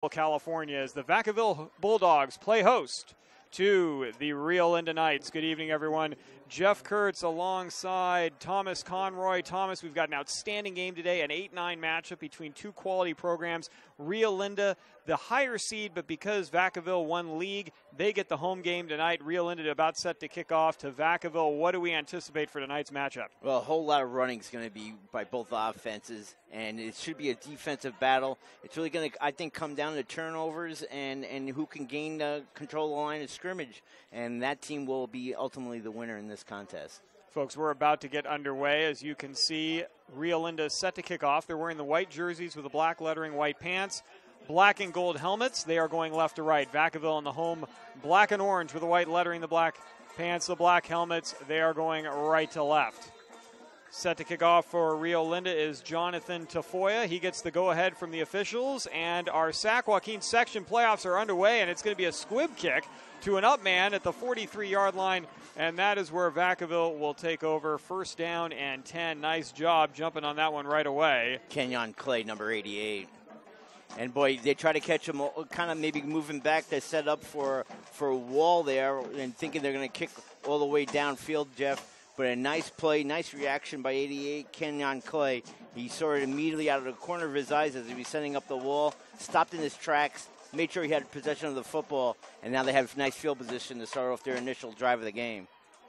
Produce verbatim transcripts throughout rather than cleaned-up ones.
California, as the Vacaville Bulldogs play host to the Rio Linda Knights. Good evening, everyone. Jeff Kurtz alongside Thomas Conroy. Thomas, we've got an outstanding game today, an eight nine matchup between two quality programs. Rio Linda, the higher seed, but because Vacaville won league, they get the home game tonight. Rio Linda about set to kick off to Vacaville. What do we anticipate for tonight's matchup? Well, a whole lot of running is going to be by both offenses, and it should be a defensive battle. It's really going to, I think, come down to turnovers and, and who can gain uh, control of the line of scrimmage, and that team will be ultimately the winner in this contest. Folks, we're about to get underway. As you can see, Rio Linda is set to kick off. They're wearing the white jerseys with the black lettering, white pants, black and gold helmets. They are going left to right. Vacaville in the home, black and orange with the white lettering, the black pants, the black helmets. They are going right to left. Set to kick off for Rio Linda is Jonathan Tafoya. He gets the go-ahead from the officials, and our Sac-Joaquin section playoffs are underway, and it's going to be a squib kick to an up man at the forty-three yard line, and that is where Vacaville will take over. First down and ten. Nice job jumping on that one right away. Kenyon Clay, number eighty-eight. And, boy, they try to catch him kind of maybe moving back. They set up for, for a wall there and thinking they're going to kick all the way downfield, Jeff. But a nice play, nice reaction by eighty-eight, Kenyon Clay. He saw it immediately out of the corner of his eyes as he was setting up the wall, stopped in his tracks, made sure he had possession of the football, and now they have nice field position to start off their initial drive of the game.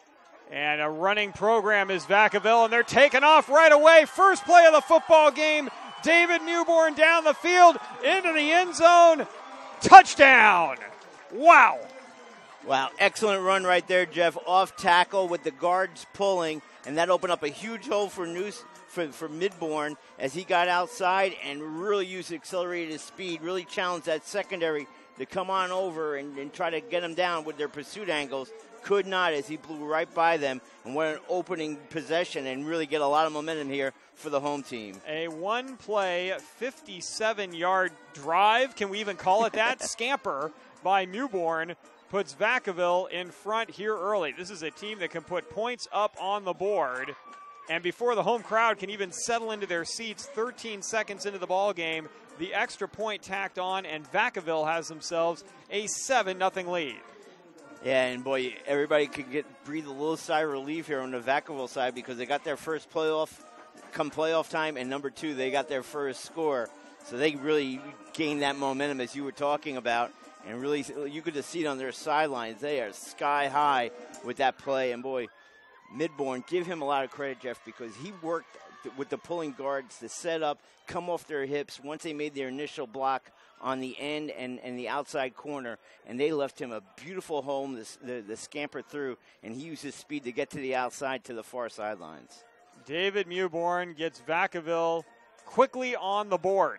And a running program is Vacaville, and they're taking off right away. First play of the football game, David Mewborn down the field into the end zone. Touchdown! Wow! Wow, excellent run right there, Jeff. Off tackle with the guards pulling, and that opened up a huge hole for Noose, for, for Midborn as he got outside and really used accelerated speed, really challenged that secondary to come on over and, and try to get him down with their pursuit angles. Could not, as he blew right by them and went an opening possession and really get a lot of momentum here for the home team. A one-play, fifty-seven yard drive, can we even call it that? Scamper by Mewborn puts Vacaville in front here early. This is a team that can put points up on the board. And before the home crowd can even settle into their seats, thirteen seconds into the ball game, the extra point tacked on, and Vacaville has themselves a seven nothing lead. Yeah, and boy, everybody could get breathe a little sigh of relief here on the Vacaville side because they got their first playoff, come playoff time, and number two, they got their first score. So they really gained that momentum as you were talking about. And really, you could just see it on their sidelines. They are sky high with that play. And, boy, Midborn, give him a lot of credit, Jeff, because he worked with the pulling guards to set up, come off their hips once they made their initial block on the end and, and the outside corner. And they left him a beautiful home, the, the, the scamper through, and he used his speed to get to the outside to the far sidelines. David Mewborn gets Vacaville quickly on the board.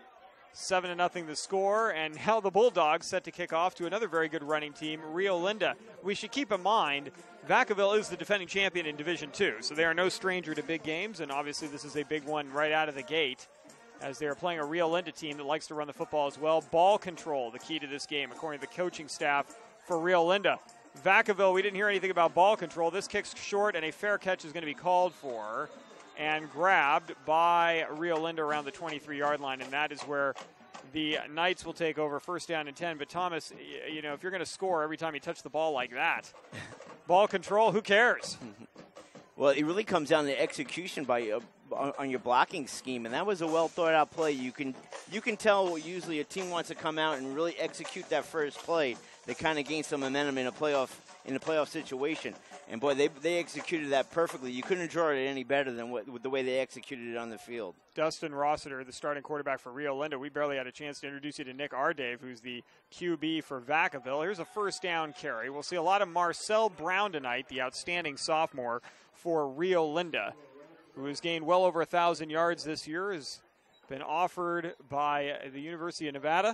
Seven to nothing the score, and now the Bulldogs set to kick off to another very good running team, Rio Linda. We should keep in mind, Vacaville is the defending champion in Division two, so they are no stranger to big games, and obviously this is a big one right out of the gate, as they are playing a Rio Linda team that likes to run the football as well. Ball control, the key to this game, according to the coaching staff for Rio Linda. Vacaville, we didn't hear anything about ball control. This kick's short, and a fair catch is going to be called for and grabbed by Rio Linda around the twenty-three yard line, and that is where the Knights will take over first down and ten. But Thomas, you know, if you're going to score every time you touch the ball like that, ball control, who cares? Well, it really comes down to execution by uh, on, on your blocking scheme, and that was a well thought out play. You can you can tell usually a team wants to come out and really execute that first play. They kind of gain some momentum in a playoff in a playoff situation. And, boy, they they executed that perfectly. You couldn't draw it any better than what, the way they executed it on the field. Dustin Rossiter, the starting quarterback for Rio Linda. We barely had a chance to introduce you to Nick Ardave, who's the Q B for Vacaville. Here's a first down carry. We'll see a lot of Marcel Brown tonight, the outstanding sophomore for Rio Linda, who has gained well over one thousand yards this year, has been offered by the University of Nevada.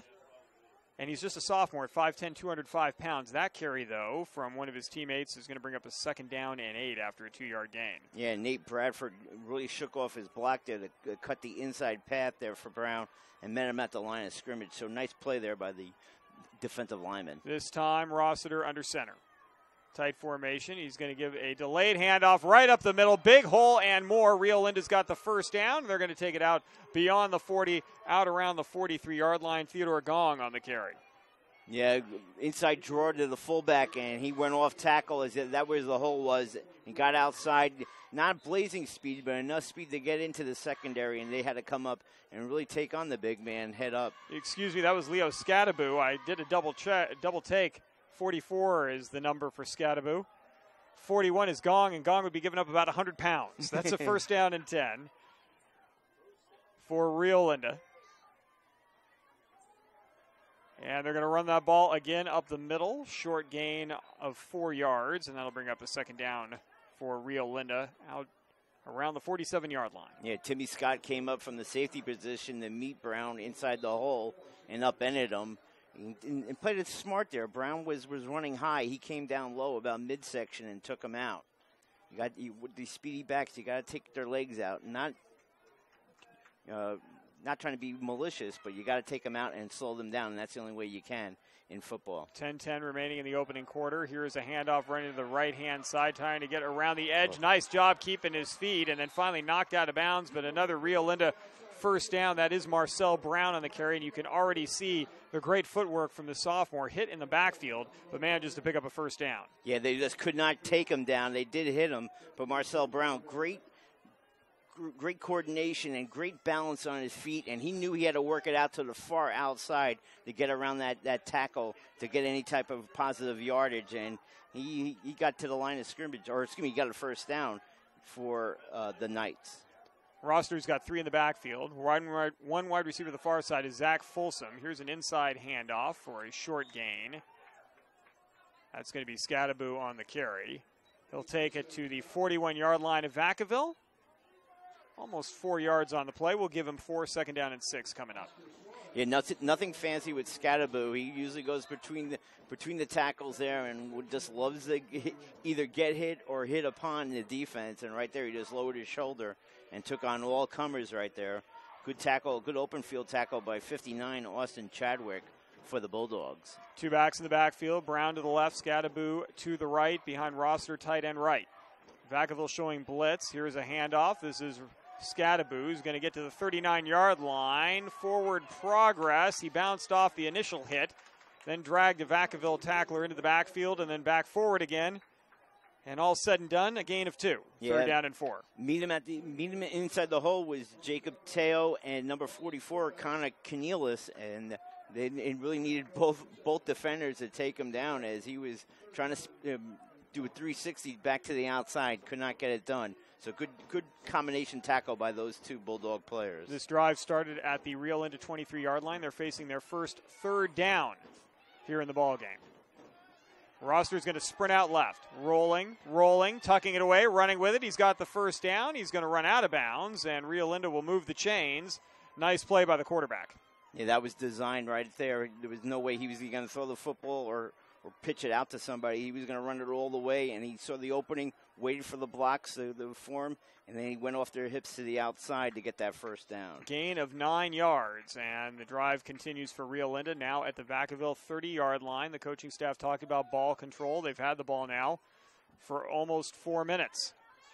And he's just a sophomore at five ten, two hundred five pounds. That carry, though, from one of his teammates is going to bring up a second down and eight after a two yard gain. Yeah, Nate Bradford really shook off his block there to uh, cut the inside path there for Brown and met him at the line of scrimmage. So nice play there by the defensive lineman. This time, Rossiter under center. Tight formation. He's going to give a delayed handoff right up the middle. Big hole and more. Rio Linda's got the first down. They're going to take it out beyond the forty, out around the forty-three-yard line. Theodore Gong on the carry. Yeah, inside draw to the fullback, and he went off tackle. As that was the hole was. He got outside, not blazing speed, but enough speed to get into the secondary, and they had to come up and really take on the big man head up. Excuse me, that was Leo Scadaboo. I did a double check, double take. forty-four is the number for Scadaboo. forty-one is Gong, and Gong would be giving up about one hundred pounds. That's a first down and ten for Rio Linda. And they're going to run that ball again up the middle. Short gain of four yards, and that'll bring up a second down for Rio Linda out around the forty-seven-yard line. Yeah, Timmy Scott came up from the safety position to meet Brown inside the hole and upended him. And, and played it smart there. Brown was, was running high. He came down low about midsection and took him out. You got you, with these speedy backs, you got to take their legs out. Not uh, not trying to be malicious, but you got to take them out and slow them down, and that's the only way you can in football. ten ten remaining in the opening quarter. Here's a handoff running to the right-hand side, trying to get around the edge. Nice job keeping his feet, and then finally knocked out of bounds, but another Rio Linda first down. That is Marcel Brown on the carry, and you can already see the great footwork from the sophomore. Hit in the backfield, but manages to pick up a first down. Yeah, they just could not take him down. They did hit him, but Marcel Brown, great great coordination and great balance on his feet, and he knew he had to work it out to the far outside to get around that, that tackle to get any type of positive yardage, and he, he got to the line of scrimmage, or excuse me, he got a first down for uh, the Knights. Roster's got three in the backfield. One wide, one wide receiver to the far side is Zach Folsom. Here's an inside handoff for a short gain. That's going to be Scadaboo on the carry. He'll take it to the forty-one-yard line of Vacaville. Almost four yards on the play. We'll give him four, second down and six coming up. Yeah, nothing, nothing fancy with Scadaboo. He usually goes between the between the tackles there and just loves to either get hit or hit upon the defense. And right there, he just lowered his shoulder and took on all comers right there. Good tackle, good open field tackle by fifty-nine, Austin Chadwick for the Bulldogs. Two backs in the backfield. Brown to the left, Scadaboo to the right, behind roster tight end right. Vacaville showing blitz. Here's a handoff. This is Scadaboo, who's going to get to the thirty-nine-yard line. Forward progress. He bounced off the initial hit, then dragged a Vacaville tackler into the backfield and then back forward again. And all said and done, a gain of two. Yeah. Third down and four. Meet him at the meet him inside the hole was Jacob Teo and number forty-four, Connor Cornelis, and they, they really needed both both defenders to take him down as he was trying to um, do a three sixty back to the outside, could not get it done. So good good combination tackle by those two Bulldog players. This drive started at the Rio Linda twenty-three-yard line. They're facing their first third down here in the ball game. Roster's going to sprint out left. Rolling, rolling, tucking it away, running with it. He's got the first down. He's going to run out of bounds, and Rio Linda will move the chains. Nice play by the quarterback. Yeah, that was designed right there. There was no way he was going to throw the football or, or pitch it out to somebody. He was going to run it all the way, and he saw the opening, waited for the blocks to, to form, and then he went off their hips to the outside to get that first down. Gain of nine yards, and the drive continues for Rio Linda now at the Vacaville thirty-yard line. The coaching staff talking about ball control. They've had the ball now for almost four minutes.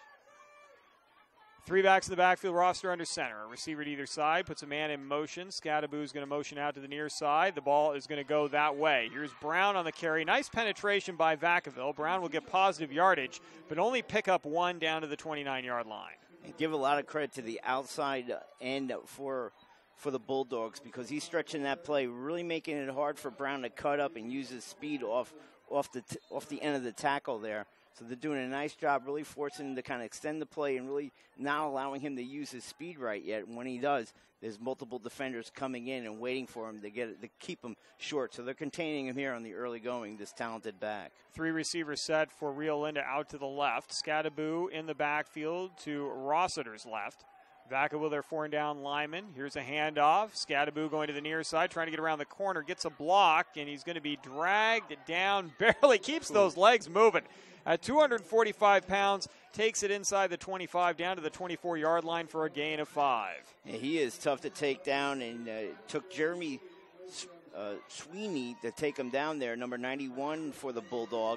Three backs in the backfield, roster under center. A receiver to either side, puts a man in motion. Scadaboo is going to motion out to the near side. The ball is going to go that way. Here's Brown on the carry. Nice penetration by Vacaville. Brown will get positive yardage, but only pick up one down to the twenty-nine-yard line. And give a lot of credit to the outside end for for the Bulldogs because he's stretching that play, really making it hard for Brown to cut up and use his speed off off the t- off the end of the tackle there. So they're doing a nice job really forcing him to kind of extend the play and really not allowing him to use his speed right yet. And when he does, there's multiple defenders coming in and waiting for him to get it, to keep him short. So they're containing him here on the early going, this talented back. Three receivers set for Rio Linda out to the left. Scadaboo in the backfield to Rossiter's left. Vacaville, their four and down lineman. Here's a handoff. Scadaboo going to the near side, trying to get around the corner. Gets a block, and he's going to be dragged down. Barely keeps those legs moving. At two hundred forty-five pounds, takes it inside the twenty-five down to the twenty-four-yard line for a gain of five. Yeah, he is tough to take down, and uh, took Jeremy uh, Sweeney to take him down there, number ninety-one for the Bulldogs.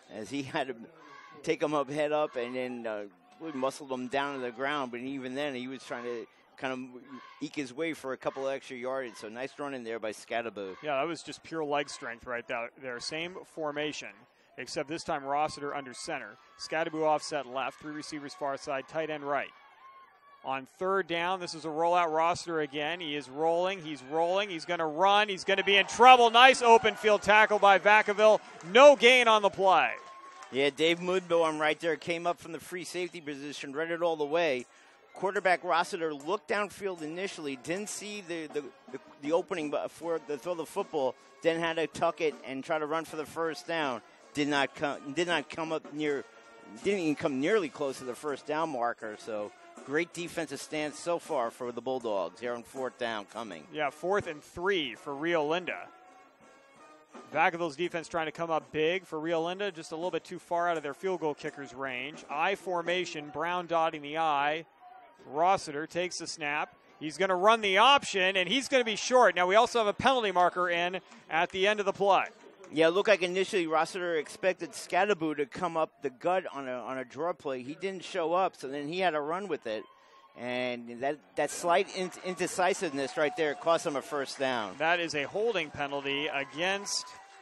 as he had to take him up, head up, and then uh, really muscled him down to the ground. But even then, he was trying to kind of eke his way for a couple of extra yardage. So nice run in there by Scattaboo. Yeah, that was just pure leg strength right there. there. Same formation, except this time Rossiter under center. Scattaboo offset left, three receivers far side, tight end right. On third down, this is a rollout. Rossiter again. He is rolling. He's rolling. He's going to run. He's going to be in trouble. Nice open field tackle by Vacaville. No gain on the play. Yeah, Dave Mudbourne right there came up from the free safety position, read it all the way. Quarterback Rossiter looked downfield initially, didn't see the, the, the, the opening for to throw the football, then had to tuck it and try to run for the first down. Did not come, did not come up near, didn't even come nearly close to the first down marker. So great defensive stance so far for the Bulldogs here on fourth down coming. Yeah, fourth and three for Rio Linda. Vacaville's defense trying to come up big for Rio Linda, just a little bit too far out of their field goal kicker's range. I formation, Brown dotting the I. Rossiter takes the snap. He's going to run the option, and he's going to be short. Now, we also have a penalty marker in at the end of the play. Yeah, it looked like initially Rossiter expected Scattaboo to come up the gut on a on a draw play. He didn't show up, so then he had to run with it. And that, that slight in, indecisiveness right there cost him a first down. That is a holding penalty against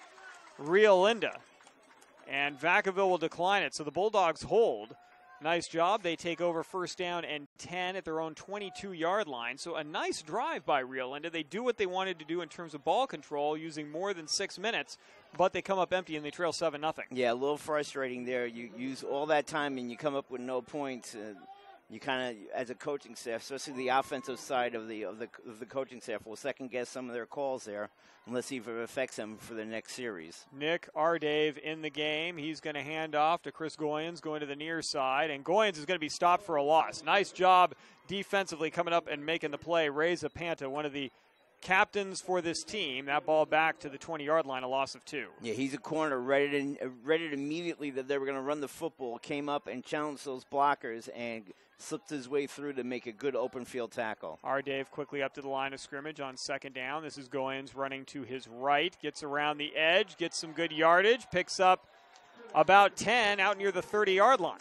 Rio Linda. And Vacaville will decline it, so the Bulldogs hold. Nice job. They take over first down and ten at their own twenty-two-yard line. So a nice drive by Rio Linda. They do what they wanted to do in terms of ball control using more than six minutes, but they come up empty and they trail seven nothing. Yeah, a little frustrating there. You use all that time and you come up with no points. Uh, you kind of, as a coaching staff, especially the offensive side of the, of the of the coaching staff, will second-guess some of their calls there. And let's see if it affects them for the next series. Nick Ardave in the game. He's going to hand off to Chris Goyens going to the near side. And Goyens is going to be stopped for a loss. Nice job defensively coming up and making the play. Reza Panta, one of the captains for this team. That ball back to the twenty-yard line, a loss of two. Yeah, he's a corner. Read it, in, read it immediately that they were going to run the football. Came up and challenged those blockers and slipped his way through to make a good open field tackle. Our Dave quickly up to the line of scrimmage on second down. This is Goyens running to his right, gets around the edge, gets some good yardage, picks up about ten out near the thirty-yard line.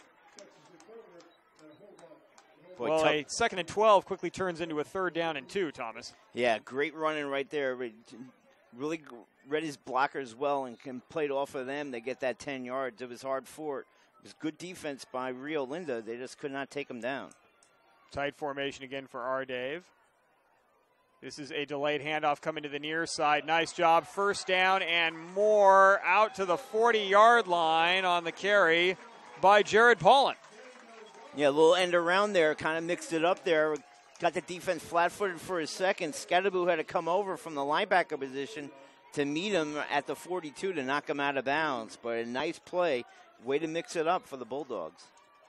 Boy, well, a second and twelve quickly turns into a third down and two, Thomas. Yeah, great running right there. Really read his blockers well and can played off of them. They get that ten yards. It was hard fought. It was good defense by Rio Linda. They just could not take him down. Tight formation again for our Dave. This is a delayed handoff coming to the near side. Nice job. First down and more out to the forty-yard line on the carry by Jared Paulin. Yeah, a little end around there, kind of mixed it up there. Got the defense flat-footed for a second. Scattaboo had to come over from the linebacker position to meet him at the forty-two to knock him out of bounds. But a nice play. Way to mix it up for the Bulldogs.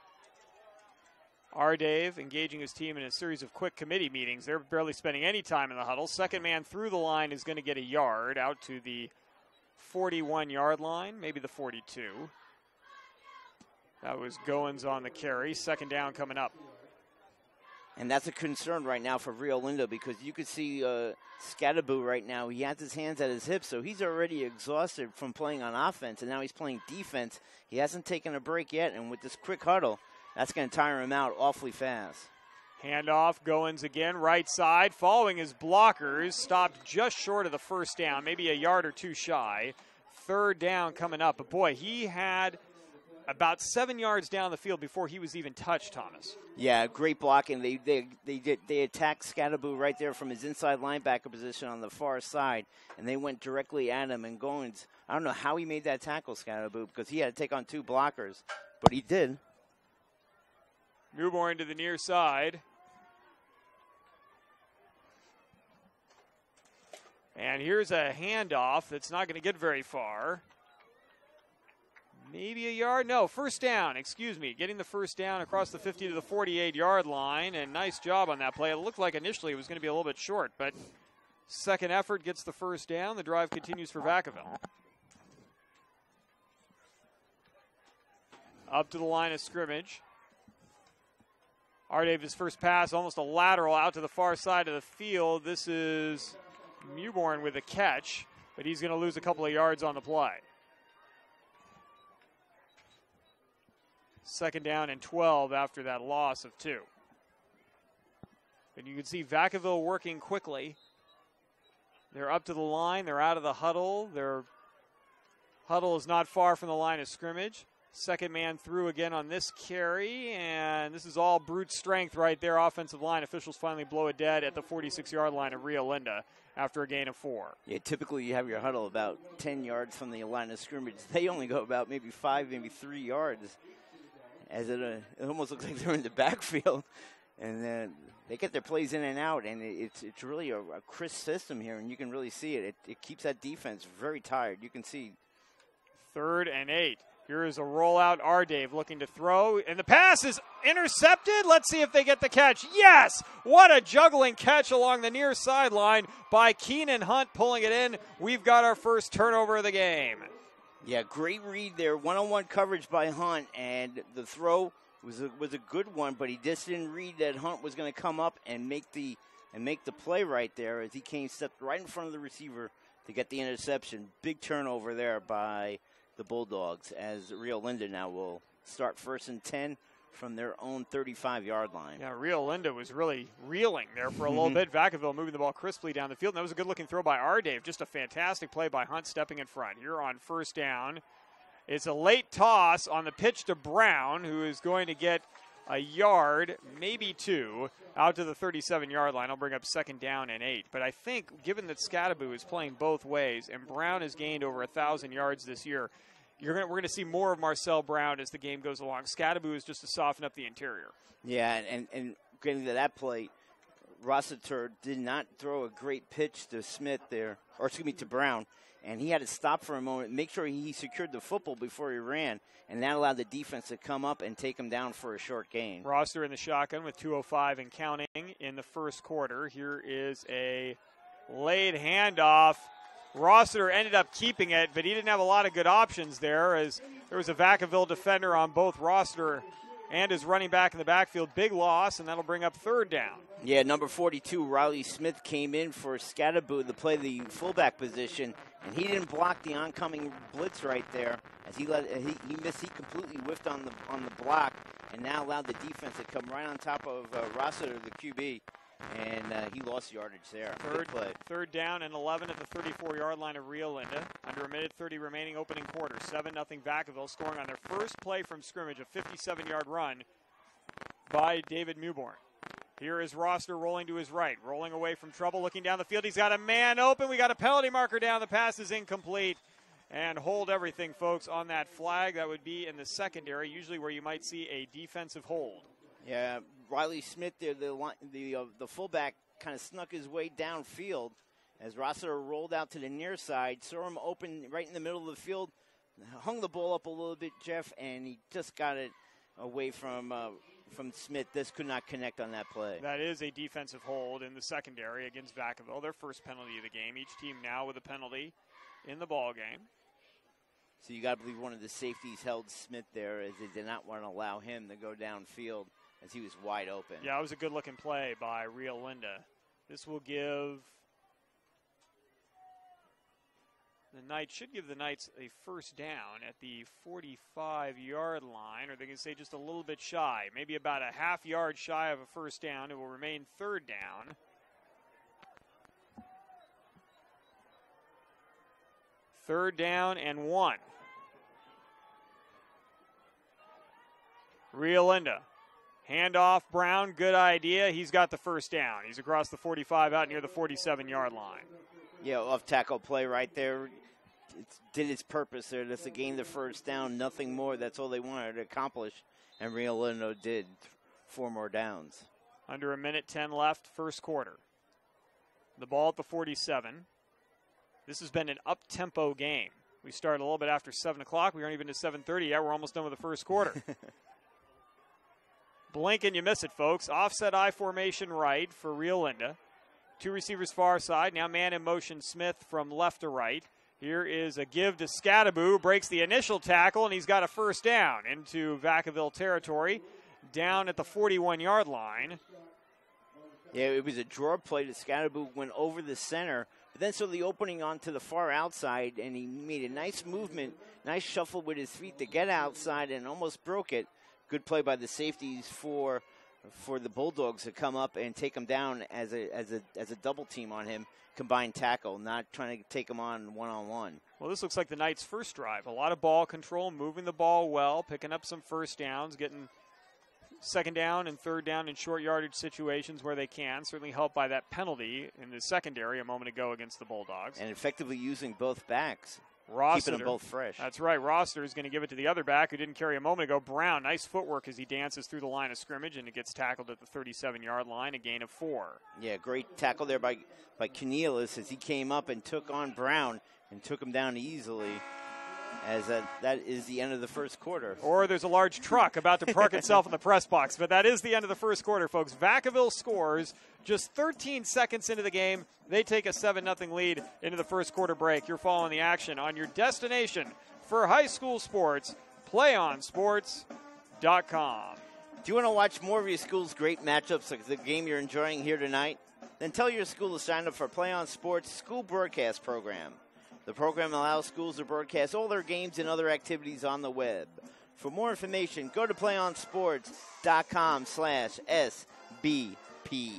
Our Dave engaging his team in a series of quick committee meetings. They're barely spending any time in the huddle. Second man through the line is going to get a yard out to the forty-one-yard line, maybe the forty-two. That was Goins on the carry. Second down coming up. And that's a concern right now for Rio Linda because you could see uh, Scattaboo right now. He has his hands at his hips, so he's already exhausted from playing on offense, and now he's playing defense. He hasn't taken a break yet, and with this quick huddle, that's going to tire him out awfully fast. Handoff, Goins again, right side, following his blockers, stopped just short of the first down, maybe a yard or two shy. Third down coming up, but boy, he had about seven yards down the field before he was even touched, Thomas. Yeah, great blocking. They they they did they attacked Scattaboo right there from his inside linebacker position on the far side, and they went directly at him. And Goins, I don't know how he made that tackle, Scattaboo, because he had to take on two blockers, but he did. Newborn to the near side. And here's a handoff that's not going to get very far. Maybe a yard? No, first down, excuse me. Getting the first down across the fifty to the forty-eight-yard line, and nice job on that play. It looked like initially it was going to be a little bit short, but second effort gets the first down. The drive continues for Vacaville. Up to the line of scrimmage. Ardave's first pass, almost a lateral out to the far side of the field. This is Mewborn with a catch, but he's going to lose a couple of yards on the play. Second down and twelve after that loss of two. And you can see Vacaville working quickly. They're up to the line. They're out of the huddle. Their huddle is not far from the line of scrimmage. Second man through again on this carry, and this is all brute strength right there. Offensive line officials finally blow it dead at the forty-six-yard line of Rio Linda after a gain of four. Yeah, typically you have your huddle about ten yards from the line of scrimmage. They only go about maybe five, maybe three yards. As it, uh, it almost looks like they're in the backfield, and then they get their plays in and out, and it, it's it's really a, a crisp system here, and you can really see it. it. It keeps that defense very tired. You can see. Third and eight. Here is a rollout. R. Dave looking to throw, and the pass is intercepted. Let's see if they get the catch. Yes! What a juggling catch along the near sideline by Keenan Hunt pulling it in. We've got our first turnover of the game. Yeah, great read there. One-on-one coverage by Hunt, and the throw was a, was a good one, but he just didn't read that Hunt was going to come up and make the and make the play right there as he came stepped right in front of the receiver to get the interception. Big turnover there by the Bulldogs, as Rio Linda now will start first and ten from their own thirty-five-yard line. Yeah, Rio Linda was really reeling there for a little bit. Vacaville moving the ball crisply down the field. And that was a good-looking throw by R. Dave. Just a fantastic play by Hunt stepping in front. Here on first down, it's a late toss on the pitch to Brown, who is going to get a yard, maybe two, out to the thirty-seven-yard line. I'll bring up second down and eight. But I think, given that Scattaboo is playing both ways, and Brown has gained over one thousand yards this year, You're gonna, we're going to see more of Marcel Brown as the game goes along. Scattaboo is just to soften up the interior. Yeah, and, and getting to that play, Rossiter did not throw a great pitch to Smith there, or excuse me, to Brown, and he had to stop for a moment, make sure he secured the football before he ran, and that allowed the defense to come up and take him down for a short gain. Rossiter in the shotgun with two oh five and counting in the first quarter. Here is a laid handoff. Rossiter ended up keeping it, but he didn't have a lot of good options there, as there was a Vacaville defender on both Rossiter and his running back in the backfield. Big loss, and that'll bring up third down. Yeah, number forty-two, Riley Smith, came in for Scattaboo to play the fullback position, and he didn't block the oncoming blitz right there. As he let he, he missed, he completely whiffed on the on the block, and now allowed the defense to come right on top of uh, Rossiter, the Q B. And uh, he lost yardage there. Third, third down and eleven at the thirty-four-yard line of Rio Linda. Under a minute thirty remaining opening quarter. seven nothing Vacaville, scoring on their first play from scrimmage, a fifty-seven-yard run by David Mewborn. Here is Rossiter rolling to his right, rolling away from trouble, looking down the field. He's got a man open. We got a penalty marker down. The pass is incomplete. And hold everything, folks, on that flag. That would be in the secondary, usually where you might see a defensive hold. Yeah, Riley Smith there, the the uh, the fullback, kind of snuck his way downfield as Rossiter rolled out to the near side, saw him open right in the middle of the field, hung the ball up a little bit, Jeff, and he just got it away from uh, from Smith. This could not connect on that play. That is a defensive hold in the secondary against Vacaville, their first penalty of the game. Each team now with a penalty in the ball game. So you got to believe one of the safeties held Smith there, as they did not want to allow him to go downfield, as he was wide open. Yeah, it was a good-looking play by Rio Linda. This will give the Knights, should give the Knights a first down at the forty-five-yard line, or they can say just a little bit shy, maybe about a half yard shy of a first down. It will remain third down. Third down and one. Rio Linda. Handoff, Brown, good idea. He's got the first down. He's across the forty-five out near the forty-seven-yard line. Yeah, off-tackle play right there. It did its purpose there. Just to gain the first down, nothing more. That's all they wanted to accomplish, and Rio Linda did. Four more downs. Under a minute ten left, first quarter. The ball at the forty-seven. This has been an up-tempo game. We started a little bit after seven o'clock. We aren't even to seven thirty yet. We're almost done with the first quarter. Blink and you miss it, folks. Offset I formation right for Rio Linda. Two receivers far side. Now man in motion, Smith from left to right. Here is a give to Scattaboo. Breaks the initial tackle, and he's got a first down into Vacaville territory. Down at the forty-one-yard line. Yeah, it was a draw play that Scattaboo went over the center. But then saw the opening onto the far outside, and he made a nice movement, nice shuffle with his feet to get outside and almost broke it. good play by the safeties for for the Bulldogs to come up and take him down as a as a as a double team on him, combined tackle, not trying to take him on one on one. Well, this looks like the Knights' first drive. A lot of ball control, moving the ball well, picking up some first downs, getting second down and third down in short yardage situations where they can. Certainly helped by that penalty in the secondary a moment ago against the Bulldogs. And effectively using both backs. Rossiter, keeping them both fresh. That's right. Rossiter is going to give it to the other back who didn't carry a moment ago. Brown, nice footwork as he dances through the line of scrimmage, and it gets tackled at the thirty-seven-yard line, a gain of four. Yeah, great tackle there by, by Cornelius as he came up and took on Brown and took him down easily. As that, that is the end of the first quarter. Or there's a large truck about to park itself in the press box. But that is the end of the first quarter, folks. Vacaville scores just thirteen seconds into the game. They take a seven nothing lead into the first quarter break. You're following the action on your destination for high school sports, play on sports dot com. Do you want to watch more of your school's great matchups like the game you're enjoying here tonight? Then tell your school to sign up for Play On Sports School Broadcast Program. The program allows schools to broadcast all their games and other activities on the web. For more information, go to play on sports dot com slash S B P.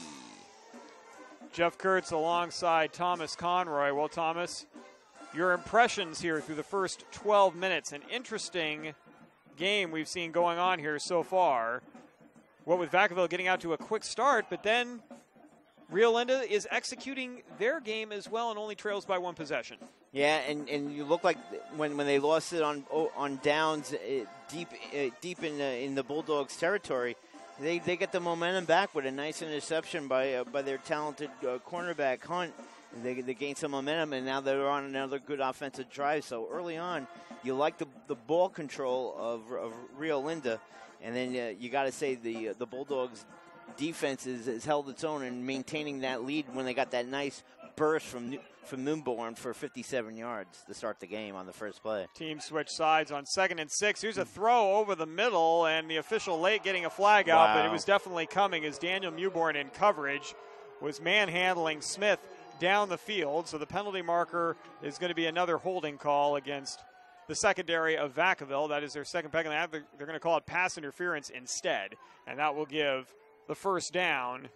Jeff Kurtz alongside Thomas Conroy. Well, Thomas, your impressions here through the first twelve minutes. An interesting game we've seen going on here so far. What with Vacaville getting out to a quick start, but then Rio Linda is executing their game as well and only trails by one possession. Yeah, and, and you look like when, when they lost it on on downs uh, deep uh, deep in the, in the Bulldogs' territory, they they get the momentum back with a nice interception by uh, by their talented uh, cornerback Hunt. They they gain some momentum, and now they're on another good offensive drive. So early on, you like the the ball control of, of Rio Linda, and then uh, you got to say the uh, the Bulldogs' defense is, has held its own in maintaining that lead when they got that nice burst from from Moonborn for fifty-seven yards to start the game on the first play. Team switch sides on second and six. Here's a throw over the middle, and the official late getting a flag out, wow. But it was definitely coming as Daniel Mewborn in coverage was manhandling Smith down the field. So the penalty marker is going to be another holding call against the secondary of Vacaville. That is their second penalty. They're going to call it pass interference instead, and that will give the first down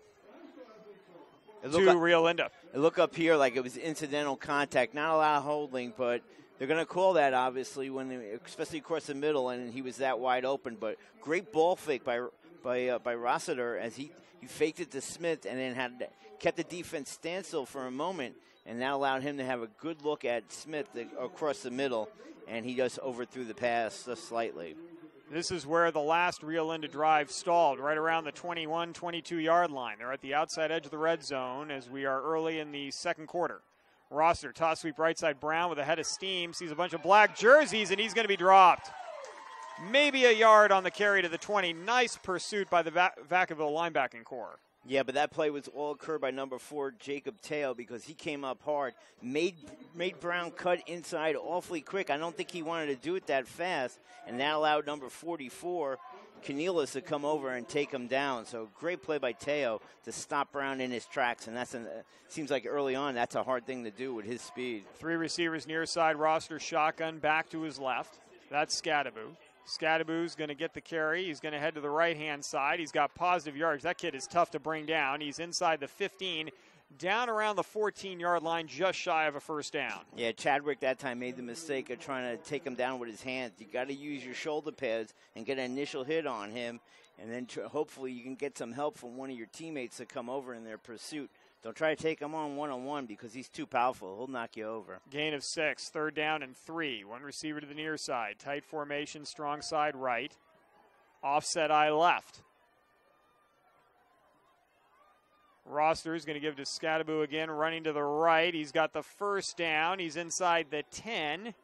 to up, Rio Linda. Look up here like it was incidental contact, not a lot of holding, but they're going to call that obviously when, they, especially across the middle, and he was that wide open. But great ball fake by by uh, by Rossiter as he, he faked it to Smith and then had kept the defense standstill for a moment, and that allowed him to have a good look at Smith across the middle, and he just overthrew the pass just slightly. This is where the last Rio Linda drive stalled, right around the twenty-one, twenty-two-yard line. They're at the outside edge of the red zone as we are early in the second quarter. Rossiter, toss sweep right side Brown with a head of steam, sees a bunch of black jerseys, and he's going to be dropped. Maybe a yard on the carry to the twenty. Nice pursuit by the Va- Vacaville linebacking core. Yeah, but that play was all occurred by number four, Jacob Teo, because he came up hard, made made Brown cut inside awfully quick. I don't think he wanted to do it that fast, and that allowed number forty-four, Cornelius, to come over and take him down. So great play by Teo to stop Brown in his tracks, and that's an, uh, seems like early on that's a hard thing to do with his speed. Three receivers near side, Rossiter shotgun back to his left. That's Scadaboo. Scadaboo's going to get the carry. He's going to head to the right-hand side. He's got positive yards. That kid is tough to bring down. He's inside the fifteen, down around the fourteen-yard line, just shy of a first down. Yeah, Chadwick that time made the mistake of trying to take him down with his hands. You got to use your shoulder pads and get an initial hit on him, and then tr- hopefully you can get some help from one of your teammates to come over in their pursuit. Don't try to take him on one-on-one because he's too powerful. He'll knock you over. Gain of six, third down and three. One receiver to the near side. Tight formation, strong side right. Offset eye left. Roster is going to give to Scadaboo again, running to the right. He's got the first down. He's inside the ten.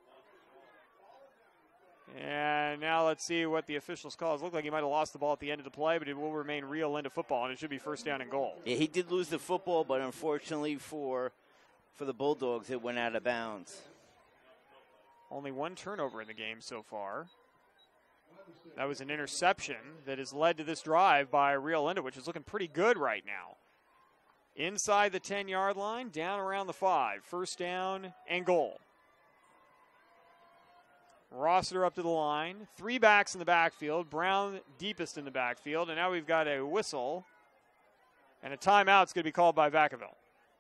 And now let's see what the officials call. It looked like he might have lost the ball at the end of the play, but it will remain Rio Linda football, and it should be first down and goal. Yeah, he did lose the football, but unfortunately for for the Bulldogs, it went out of bounds. Only one turnover in the game so far. That was an interception that has led to this drive by Rio Linda, which is looking pretty good right now. Inside the ten-yard line, down around the five. First down and goal. Rossiter up to the line. Three backs in the backfield. Brown deepest in the backfield. And now we've got a whistle. And a timeout's going to be called by Vacaville.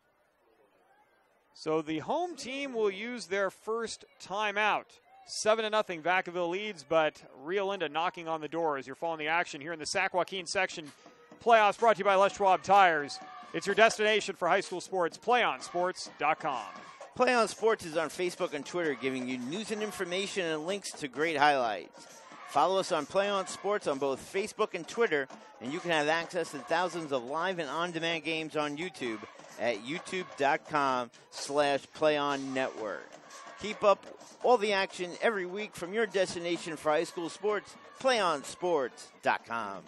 So the home team will use their first timeout. Seven to nothing, Vacaville leads, but Rio Linda knocking on the door as you're following the action here in the Sac-Joaquin section. Playoffs brought to you by Les Schwab Tires. It's your destination for high school sports, play on sports dot com. PlayOn Sports is on Facebook and Twitter, giving you news and information and links to great highlights. Follow us on PlayOn Sports on both Facebook and Twitter, and you can have access to thousands of live and on-demand games on YouTube at youtube.com slash PlayOnNetwork. Keep up all the action every week from your destination for high school sports, play on sports dot com.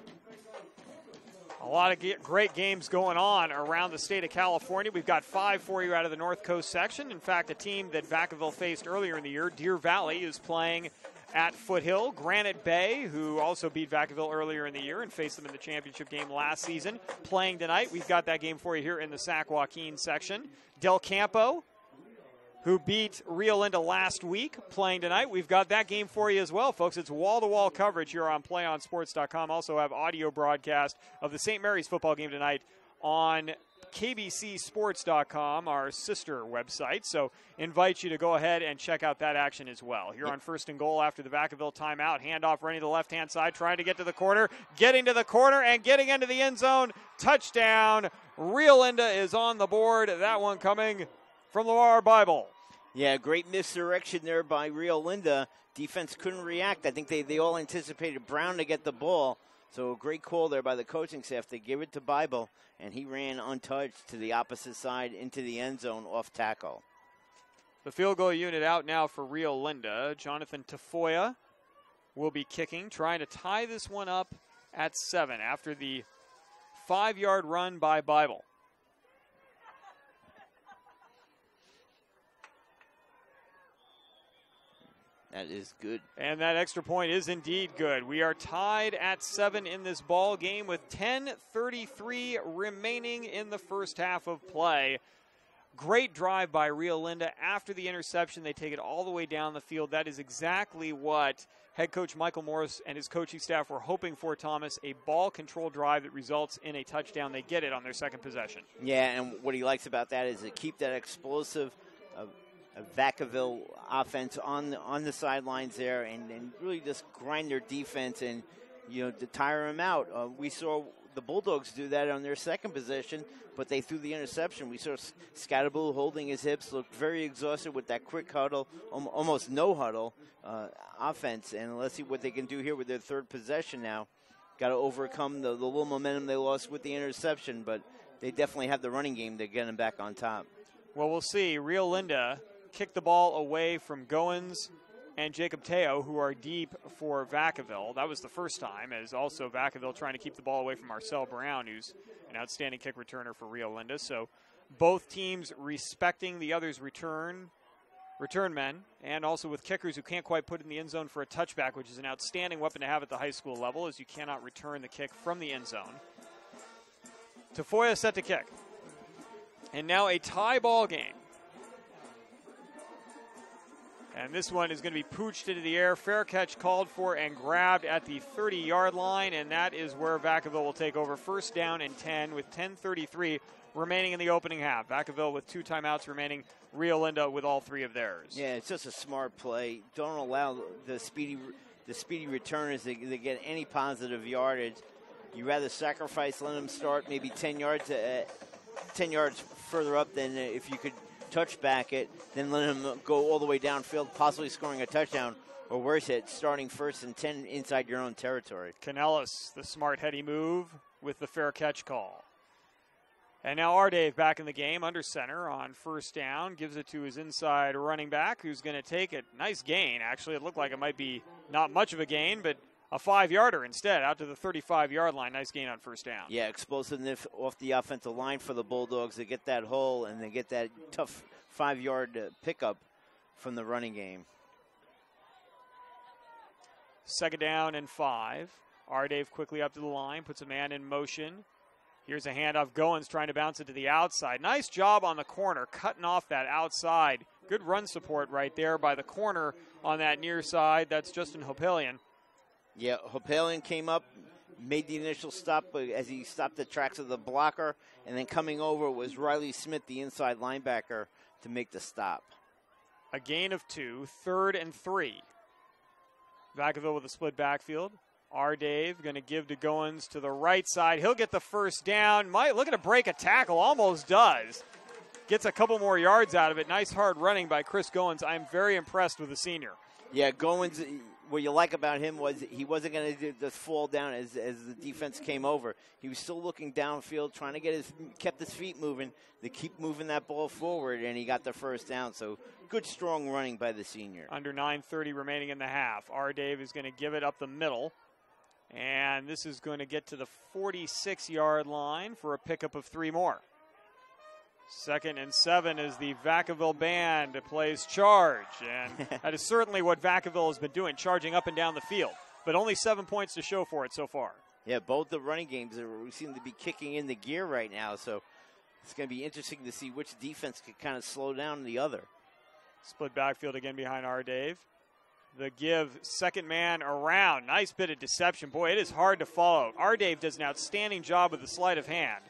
A lot of great games going on around the state of California. We've got five for you out of the North Coast section. In fact, a team that Vacaville faced earlier in the year, Deer Valley, is playing at Foothill. Granite Bay, who also beat Vacaville earlier in the year and faced them in the championship game last season, playing tonight. We've got that game for you here in the Sac-Joaquin section. Del Campo, who beat Rio Linda last week, playing tonight. We've got that game for you as well, folks. It's wall-to-wall coverage here on play on sports dot com. Also have audio broadcast of the Saint Mary's football game tonight on K B C sports dot com, our sister website. So invite you to go ahead and check out that action as well. Here on first and goal after the Vacaville timeout. Handoff running to the left-hand side, trying to get to the corner, getting to the corner and getting into the end zone. Touchdown. Rio Linda is on the board. That one coming from Lamar Bible. Yeah, great misdirection there by Rio Linda. Defense couldn't react. I think they, they all anticipated Brown to get the ball. So a great call there by the coaching staff. They give it to Bible, and he ran untouched to the opposite side into the end zone off tackle. The field goal unit out now for Rio Linda. Jonathan Tafoya will be kicking, trying to tie this one up at seven after the five-yard run by Bible. That is good. And that extra point is indeed good. We are tied at seven in this ball game with ten thirty-three remaining in the first half of play. Great drive by Rio Linda. After the interception, they take it all the way down the field. That is exactly what head coach Michael Morris and his coaching staff were hoping for, Thomas. A ball control drive that results in a touchdown. They get it on their second possession. Yeah, and what he likes about that is to keep that explosive uh, a Vacaville offense on the, on the sidelines there, and, and really just grind their defense and, you know, to tire them out. Uh, we saw the Bulldogs do that on their second possession, but they threw the interception. We saw Scatterbull holding his hips, looked very exhausted with that quick huddle, almost no huddle uh, offense. And let's see what they can do here with their third possession now. Got to overcome the, the little momentum they lost with the interception, but they definitely have the running game to get them back on top. Well, we'll see. Rio Linda kicked the ball away from Goins and Jacob Teo, who are deep for Vacaville. That was the first time, as also Vacaville trying to keep the ball away from Marcel Brown, who's an outstanding kick returner for Rio Linda. So both teams respecting the other's return, return men, and also with kickers who can't quite put it in the end zone for a touchback, which is an outstanding weapon to have at the high school level, as you cannot return the kick from the end zone. Tafoya set to kick. And now a tie ball game. And this one is going to be pooched into the air. Fair catch called for and grabbed at the thirty-yard line, and that is where Vacaville will take over. First down and ten with ten thirty-three remaining in the opening half. Vacaville with two timeouts remaining. Rio Linda with all three of theirs. Yeah, it's just a smart play. Don't allow the speedy the speedy returners to, to get any positive yardage. You rather sacrifice, let them start maybe ten yards, uh, ten yards further up than if you could touchback it, then let him go all the way downfield, possibly scoring a touchdown, or worse yet, starting first and ten inside your own territory. Canellis, the smart heady move with the fair catch call. And now Ardave back in the game, under center on first down, gives it to his inside running back, who's going to take it. Nice gain, actually. It looked like it might be not much of a gain, but a five-yarder instead, out to the thirty-five-yard line. Nice gain on first down. Yeah, explosiveness off the offensive line for the Bulldogs. They get that hole, and they get that tough five-yard uh, pickup from the running game. Second down and five. Ardave quickly up to the line, puts a man in motion. Here's a handoff. Goins trying to bounce it to the outside. Nice job on the corner, cutting off that outside. Good run support right there by the corner on that near side. That's Justin Hopelian. Yeah, Hopelian came up, made the initial stop but as he stopped the tracks of the blocker, and then coming over was Riley Smith, the inside linebacker, to make the stop. A gain of two, third and three. Vacaville with a split backfield. R. Dave going to give to Goins to the right side. He'll get the first down. Might look at a break a tackle. Almost does. Gets a couple more yards out of it. Nice hard running by Chris Goins. I'm very impressed with the senior. Yeah, Goins, what you like about him was he wasn't going to just fall down as, as the defense came over. He was still looking downfield, trying to get his, kept his feet moving to keep moving that ball forward, and he got the first down. So good, strong running by the senior. Under nine thirty remaining in the half. R. Dave is going to give it up the middle. And this is going to get to the forty-six-yard line for a pickup of three more. Second and seven as the Vacaville band plays charge. And that is certainly what Vacaville has been doing, charging up and down the field. But only seven points to show for it so far. Yeah, both the running games are, we seem to be kicking in the gear right now. So it's going to be interesting to see which defense can kind of slow down the other. Split backfield again behind R. Dave. The give, second man around. Nice bit of deception. Boy, it is hard to follow. R. Dave does an outstanding job with the sleight of hand.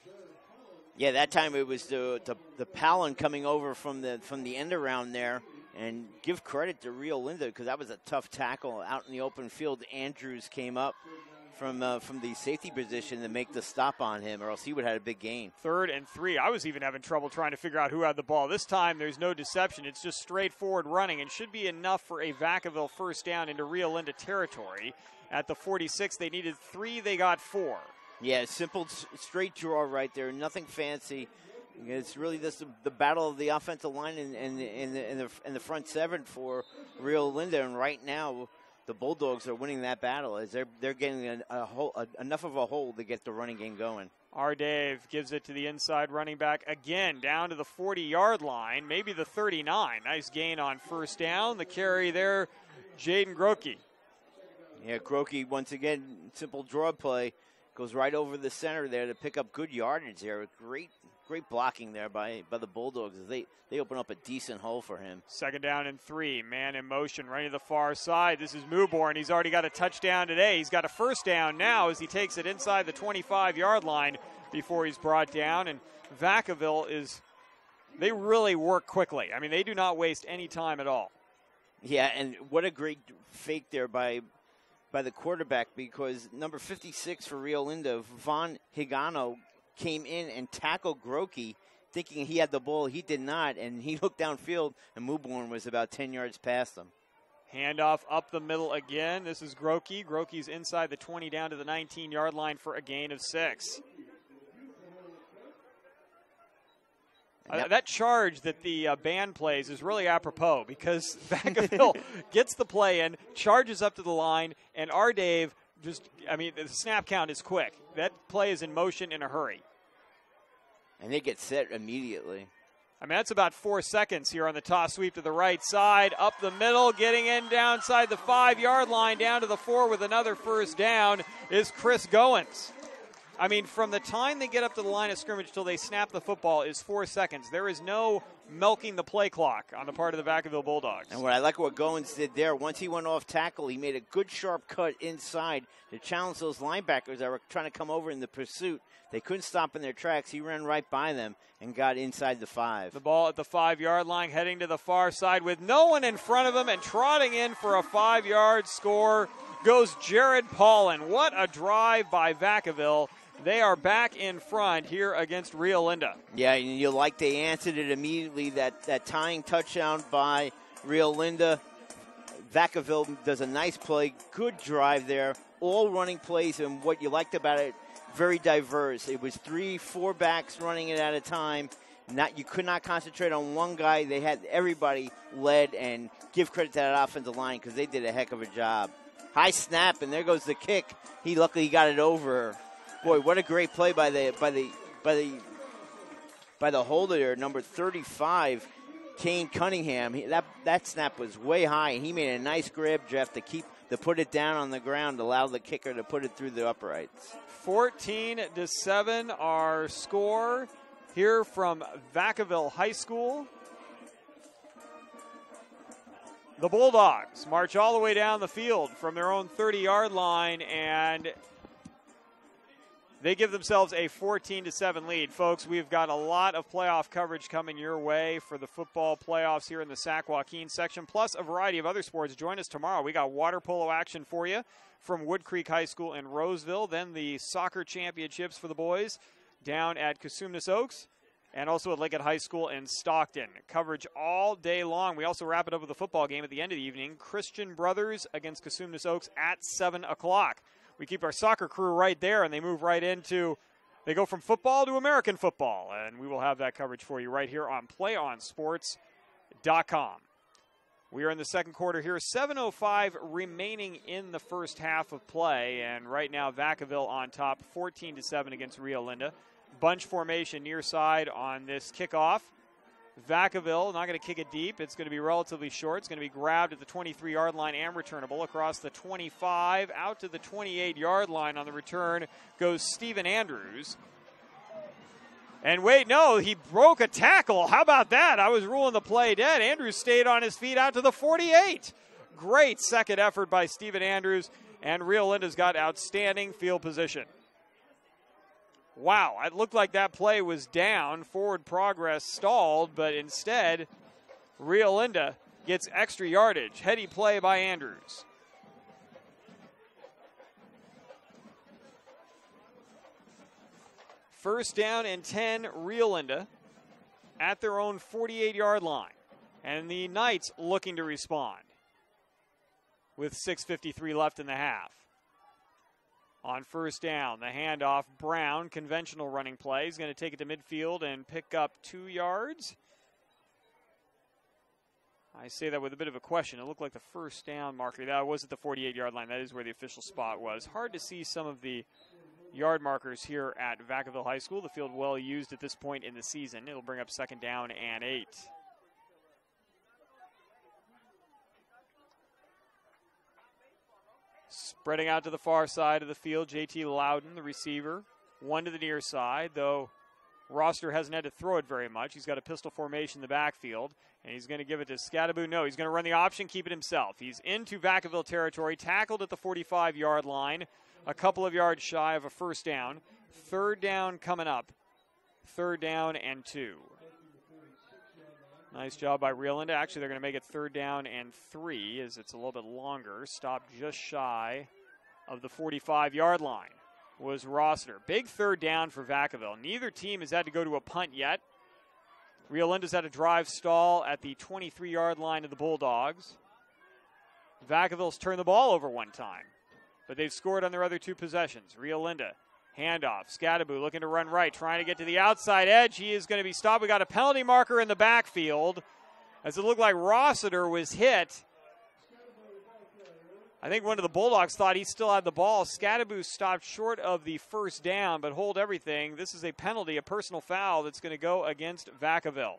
Yeah, that time it was the the, the Palin coming over from the from the end around there. And give credit to Rio Linda because that was a tough tackle out in the open field. Andrews came up from uh, from the safety position to make the stop on him, or else he would have had a big gain. Third and three. I was even having trouble trying to figure out who had the ball. This time there's no deception. It's just straightforward running and should be enough for a Vacaville first down into Rio Linda territory. At the forty-six, they needed three. They got four. Yeah, simple, straight draw right there. Nothing fancy. It's really just the, the battle of the offensive line and in, in, in, the, in, the, in the front seven for Rio Linda. And right now, the Bulldogs are winning that battle as they're they're getting a, a whole, a, enough of a hold to get the running game going. R. Dave gives it to the inside running back again down to the forty-yard line, maybe the thirty-nine. Nice gain on first down. The carry there, Jaden Grokey. Yeah, Grokey once again, simple draw play, goes right over the center there to pick up good yardage there. Great. Great blocking there by, by the Bulldogs as they, they open up a decent hole for him. Second down and three. Man in motion, running to the far side. This is Mewborn. He's already got a touchdown today. He's got a first down now as he takes it inside the twenty-five-yard line before he's brought down. And Vacaville is, they really work quickly. I mean, they do not waste any time at all. Yeah, and what a great fake there by by the quarterback because number fifty-six for Rio Linda, Von Higano, came in and tackled Grokey, thinking he had the ball. He did not, and he looked downfield, and Mewborn was about ten yards past him. Handoff up the middle again. This is Grokey. Grokey's inside the twenty down to the nineteen-yard line for a gain of six. Uh, that charge that the uh, band plays is really apropos because Vacaville gets the play in, charges up to the line, and R. Dave just, I mean, the snap count is quick. That play is in motion in a hurry. And they get set immediately. I mean, that's about four seconds here on the toss sweep to the right side, up the middle, getting in downside the five-yard line, down to the four with another first down is Chris Goins. I mean, from the time they get up to the line of scrimmage till they snap the football is four seconds. There is no milking the play clock on the part of the Vacaville Bulldogs. And what I like what Goins did there, once he went off tackle, he made a good sharp cut inside to challenge those linebackers that were trying to come over in the pursuit. They couldn't stop in their tracks. He ran right by them and got inside the five. The ball at the five-yard line, heading to the far side with no one in front of him and trotting in for a five-yard score goes Jared Paulin. What a drive by Vacaville. They are back in front here against Rio Linda. Yeah, and you like they answered it immediately. That, that tying touchdown by Rio Linda. Vacaville does a nice play. Good drive there. All running plays, and what you liked about it, very diverse. It was three, four backs running it at a time. Not, you could not concentrate on one guy. They had everybody led, and give credit to that offensive line because they did a heck of a job. High snap, and there goes the kick. He luckily got it over. Boy, what a great play by the by the by the by the holder there, number thirty-five. Kane Cunningham, he, that, that snap was way high, and he made a nice grab, Jeff, to keep to put it down on the ground, allow the kicker to put it through the uprights. fourteen to seven, our score here from Vacaville High School. The Bulldogs march all the way down the field from their own thirty-yard line, and they give themselves a fourteen to seven lead. Folks, we've got a lot of playoff coverage coming your way for the football playoffs here in the Sac-Joaquin section, plus a variety of other sports. Join us tomorrow. We got water polo action for you from Wood Creek High School in Roseville, then the soccer championships for the boys down at Cosumnes Oaks, and also at Lincoln High School in Stockton. Coverage all day long. We also wrap it up with a football game at the end of the evening. Christian Brothers against Cosumnes Oaks at seven o'clock. We keep our soccer crew right there, and they move right into, they go from football to American football, and we will have that coverage for you right here on play on sports dot com. We are in the second quarter here, seven oh five remaining in the first half of play, and right now Vacaville on top, fourteen to seven against Rio Linda. Bunch formation near side on this kickoff. Vacaville not going to kick it deep. It's going to be relatively short. It's going to be grabbed at the twenty-three-yard line and returnable across the twenty-five. Out to the twenty-eight-yard line on the return goes Stephen Andrews. And wait, no, he broke a tackle. How about that? I was ruling the play dead. Andrews stayed on his feet out to the forty-eight. Great second effort by Stephen Andrews, and Rio Linda's got outstanding field position. Wow, it looked like that play was down. Forward progress stalled, but instead, Rio Linda gets extra yardage. Heady play by Andrews. First down and ten, Rio Linda at their own forty-eight-yard line. And the Knights looking to respond with six fifty-three left in the half. On first down, the handoff, Brown, conventional running play. He's going to take it to midfield and pick up two yards. I say that with a bit of a question. It looked like the first down marker. That was at the forty-eight-yard line. That is where the official spot was. Hard to see some of the yard markers here at Vacaville High School. The field well used at this point in the season. It'll bring up second down and eight. Spreading out to the far side of the field, J T Loudon, the receiver. One to the near side, though Roster hasn't had to throw it very much. He's got a pistol formation in the backfield, and he's going to give it to Scadaboo. No, he's going to run the option, keep it himself. He's into Vacaville territory, tackled at the forty-five-yard line, a couple of yards shy of a first down. Third down coming up. Third down and two. Nice job by Rio Linda. Actually, they're going to make it third down and three as it's a little bit longer. Stopped just shy of the forty-five-yard line was Rossiter. Big third down for Vacaville. Neither team has had to go to a punt yet. Rio Linda's had a drive stall at the twenty-three-yard line of the Bulldogs. Vacaville's turned the ball over one time, but they've scored on their other two possessions. Rio Linda, handoff. Scadaboo looking to run right, trying to get to the outside edge. He is going to be stopped. We got a penalty marker in the backfield as it looked like Rossiter was hit. I think one of the Bulldogs thought he still had the ball. Scadaboo stopped short of the first down, but hold everything. This is a penalty, a personal foul that's going to go against Vacaville.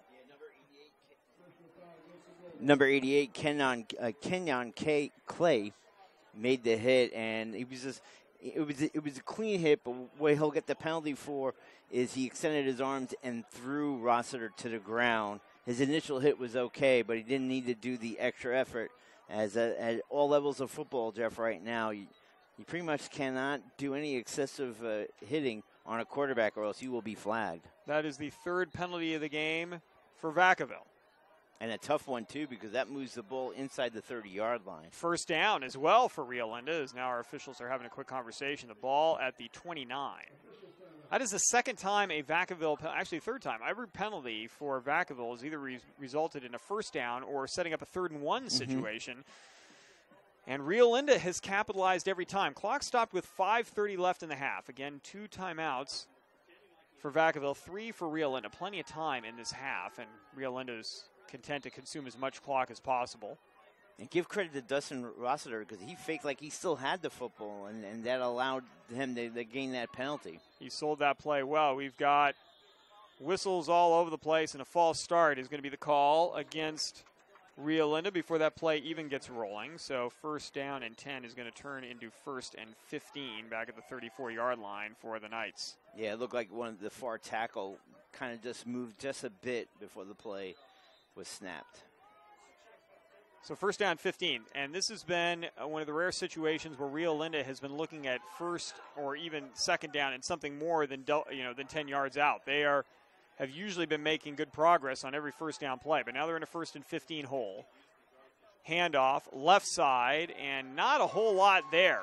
Number eighty-eight, Kenyon, uh, Kenyon K. Clay made the hit, and it was just it was it was a clean hit. But what he'll get the penalty for is he extended his arms and threw Rossiter to the ground. His initial hit was okay, but he didn't need to do the extra effort. As a, at all levels of football, Jeff, right now, you, you pretty much cannot do any excessive uh, hitting on a quarterback, or else you will be flagged. That is the third penalty of the game for Vacaville. And a tough one, too, because that moves the ball inside the thirty-yard line. First down as well for Rio Linda, as now our officials are having a quick conversation. The ball at the twenty-nine. That is the second time a Vacaville, actually third time, every penalty for Vacaville has either re- resulted in a first down or setting up a third and one situation. Mm-hmm. And Rio Linda has capitalized every time. Clock stopped with five thirty left in the half. Again, two timeouts for Vacaville, three for Rio Linda. Plenty of time in this half, and Rio Linda's content to consume as much clock as possible. And give credit to Dustin Rossiter because he faked like he still had the football, and, and that allowed him to, to gain that penalty. He sold that play well. We've got Whistles all over the place, and a false start is going to be the call against Rio Linda before that play even gets rolling. So first down and ten is going to turn into first and fifteen back at the thirty-four-yard line for the Knights. Yeah, it looked like one of the far tackle kind of just moved just a bit before the play was snapped. So first down, fifteen, and this has been uh, one of the rare situations where Rio Linda has been looking at first or even second down and something more than you know than ten yards out. They are have usually been making good progress on every first down play, but now they're in a first and fifteen hole. Handoff, left side, and not a whole lot there.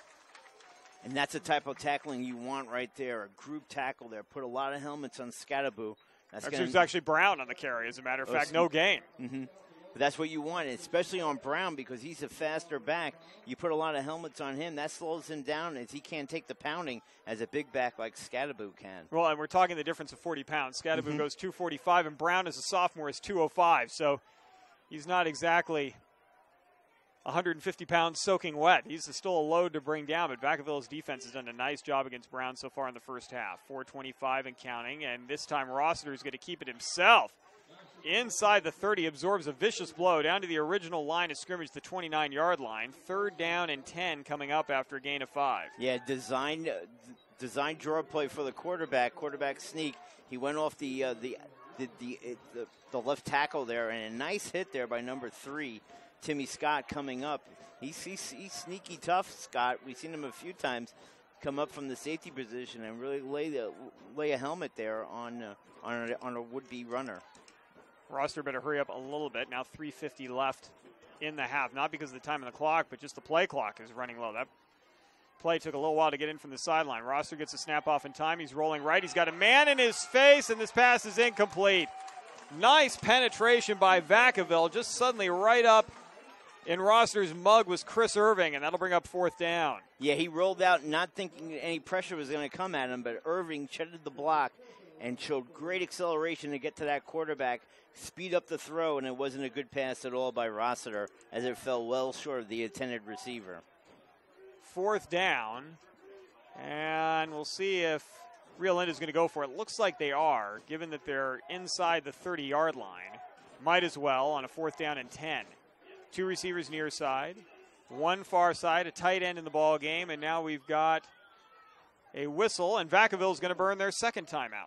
And that's the type of tackling you want right there, a group tackle there. Put a lot of helmets on Scattaboo. That's Actually, it was actually Brown on the carry, as a matter of fact, no gain. Mm-hmm. But that's what you want, especially on Brown, because he's a faster back. You put a lot of helmets on him, that slows him down as he can't take the pounding as a big back like Scattaboo can. Well, and we're talking the difference of forty pounds. Scattaboo mm-hmm. goes two forty-five, and Brown, as a sophomore, is two oh five. So he's not exactly one hundred fifty pounds soaking wet. He's still a load to bring down, but Vacaville's defense has done a nice job against Brown so far in the first half. four twenty-five and counting, and this time Rossiter is going to keep it himself. Inside the thirty, absorbs a vicious blow down to the original line of scrimmage, the twenty-nine-yard line. Third down and ten coming up after a gain of five. Yeah, designed, uh, designed draw play for the quarterback, quarterback sneak. He went off the, uh, the, the, the, the, the left tackle there, and a nice hit there by number three, Timmy Scott, coming up. He's, he's, he's sneaky tough, Scott. We've seen him a few times come up from the safety position and really lay, the, lay a helmet there on, uh, on, a, on a would-be runner. Roster better hurry up a little bit. Now three fifty left in the half. Not because of the time on the clock, but just the play clock is running low. That play took a little while to get in from the sideline. Roster gets a snap off in time. He's rolling right. He's got a man in his face, and this pass is incomplete. Nice penetration by Vacaville. Just suddenly right up in Roster's mug was Chris Irving, and that'll bring up fourth down. Yeah, he rolled out not thinking any pressure was going to come at him, but Irving chedded the block and showed great acceleration to get to that quarterback, speed up the throw, and it wasn't a good pass at all by Rossiter as it fell well short of the intended receiver. Fourth down, and we'll see if Rio Linda is going to go for it. Looks like they are, given that they're inside the thirty-yard line. Might as well on a fourth down and ten. Two receivers near side, one far side, a tight end in the ball game, and now we've got a whistle, and Vacaville is going to burn their second timeout.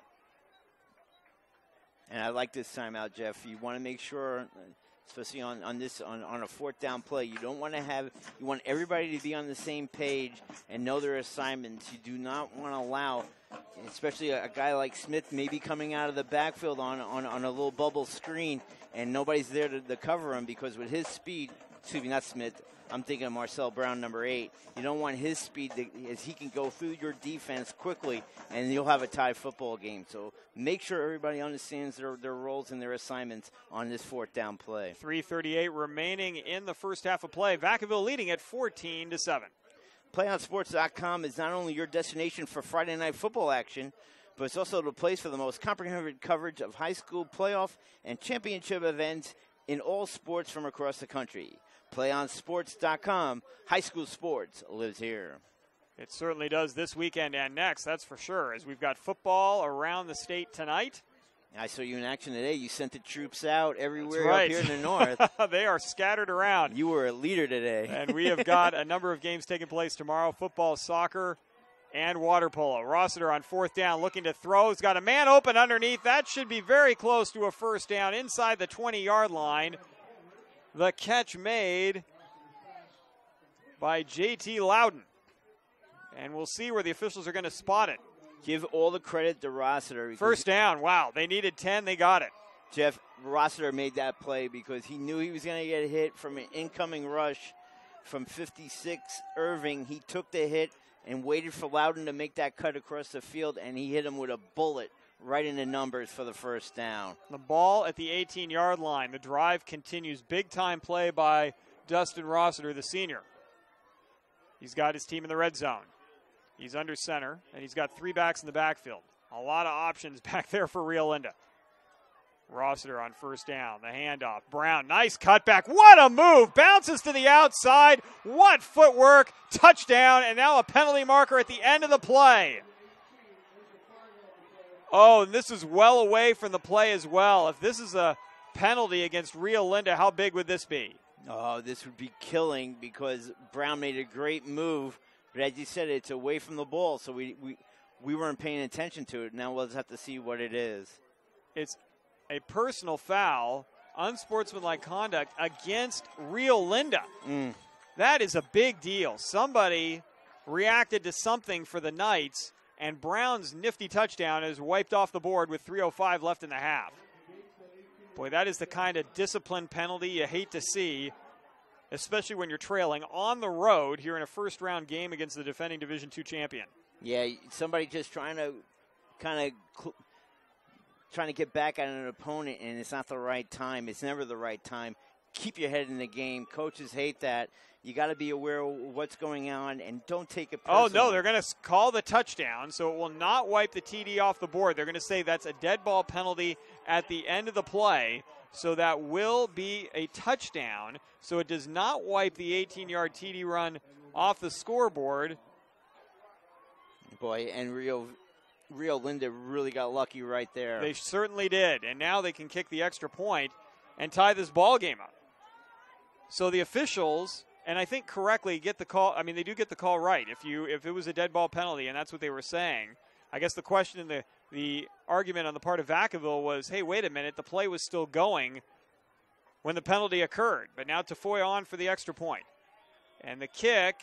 And I like this timeout, Jeff. You want to make sure, especially on, on this on, on a fourth down play, you don't want to have you want everybody to be on the same page and know their assignments. You do not want to allow, especially a, a guy like Smith maybe coming out of the backfield on, on, on a little bubble screen, and nobody's there to, to cover him, because with his speed, excuse me, not Smith, I'm thinking of Marcel Brown, number eight. You don't want his speed to, as he can go through your defense quickly, and you'll have a tie football game. So make sure everybody understands their, their roles and their assignments on this fourth down play. three thirty-eight remaining in the first half of play. Vacaville leading at fourteen to seven. Play On Sports dot com is not only your destination for Friday night football action, but it's also the place for the most comprehensive coverage of high school playoff and championship events in all sports from across the country. Play On Sports dot com. High school sports lives here. It certainly does this weekend and next, that's for sure, as we've got football around the state tonight. I saw you in action today. You sent the troops out everywhere right. up here in the north. They are scattered around. You were a leader today. And we have got a number of games taking place tomorrow, football, soccer, and water polo. Rossiter on fourth down looking to throw. He's got a man open underneath. That should be very close to a first down inside the twenty-yard line. The catch made by J T Loudon. And we'll see where the officials are going to spot it. Give all the credit to Rossiter. First down. Wow. They needed ten. They got it. Jeff, Rossiter made that play because he knew he was going to get hit from an incoming rush from fifty-six Irving. He took the hit and waited for Loudon to make that cut across the field, and he hit him with a bullet right in the numbers for the first down. The ball at the eighteen-yard line. The drive continues. Big-time play by Dustin Rossiter, the senior. He's got his team in the red zone. He's under center, and he's got three backs in the backfield. A lot of options back there for Rio Linda. Rossiter on first down. The handoff. Brown, nice cutback. What a move. Bounces to the outside. What footwork. Touchdown, and now a penalty marker at the end of the play. Oh, and this is well away from the play as well. If this is a penalty against Rio Linda, how big would this be? Oh, this would be killing because Brown made a great move. But as you said, it's away from the ball, so we, we, we weren't paying attention to it. Now we'll just have to see what it is. It's a personal foul, unsportsmanlike conduct against Rio Linda. Mm. That is a big deal. Somebody reacted to something for the Knights, and Brown's nifty touchdown is wiped off the board with three oh five left in the half. Boy, that is the kind of discipline penalty you hate to see, especially when you're trailing on the road here in a first-round game against the defending Division two champion. Yeah, somebody just trying to kind of cl- trying to get back at an opponent, and it's not the right time. It's never the right time. Keep your head in the game. Coaches hate that. You got to be aware of what's going on, and don't take it personal. Oh, no, they're going to call the touchdown, so it will not wipe the T D off the board. They're going to say that's a dead ball penalty at the end of the play, so that will be a touchdown. So it does not wipe the eighteen-yard T D run off the scoreboard. Boy, and Rio, Rio Linda really got lucky right there. They certainly did, and now they can kick the extra point and tie this ball game up. So the officials, and I think correctly, get the call. I mean, they do get the call right. If you if it was a dead ball penalty, and that's what they were saying, I guess the question in the the argument on the part of Vacaville was, hey, wait a minute, the play was still going when the penalty occurred. But now Tafoya on for the extra point. And the kick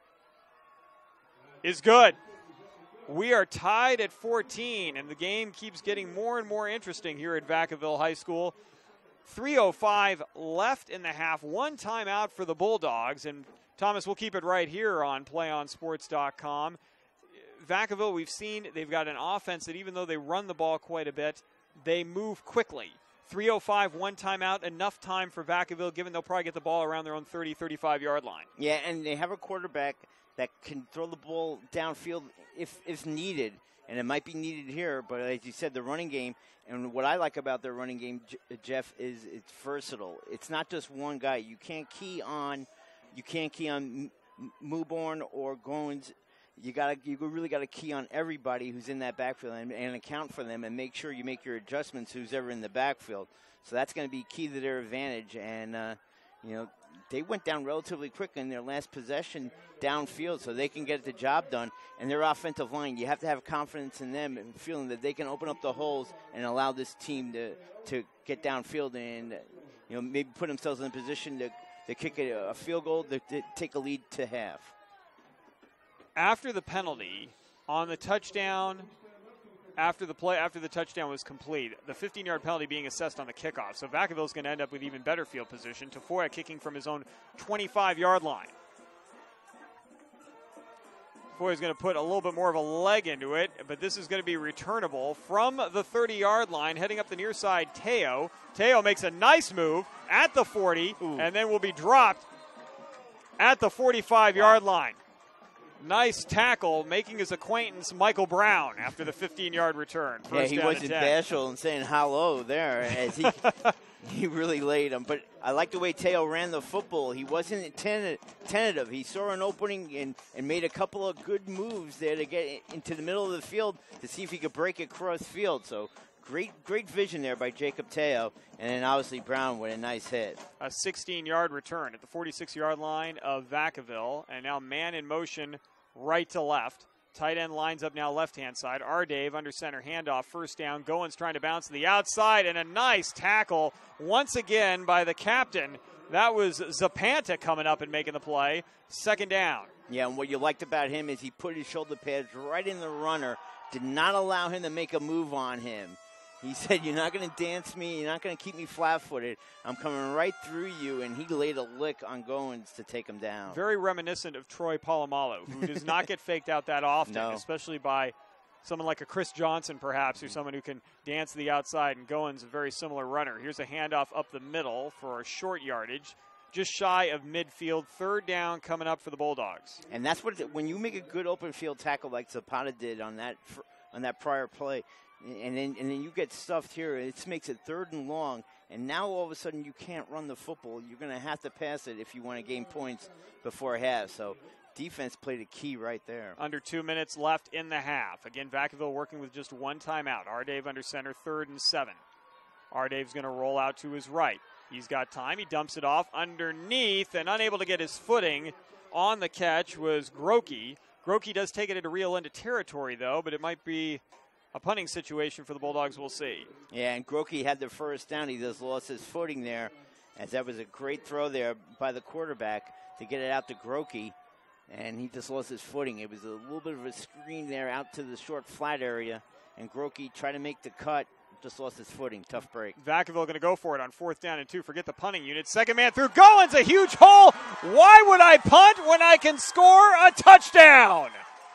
is good. We are tied at fourteen, and the game keeps getting more and more interesting here at Vacaville High School. three oh five left in the half, one timeout for the Bulldogs. And, Thomas, we'll keep it right here on play on sports dot com. Vacaville, we've seen they've got an offense that even though they run the ball quite a bit, they move quickly. three oh five, one timeout, enough time for Vacaville, given they'll probably get the ball around their own thirty, thirty-five-yard line. Yeah, and they have a quarterback that can throw the ball downfield if, if needed. And it might be needed here, but as you said, the running game, and what I like about their running game, Jeff, is it's versatile. It's not just one guy. You can't key on, you can't key on Mewborn or Goins. You got you really got to key on everybody who's in that backfield and, and account for them and make sure you make your adjustments who's ever in the backfield. So that's going to be key to their advantage. And uh, you know, they went down relatively quick in their last possession downfield, so they can get the job done. And their offensive line, you have to have confidence in them and feeling that they can open up the holes and allow this team to to get downfield and you know maybe put themselves in a position to to kick a, a field goal to, to take a lead to half. After the penalty on the touchdown, after the play, after the touchdown was complete, the fifteen-yard penalty being assessed on the kickoff. So Vacaville's going to end up with even better field position. Tafoya kicking from his own twenty-five-yard line. Tafoya's going to put a little bit more of a leg into it, but this is going to be returnable from the thirty-yard line, heading up the near side. Teo. Teo makes a nice move at the forty, Ooh. and then will be dropped at the forty-five-yard wow. line. Nice tackle, making his acquaintance Michael Brown after the fifteen-yard return. First yeah, he wasn't bashful and saying hello there as he he really laid him. But I like the way Teo ran the football. He wasn't tentative. He saw an opening and, and made a couple of good moves there to get into the middle of the field to see if he could break it cross field. So great, great vision there by Jacob Teo. And then obviously Brown with a nice hit. A sixteen-yard return at the forty-six-yard line of Vacaville. And now man in motion right to left. Tight end lines up now left-hand side. R. Dave under center, handoff, first down. Goins trying to bounce to the outside, and a nice tackle once again by the captain. That was Zapanta coming up and making the play. Second down. Yeah, and what you liked about him is he put his shoulder pads right in the runner, did not allow him to make a move on him. He said, you're not going to dance me, you're not going to keep me flat-footed. I'm coming right through you, and he laid a lick on Goins to take him down. Very reminiscent of Troy Polamalu, who does not get faked out that often, no. especially by someone like a Chris Johnson, perhaps, or someone who can dance to the outside, and Goins a very similar runner. Here's a handoff up the middle for a short yardage, just shy of midfield. Third down coming up for the Bulldogs. And that's what it, when you make a good open field tackle like Zapata did on that on that prior play, and then and then you get stuffed here, it makes it third and long, and now all of a sudden you can't run the football. You're going to have to pass it if you want to gain points before half. So defense played a key right there. Under two minutes left in the half. Again, Vacaville working with just one timeout. Ardave under center, third and seven. Ardave's going to roll out to his right. He's got time. He dumps it off underneath, and unable to get his footing on the catch was Grokey. Grokey does take it into Rio Linda territory, though, but it might be a punting situation for the Bulldogs. We'll see. Yeah, and Grokey had the first down. He just lost his footing there, as that was a great throw there by the quarterback to get it out to Grokey, and he just lost his footing. It was a little bit of a screen there out to the short flat area, and Grokey tried to make the cut, just lost his footing. Tough break. Vacaville going to go for it on fourth down and two. Forget the punting unit. Second man through. Goins, a huge hole. Why would I punt when I can score a touchdown?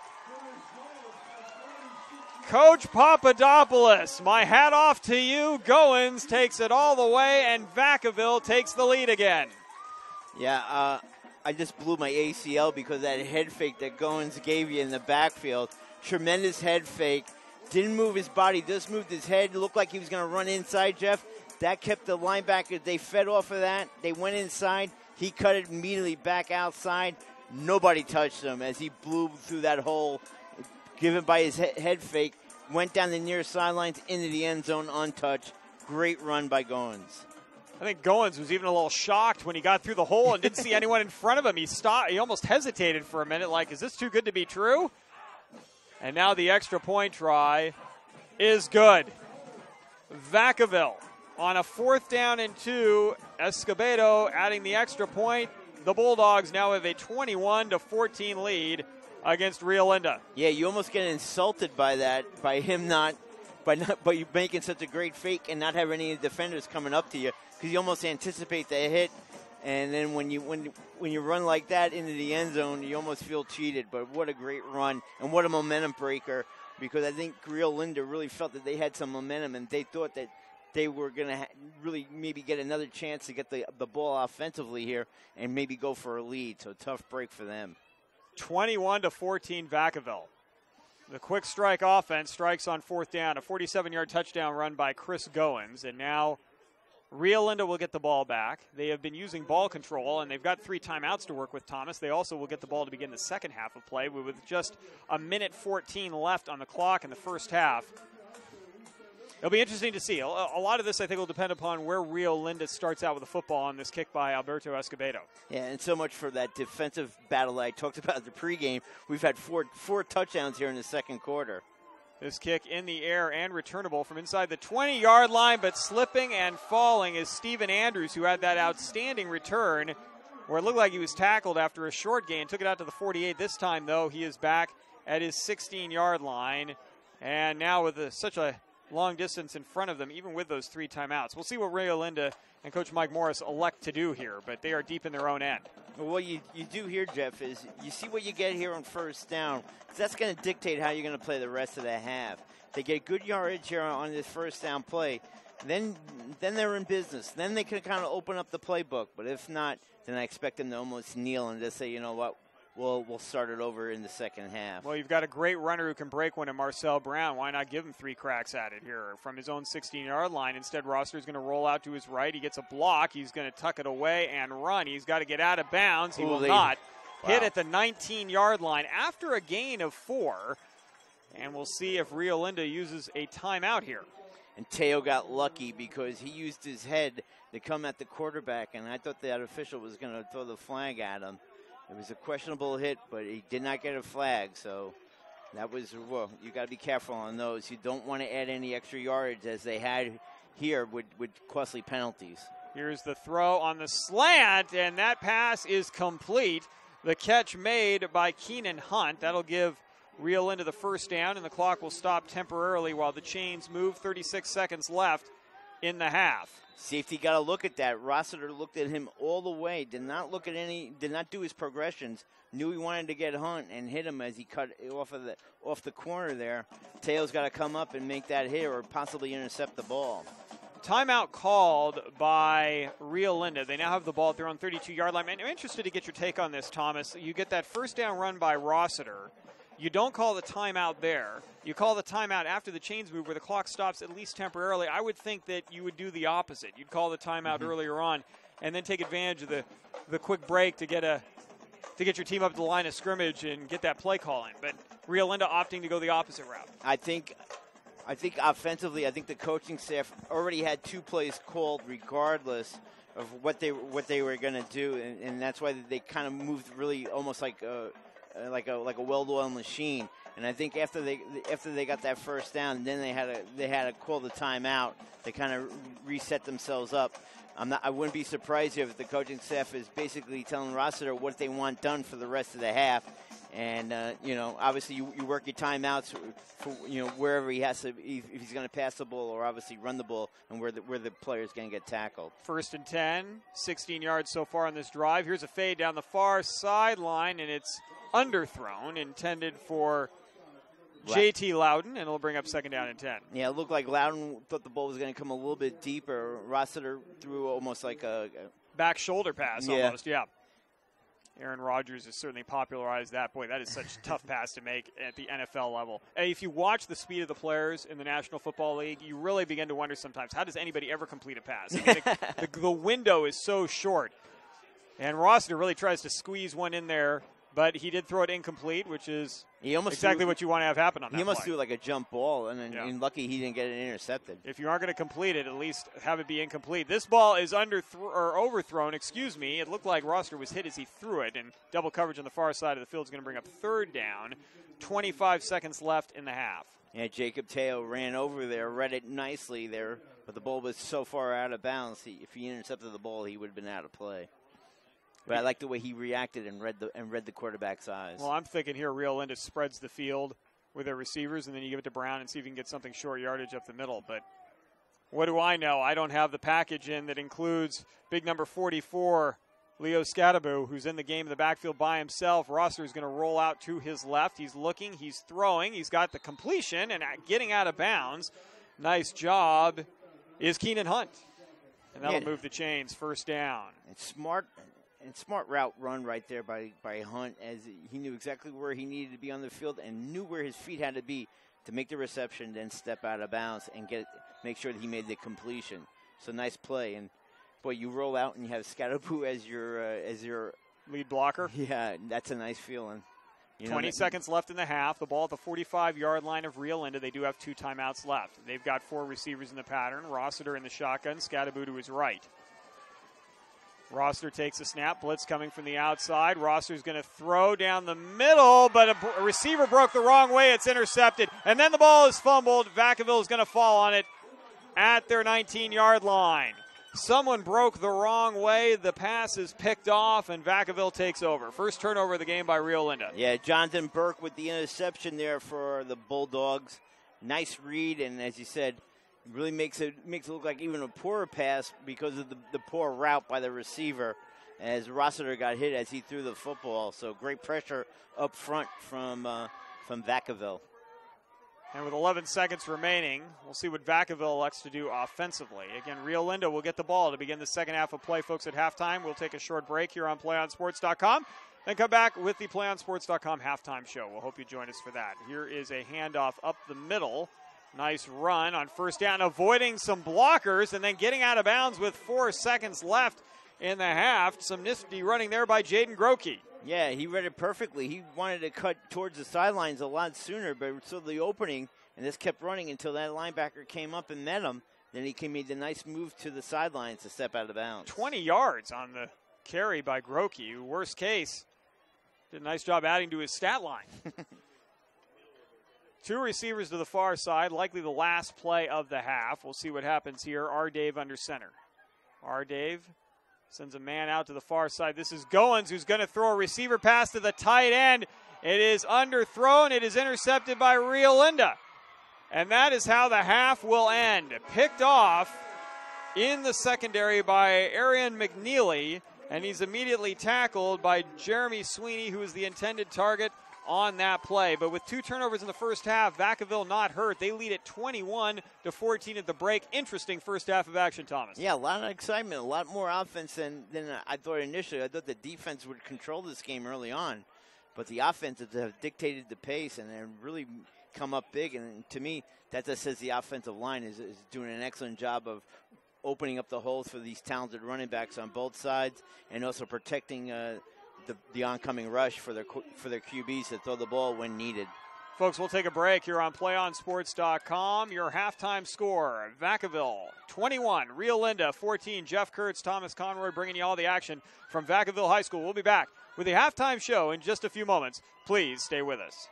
Coach Papadopoulos, my hat off to you. Goins takes it all the way, and Vacaville takes the lead again. Yeah, uh, I just blew my A C L because of that head fake that Goins gave you in the backfield. Tremendous head fake. Didn't move his body, just moved his head. It looked like he was going to run inside, Jeff. That kept the linebacker. They fed off of that. They went inside. He cut it immediately back outside. Nobody touched him as he blew through that hole given by his he- head fake. Went down the near sidelines into the end zone untouched. Great run by Goins. I think Goins was even a little shocked when he got through the hole and didn't see anyone in front of him. He stopped. He almost hesitated for a minute, like, is this too good to be true? And now the extra point try is good. Vacaville on a fourth down and two. Escobedo adding the extra point. The Bulldogs now have a twenty-one to fourteen lead against Rio Linda. Yeah, you almost get insulted by that, by him not, by not, by you making such a great fake and not having any defenders coming up to you, because you almost anticipate the hit. And then when you when when you run like that into the end zone, you almost feel cheated. But what a great run, and what a momentum breaker, because I think Rio Linda really felt that they had some momentum, and they thought that they were going to ha- really maybe get another chance to get the, the ball offensively here and maybe go for a lead. So tough break for them. twenty-one to fourteen Vacaville. The quick strike offense strikes on fourth down. A forty-seven-yard touchdown run by Chris Goins, and now Rio Linda will get the ball back. They have been using ball control, and they've got three timeouts to work with, Thomas. They also will get the ball to begin the second half of play with just a minute fourteen left on the clock in the first half. It'll be interesting to see. A lot of this, I think, will depend upon where Rio Linda starts out with the football on this kick by Alberto Escobedo. Yeah, and so much for that defensive battle that I talked about at the pregame. We've had four four touchdowns here in the second quarter. This kick in the air and returnable from inside the twenty-yard line, but slipping and falling is Steven Andrews, who had that outstanding return where it looked like he was tackled after a short gain. Took it out to the forty-eight. This time, though, he is back at his sixteen-yard line. And now with a, such a long distance in front of them, even with those three timeouts. We'll see what Rio Linda and Coach Mike Morris elect to do here, but they are deep in their own end. Well, what you, you do here, Jeff, is you see what you get here on first down. That's going to dictate how you're going to play the rest of the half. They get good yardage here on this first down play, then then they're in business. Then they can kind of open up the playbook. But if not, then I expect them to almost kneel and just say, you know what, we'll we'll start it over in the second half. Well, you've got a great runner who can break one in Marcel Brown. Why not give him three cracks at it here from his own sixteen-yard line? Instead, Roster is going to roll out to his right. He gets a block. He's going to tuck it away and run. He's got to get out of bounds. He Ooh, will they, not. Wow. Hit at the nineteen-yard line after a gain of four. And we'll see if Rio Linda uses a timeout here. And Teo got lucky because he used his head to come at the quarterback, and I thought that official was going to throw the flag at him. It was a questionable hit, but he did not get a flag, so that was, well, you got to be careful on those. You don't want to add any extra yardage as they had here with, with costly penalties. Here's the throw on the slant, and that pass is complete. The catch made by Keenan Hunt. That'll give Rio Linda the first down, and the clock will stop temporarily while the chains move. thirty-six seconds left in the half. Safety got to look at that. Rossiter looked at him all the way, did not look at any, did not do his progressions, knew he wanted to get Hunt and hit him as he cut off of the off the corner there. Teo's got to come up and make that hit or possibly intercept the ball. Timeout called by Rio Linda. They now have the ball at their own thirty-two-yard line. And I'm interested to get your take on this, Thomas. You get that first down run by Rossiter. You don't call the timeout there. You call the timeout after the chains move where the clock stops at least temporarily. I would think that you would do the opposite. You'd call the timeout mm-hmm. earlier on and then take advantage of the, the quick break to get a to get your team up to the line of scrimmage and get that play calling. But Rio Linda opting to go the opposite route. I think, I think offensively, I think the coaching staff already had two plays called regardless of what they what they were going to do, and, and that's why they kind of moved really almost like a like a like a well-oiled machine. And I think after they after they got that first down, then they had to they had to call the timeout to kind of reset themselves up. I'm not. I wouldn't be surprised if the coaching staff is basically telling Rossiter what they want done for the rest of the half. And uh, you know, obviously, you, you work your timeouts for you know wherever he has to, if, if he's going to pass the ball or obviously run the ball, and where the where the player is going to get tackled. First and ten, sixteen yards so far on this drive. Here's a fade down the far sideline, and it's underthrown, intended for J T Loudon, and it'll bring up second down and ten. Yeah, it looked like Loudon thought the ball was going to come a little bit deeper. Rossiter threw almost like a, a back shoulder pass, yeah. almost. Yeah. Aaron Rodgers has certainly popularized that. Boy, that is such a tough pass to make at the N F L level. And if you watch the speed of the players in the National Football League, you really begin to wonder sometimes, how does anybody ever complete a pass? I mean, the, the, the window is so short. And Rossiter really tries to squeeze one in there, but he did throw it incomplete, which is he almost exactly threw, what you want to have happen on that He almost play. threw like a jump ball, and, then, yeah. and lucky he didn't get it intercepted. If you aren't going to complete it, at least have it be incomplete. This ball is under or overthrown, excuse me. It looked like Rossiter was hit as he threw it, and double coverage on the far side of the field is going to bring up third down. twenty-five seconds left in the half. Yeah, Jacob Teo ran over there, read it nicely there, but the ball was so far out of bounds. He, if he intercepted the ball, he would have been out of play. But I like the way he reacted and read the and read the quarterback's eyes. Well, I'm thinking here Rio Linda spreads the field with their receivers, and then you give it to Brown and see if you can get something short yardage up the middle. But what do I know? I don't have the package in that includes big number forty-four, Leo Scadaboo, who's in the game in the backfield by himself. Rossiter is going to roll out to his left. He's looking. He's throwing. He's got the completion and getting out of bounds. Nice job is Keenan Hunt. And that'll yeah. move the chains. First down. And smart and smart route run right there by, by Hunt, as he knew exactly where he needed to be on the field and knew where his feet had to be to make the reception, then step out of bounds and get make sure that he made the completion. So nice play. And boy, you roll out and you have Scadaboo as your uh, as your lead blocker. Yeah, that's a nice feeling. You know, twenty that, seconds left in the half. The ball at the forty-five-yard line of Rio Linda. They do have two timeouts left. They've got four receivers in the pattern. Rossiter in the shotgun. Scadaboo to his right. Rossiter takes a snap. Blitz coming from the outside. Rossiter's going to throw down the middle, but a, a receiver broke the wrong way. It's intercepted. And then the ball is fumbled. Vacaville is going to fall on it at their nineteen-yard line. Someone broke the wrong way. The pass is picked off, and Vacaville takes over. First turnover of the game by Rio Linda. Yeah, Jonathan Burke with the interception there for the Bulldogs. Nice read, and as you said, really makes it makes it look like even a poorer pass because of the, the poor route by the receiver as Rossiter got hit as he threw the football. So great pressure up front from uh, from Vacaville. And with eleven seconds remaining, we'll see what Vacaville elects to do offensively. Again, Rio Linda will get the ball to begin the second half of play, folks, at halftime. We'll take a short break here on play on sports dot com, then come back with the play on sports dot com halftime show. We'll hope you join us for that. Here is a handoff up the middle. Nice run on first down, avoiding some blockers, and then getting out of bounds with four seconds left in the half. Some nifty running there by Jaden Grokey. Yeah, he read it perfectly. He wanted to cut towards the sidelines a lot sooner, but saw the opening, and just kept running until that linebacker came up and met him. Then he made a nice move to the sidelines to step out of bounds. twenty yards on the carry by Grokey. Worst case, did a nice job adding to his stat line. Two receivers to the far side, likely the last play of the half. We'll see what happens here. R. Dave under center. R. Dave sends a man out to the far side. This is Goins, who's going to throw a receiver pass to the tight end. It is underthrown. It is intercepted by Rio Linda. And that is how the half will end. Picked off in the secondary by Arian McNeely, and he's immediately tackled by Jeremy Sweeney, who is the intended target on that play. But with two turnovers in the first half, Vacaville not hurt. They lead at twenty-one to fourteen at the break. Interesting first half of action, Thomas. Yeah, a lot of excitement, a lot more offense than, than I thought initially. I thought the defense would control this game early on, but the offenses have dictated the pace and they're really come up big. And to me, that just says the offensive line is, is doing an excellent job of opening up the holes for these talented running backs on both sides and also protecting uh, the, the oncoming rush for their for their Q Bs to throw the ball when needed. Folks, we'll take a break here on play on sports dot com. Your halftime score, Vacaville twenty-one, Rio Linda fourteen. Jeff Kurtz, Thomas Conroy bringing you all the action from Vacaville High School. We'll be back with the halftime show in just a few moments. Please stay with us.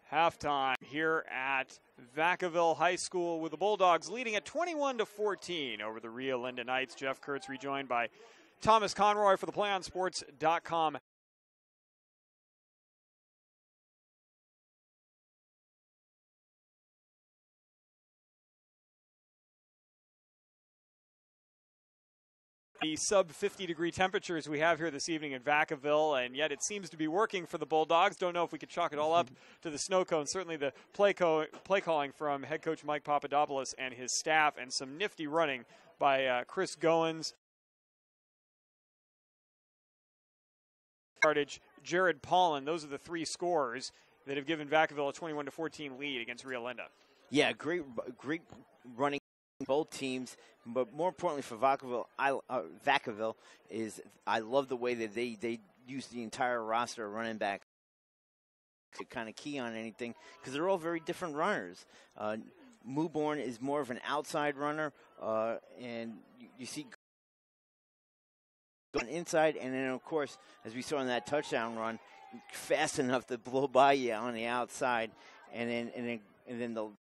Halftime here at Vacaville High School with the Bulldogs leading at twenty-one to fourteen over the Rio Linda Knights. Jeff Kurtz rejoined by Thomas Conroy for the play on sports dot com. The sub fifty degree temperatures we have here this evening in Vacaville, and yet it seems to be working for the Bulldogs. Don't know if we could chalk it all up to the snow cone. Certainly the play, co play calling from head coach Mike Papadopoulos and his staff, and some nifty running by uh, Chris Goins, Jared Paulin. Those are the three scorers that have given Vacaville a twenty-one to fourteen lead against Rio Linda. Yeah, great, great running both teams. But more importantly for Vacaville, I, uh, Vacaville is I love the way that they, they use the entire roster of running back to kind of key on anything, because they're all very different runners. Uh, Mewborn is more of an outside runner, uh, and you, you see going inside, and then of course, as we saw in that touchdown run, fast enough to blow by you on the outside, and then and then and then the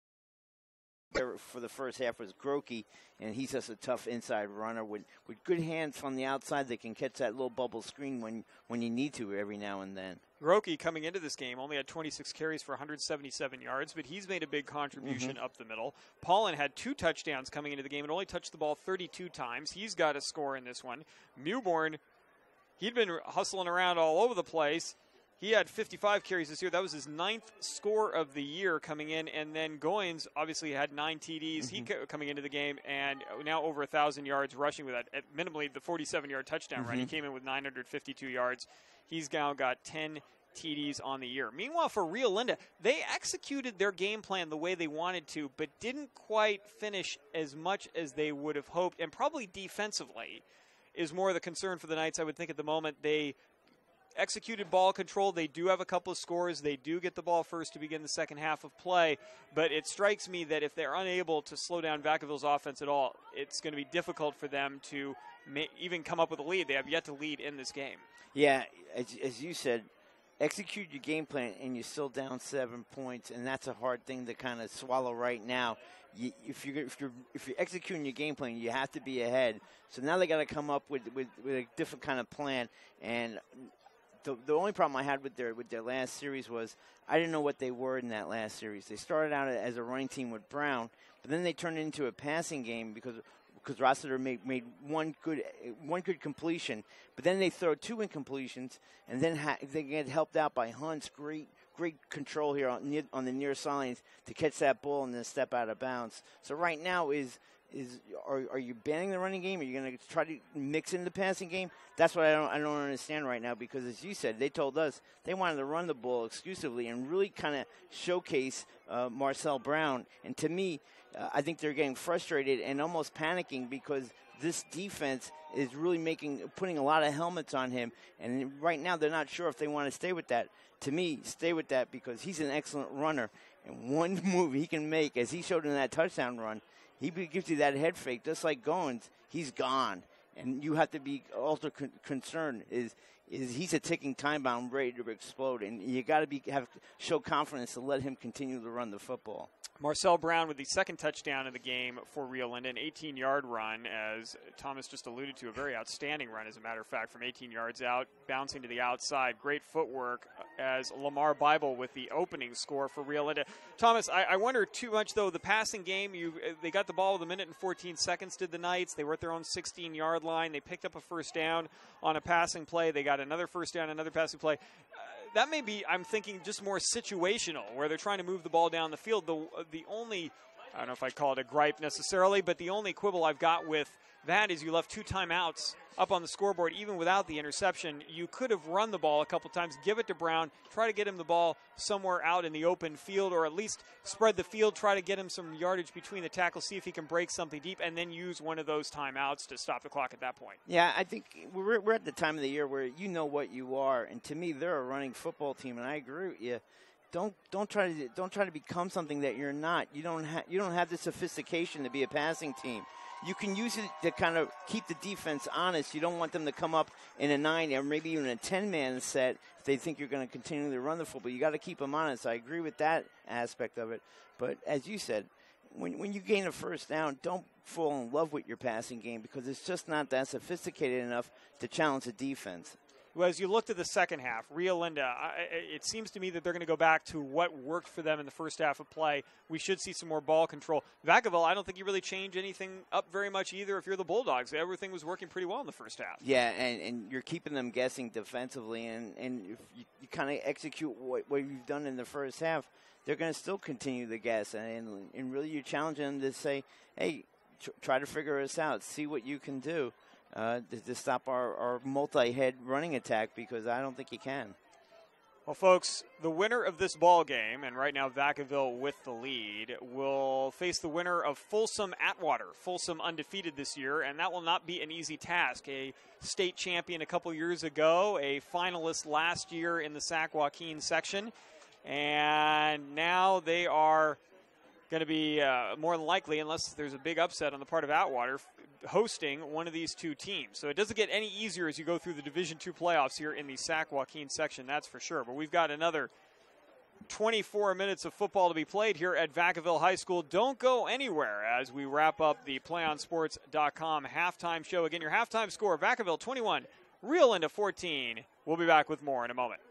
for the first half was Grokey, and he's just a tough inside runner with, with good hands on the outside that can catch that little bubble screen when, when you need to every now and then. Grokey coming into this game only had twenty-six carries for one hundred seventy-seven yards, but he's made a big contribution mm-hmm. up the middle. Paulin had two touchdowns coming into the game and only touched the ball thirty-two times. He's got a score in this one. Mewborn, he'd been hustling around all over the place. He had fifty-five carries this year. That was his ninth score of the year coming in. And then Goins obviously had nine T Ds mm-hmm. he coming into the game, and now over one thousand yards rushing with that. At minimally the forty-seven yard touchdown mm-hmm. run. He came in with nine hundred fifty-two yards. He's now got ten T Ds on the year. Meanwhile, for Rio Linda, they executed their game plan the way they wanted to, but didn't quite finish as much as they would have hoped. And probably defensively is more the concern for the Knights, I would think, at the moment. They executed ball control. They do have a couple of scores. They do get the ball first to begin the second half of play. But it strikes me that if they're unable to slow down Vacaville's offense at all, it's going to be difficult for them to may, even come up with a lead. They have yet to lead in this game. Yeah, as, as you said, execute your game plan, and you're still down seven points, and that's a hard thing to kind of swallow right now. You, if you're if you're if you're executing your game plan, you have to be ahead. So now they got to come up with, with with a different kind of plan. And The, the only problem I had with their with their last series was I didn't know what they were in that last series. They started out as a running team with Brown, but then they turned it into a passing game because because Rossiter made, made one good one good completion, but then they throw two incompletions, and then ha- they get helped out by Hunt's great great control here on, near, on the near sidelines to catch that ball and then step out of bounds. So right now is. Is are are you banning the running game? Are you going to try to mix in the passing game? That's what I don't I don't understand right now, because as you said, they told us they wanted to run the ball exclusively and really kind of showcase uh, Marcel Brown. And to me, uh, I think they're getting frustrated and almost panicking because this defense is really making putting a lot of helmets on him. And right now, they're not sure if they want to stay with that. To me, stay with that because he's an excellent runner, and one move he can make, as he showed in that touchdown run. He gives you that head fake, just like Goins. He's gone, and you have to be also con- concerned. Is is he's a ticking time bomb ready to explode, and you got to be have show confidence to let him continue to run the football. Marcel Brown with the second touchdown of the game for Rio Linda, an eighteen yard run, as Thomas just alluded to, a very outstanding run, as a matter of fact, from eighteen yards out, bouncing to the outside. Great footwork as Lamar Bible with the opening score for Rio Linda. Thomas, I, I wonder too much, though, the passing game, you they got the ball with a minute and fourteen seconds, did the Knights. They were at their own sixteen yard line. They picked up a first down on a passing play. They got another first down, another passing play. Uh, That may be, I'm thinking, just more situational, where they're trying to move the ball down the field. The the only, I don't know if I call it a gripe necessarily, but the only quibble I've got with that is you left two timeouts up on the scoreboard, even without the interception. You could have run the ball a couple times, give it to Brown, try to get him the ball somewhere out in the open field, or at least spread the field, try to get him some yardage between the tackles, see if he can break something deep, and then use one of those timeouts to stop the clock at that point. Yeah, I think we're, we're at the time of the year where you know what you are, and to me, they're a running football team, and I agree with you. Don't don't try to don't try to become something that you're not. You don't have you don't have the sophistication to be a passing team. you can use it to kind of keep the defense honest. You don't want them to come up in a nine or maybe even a ten-man set if they think you're going to continue to run the football. You got to keep them honest. I agree with that aspect of it. But as you said, when when you gain a first down, don't fall in love with your passing game because it's just not that sophisticated enough to challenge the defense. Well, as you looked at the second half, Rio Linda, I, it seems to me that they're going to go back to what worked for them in the first half of play. We should see some more ball control. Vacaville, I don't think you really changed anything up very much either if you're the Bulldogs. Everything was working pretty well in the first half. Yeah, and, and you're keeping them guessing defensively, and, and if you, you kind of execute what, what you've done in the first half, they're going to still continue to guess. And, and really you're challenging them to say, hey, tr- try to figure us out, see what you can do. Uh, to, to stop our, our multi-head running attack because I don't think you can. Well, folks, the winner of this ball game, and right now Vacaville with the lead, will face the winner of Folsom Atwater. Folsom undefeated this year, and that will not be an easy task. A state champion a couple years ago, a finalist last year in the Sac-Joaquin section, and now they are going to be uh, more than likely, unless there's a big upset on the part of Atwater, hosting one of these two teams. So it doesn't get any easier as you go through the Division two playoffs here in the Sac-Joaquin section, that's for sure. But we've got another twenty-four minutes of football to be played here at Vacaville High School. Don't go anywhere as we wrap up the play on sports dot com halftime show. Again, your halftime score, Vacaville twenty-one, Rio Linda fourteen. We'll be back with more in a moment.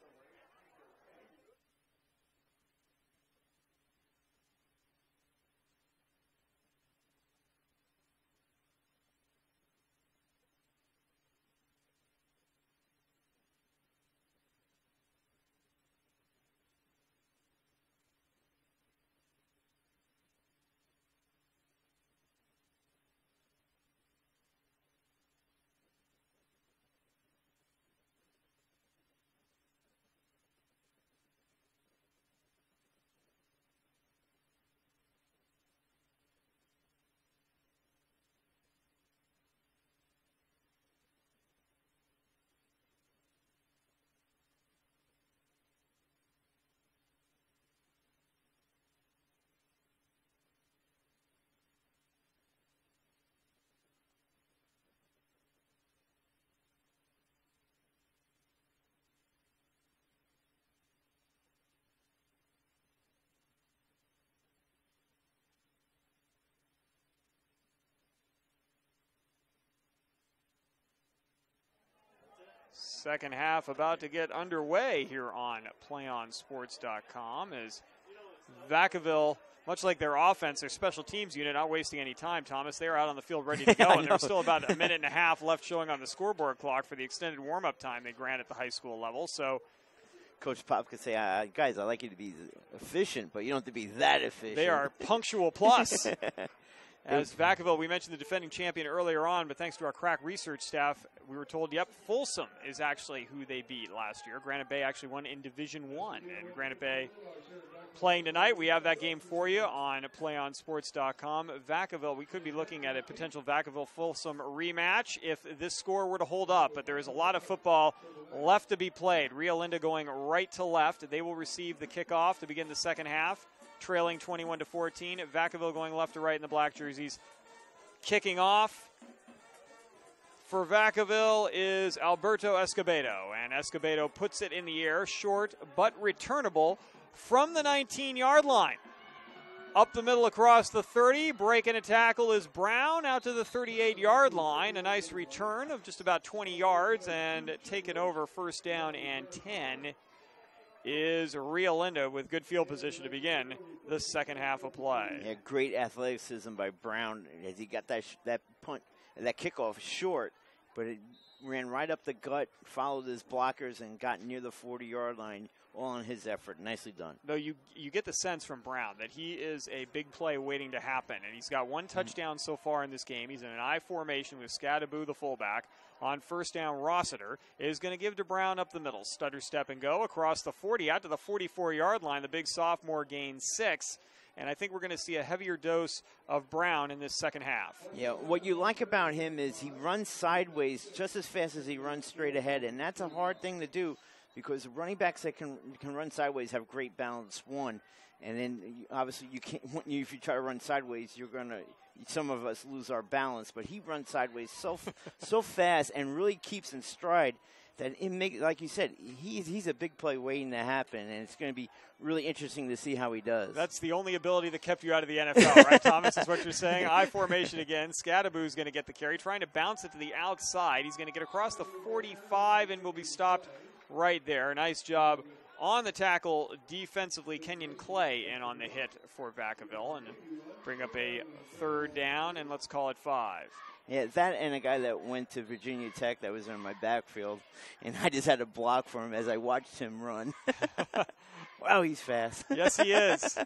Second half about to get underway here on play on sports dot com as Vacaville, much like their offense, their special teams unit, not wasting any time, Thomas. They are out on the field ready to go, and there's still about a minute and a half left showing on the scoreboard clock for the extended warm-up time they grant at the high school level. So, Coach Pop could say, uh, guys, I like you to be efficient, but you don't have to be that efficient. They are punctual plus. As Vacaville, we mentioned the defending champion earlier on, but thanks to our crack research staff, we were told, yep, Folsom is actually who they beat last year. Granite Bay actually won in Division One, and Granite Bay playing tonight. We have that game for you on play on sports dot com. Vacaville, we could be looking at a potential Vacaville-Folsom rematch if this score were to hold up, but there is a lot of football left to be played. Rio Linda going right to left. They will receive the kickoff to begin the second half, trailing twenty-one to fourteen. Vacaville going left to right in the black jerseys. Kicking off for Vacaville is Alberto Escobedo, and Escobedo puts it in the air, short but returnable from the nineteen-yard line. Up the middle across the thirty, breaking a tackle is Brown out to the thirty-eight-yard line. A nice return of just about twenty yards, and taken over first down and ten is Rio Linda with good field position to begin the second half of play. Yeah, great athleticism by Brown as he got that sh- that punt, that kickoff short, but it ran right up the gut, followed his blockers, and got near the forty-yard line. All on his effort. Nicely done. Though you you get the sense from Brown that he is a big play waiting to happen, and he's got one touchdown so far in this game. He's in an I formation with Scadaboo, the fullback. On first down, Rossiter is going to give to Brown up the middle. Stutter step and go across the forty out to the forty-four-yard line. The big sophomore gains six. And I think we're going to see a heavier dose of Brown in this second half. Yeah, what you like about him is he runs sideways just as fast as he runs straight ahead, and that's a hard thing to do because running backs that can can run sideways have great balance, one. And then, obviously, you can't. If you try to run sideways, you're going to some of us lose our balance, but he runs sideways so so fast and really keeps in stride that it make, like you said, he's he's a big play waiting to happen, and it's going to be really interesting to see how he does. That's the only ability that kept you out of the N F L, right, Thomas, is what you're saying? I formation again. Scadaboo's going to get the carry, trying to bounce it to the outside. He's going to get across the forty-five and will be stopped right there. Nice job on the tackle defensively. Kenyon Clay in on the hit for Vacaville, and bring up a third down, and let's call it five. Yeah, that and a guy that went to Virginia Tech that was in my backfield, and I just had to block for him as I watched him run. Wow, he's fast. Yes, he is.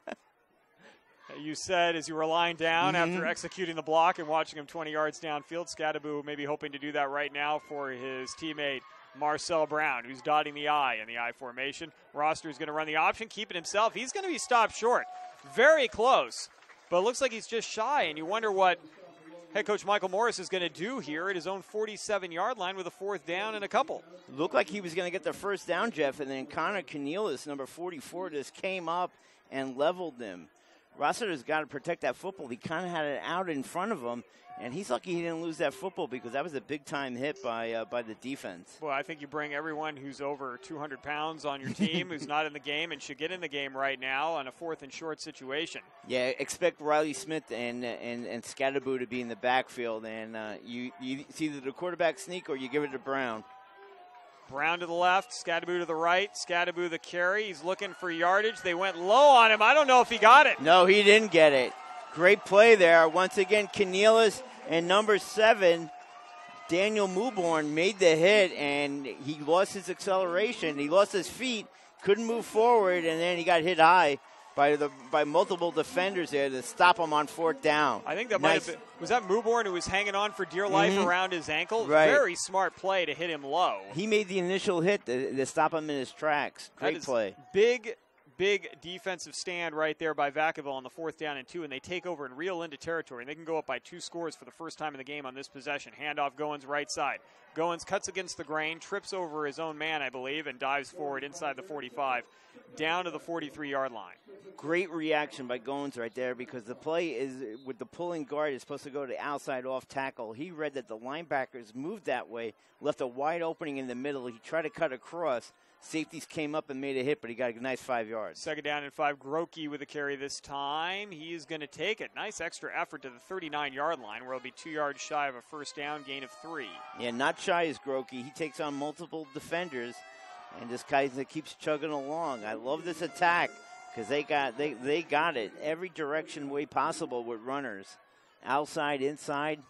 You said as you were lying down mm-hmm. after executing the block and watching him twenty yards downfield, Scadaboo may be hoping to do that right now for his teammate Marcel Brown, who's dotting the I in the I formation. Roster is going to run the option, keep it himself. He's going to be stopped short. Very close, but it looks like he's just shy, and you wonder what head coach Michael Morris is going to do here at his own forty-seven-yard line with a fourth down and a couple. Looked like he was going to get the first down, Jeff, and then Connor Cornelius, number forty-four, just came up and leveled them. Rossiter's got to protect that football. He kind of had it out in front of him, and he's lucky he didn't lose that football because that was a big-time hit by uh, by the defense. Well, I think you bring everyone who's over two hundred pounds on your team who's not in the game and should get in the game right now on a fourth and short situation. Yeah, expect Riley Smith and and, and Scadaboo to be in the backfield, and uh, you, you it's either the quarterback sneak or you give it to Brown. Brown to the left, Scadaboo to the right. Scadaboo the carry. He's looking for yardage. They went low on him. I don't know if he got it. No, he didn't get it. Great play there. Once again, Cornelius and number seven, Daniel Mewborn, made the hit, and he lost his acceleration. He lost his feet, couldn't move forward, and then he got hit high by the by multiple defenders there to stop him on fourth down. I think that nice. might have been, was that Mewborn who was hanging on for dear life mm-hmm. around his ankle? Right. Very smart play to hit him low. He made the initial hit to, to stop him in his tracks. Great that is play. Big, big defensive stand right there by Vacaville on the fourth down and two, and they take over in Rio Linda territory, and they can go up by two scores for the first time in the game on this possession. Handoff Goins right side. Goins cuts against the grain, trips over his own man, I believe, and dives forward inside the forty-five, down to the forty-three-yard line. Great reaction by Goins right there because the play is with the pulling guard is supposed to go to outside off tackle. He read that the linebackers moved that way, left a wide opening in the middle. He tried to cut across. Safeties came up and made a hit, but he got a nice five yards. Second down and five. Grokey with a carry this time. He is going to take it. Nice extra effort to the thirty-nine-yard line, where he'll be two yards shy of a first down, gain of three. Yeah, not shy is Grokey. He takes on multiple defenders, and this guy keeps chugging along. I love this attack because they got they they got it every direction way possible with runners, outside, inside.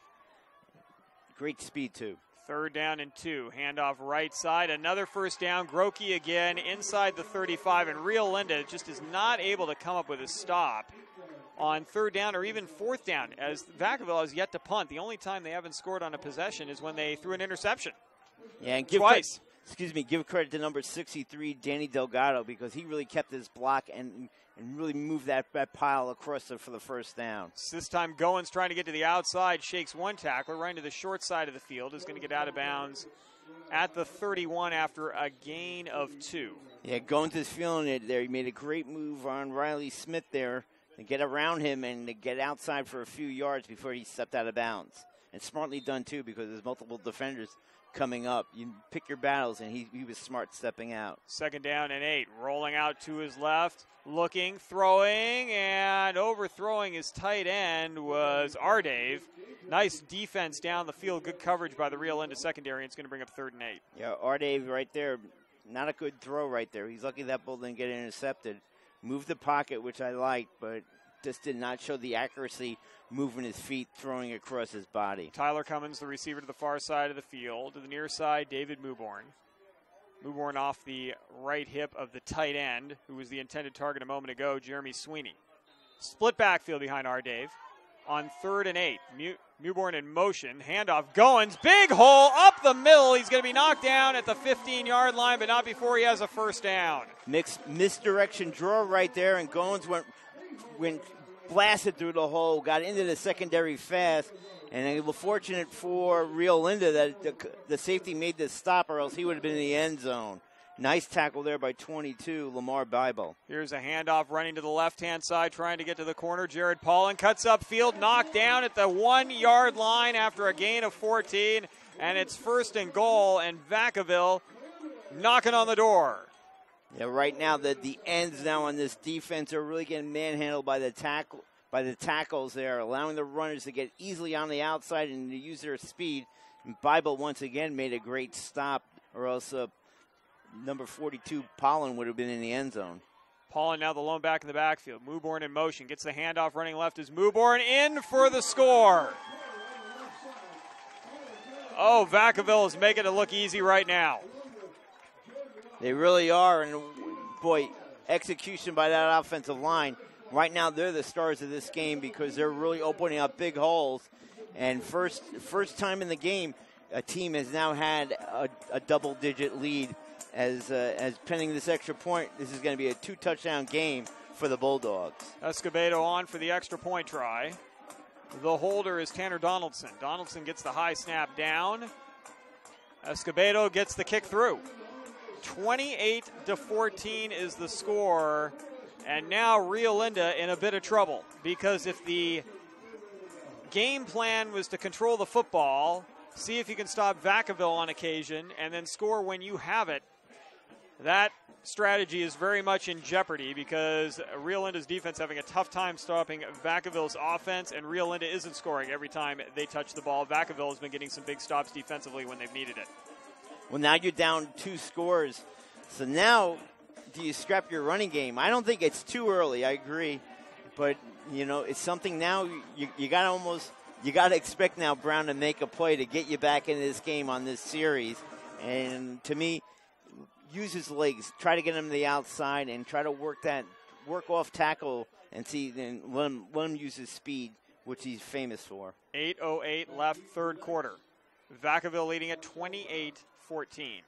Great speed too. Third down and two. Handoff right side. Another first down. Grokey again inside the thirty-five. And Rio Linda just is not able to come up with a stop on third down or even fourth down, as Vacaville has yet to punt. The only time they haven't scored on a possession is when they threw an interception. Yeah, and give Twice. Credit, excuse me, give credit to number sixty-three, Danny Delgado, because he really kept his block and and really moved that, that pile across the, for the first down. So this time Goins trying to get to the outside, shakes one tackler right into the short side of the field, is going to get out of bounds at the thirty-one after a gain of two. Yeah, Goins is feeling it there. He made a great move on Riley Smith there to get around him and to get outside for a few yards before he stepped out of bounds. And smartly done, too, because there's multiple defenders coming up. You pick your battles, and he, he was smart stepping out. Second down and eight. Rolling out to his left, looking, throwing, and overthrowing his tight end was Ardave. Nice defense down the field. Good coverage by the Rio Linda secondary. It's going to bring up third and eight. Yeah, Ardave right there. Not a good throw right there. He's lucky that ball didn't get intercepted. Moved the pocket, which I liked, but just did not show the accuracy moving his feet, throwing across his body. Tyler Cummins, the receiver, to the far side of the field. To the near side, David Mewborn. Mewborn off the right hip of the tight end, who was the intended target a moment ago, Jeremy Sweeney. Split backfield behind our Dave. On third and eight, Mew- Mewborn in motion. Handoff, Goins, big hole up the middle. He's going to be knocked down at the fifteen-yard line, but not before he has a first down. Mixed misdirection draw right there, and Goins went, went blasted through the hole, got into the secondary fast, and they were fortunate for Rio Linda that the, the safety made this stop, or else he would have been in the end zone. Nice tackle there by twenty-two, Lamar Bible. Here's a handoff running to the left-hand side, trying to get to the corner. Jared Paulin cuts upfield, knocked down at the one-yard line after a gain of fourteen, and it's first and goal, and Vacaville knocking on the door. Yeah, right now the, the ends now on this defense are really getting manhandled by the tackle by the tackles there, allowing the runners to get easily on the outside and to use their speed. And Bible once again made a great stop, or else uh, number forty-two, Pollen, would have been in the end zone. Pollen now the lone back in the backfield. Mewborn in motion. Gets the handoff running left is Mewborn in for the score. Oh, Vacaville is making it look easy right now. They really are, and boy, execution by that offensive line. Right now, they're the stars of this game because they're really opening up big holes. And first, first time in the game, a team has now had a, a double-digit lead. As uh, as pending this extra point, this is going to be a two-touchdown game for the Bulldogs. Escobedo on for the extra point try. The holder is Tanner Donaldson. Donaldson gets the high snap down. Escobedo gets the kick through. twenty-eight to fourteen is the score. And now Rio Linda in a bit of trouble, because if the game plan was to control the football, see if you can stop Vacaville on occasion, and then score when you have it, that strategy is very much in jeopardy, because Rio Linda's defense having a tough time stopping Vacaville's offense, and Rio Linda isn't scoring every time they touch the ball. Vacaville has been getting some big stops defensively when they've needed it. Well, now you're down two scores. So now, do you scrap your running game? I don't think it's too early. I agree. But, you know, it's something now you, you got to almost, you got to expect now Brown to make a play to get you back into this game on this series. And to me, use his legs, try to get him to the outside and try to work that, work off tackle and see, and let him, let him use his speed, which he's famous for. eight oh eight left, third quarter. Vacaville leading at twenty-eight fourteen.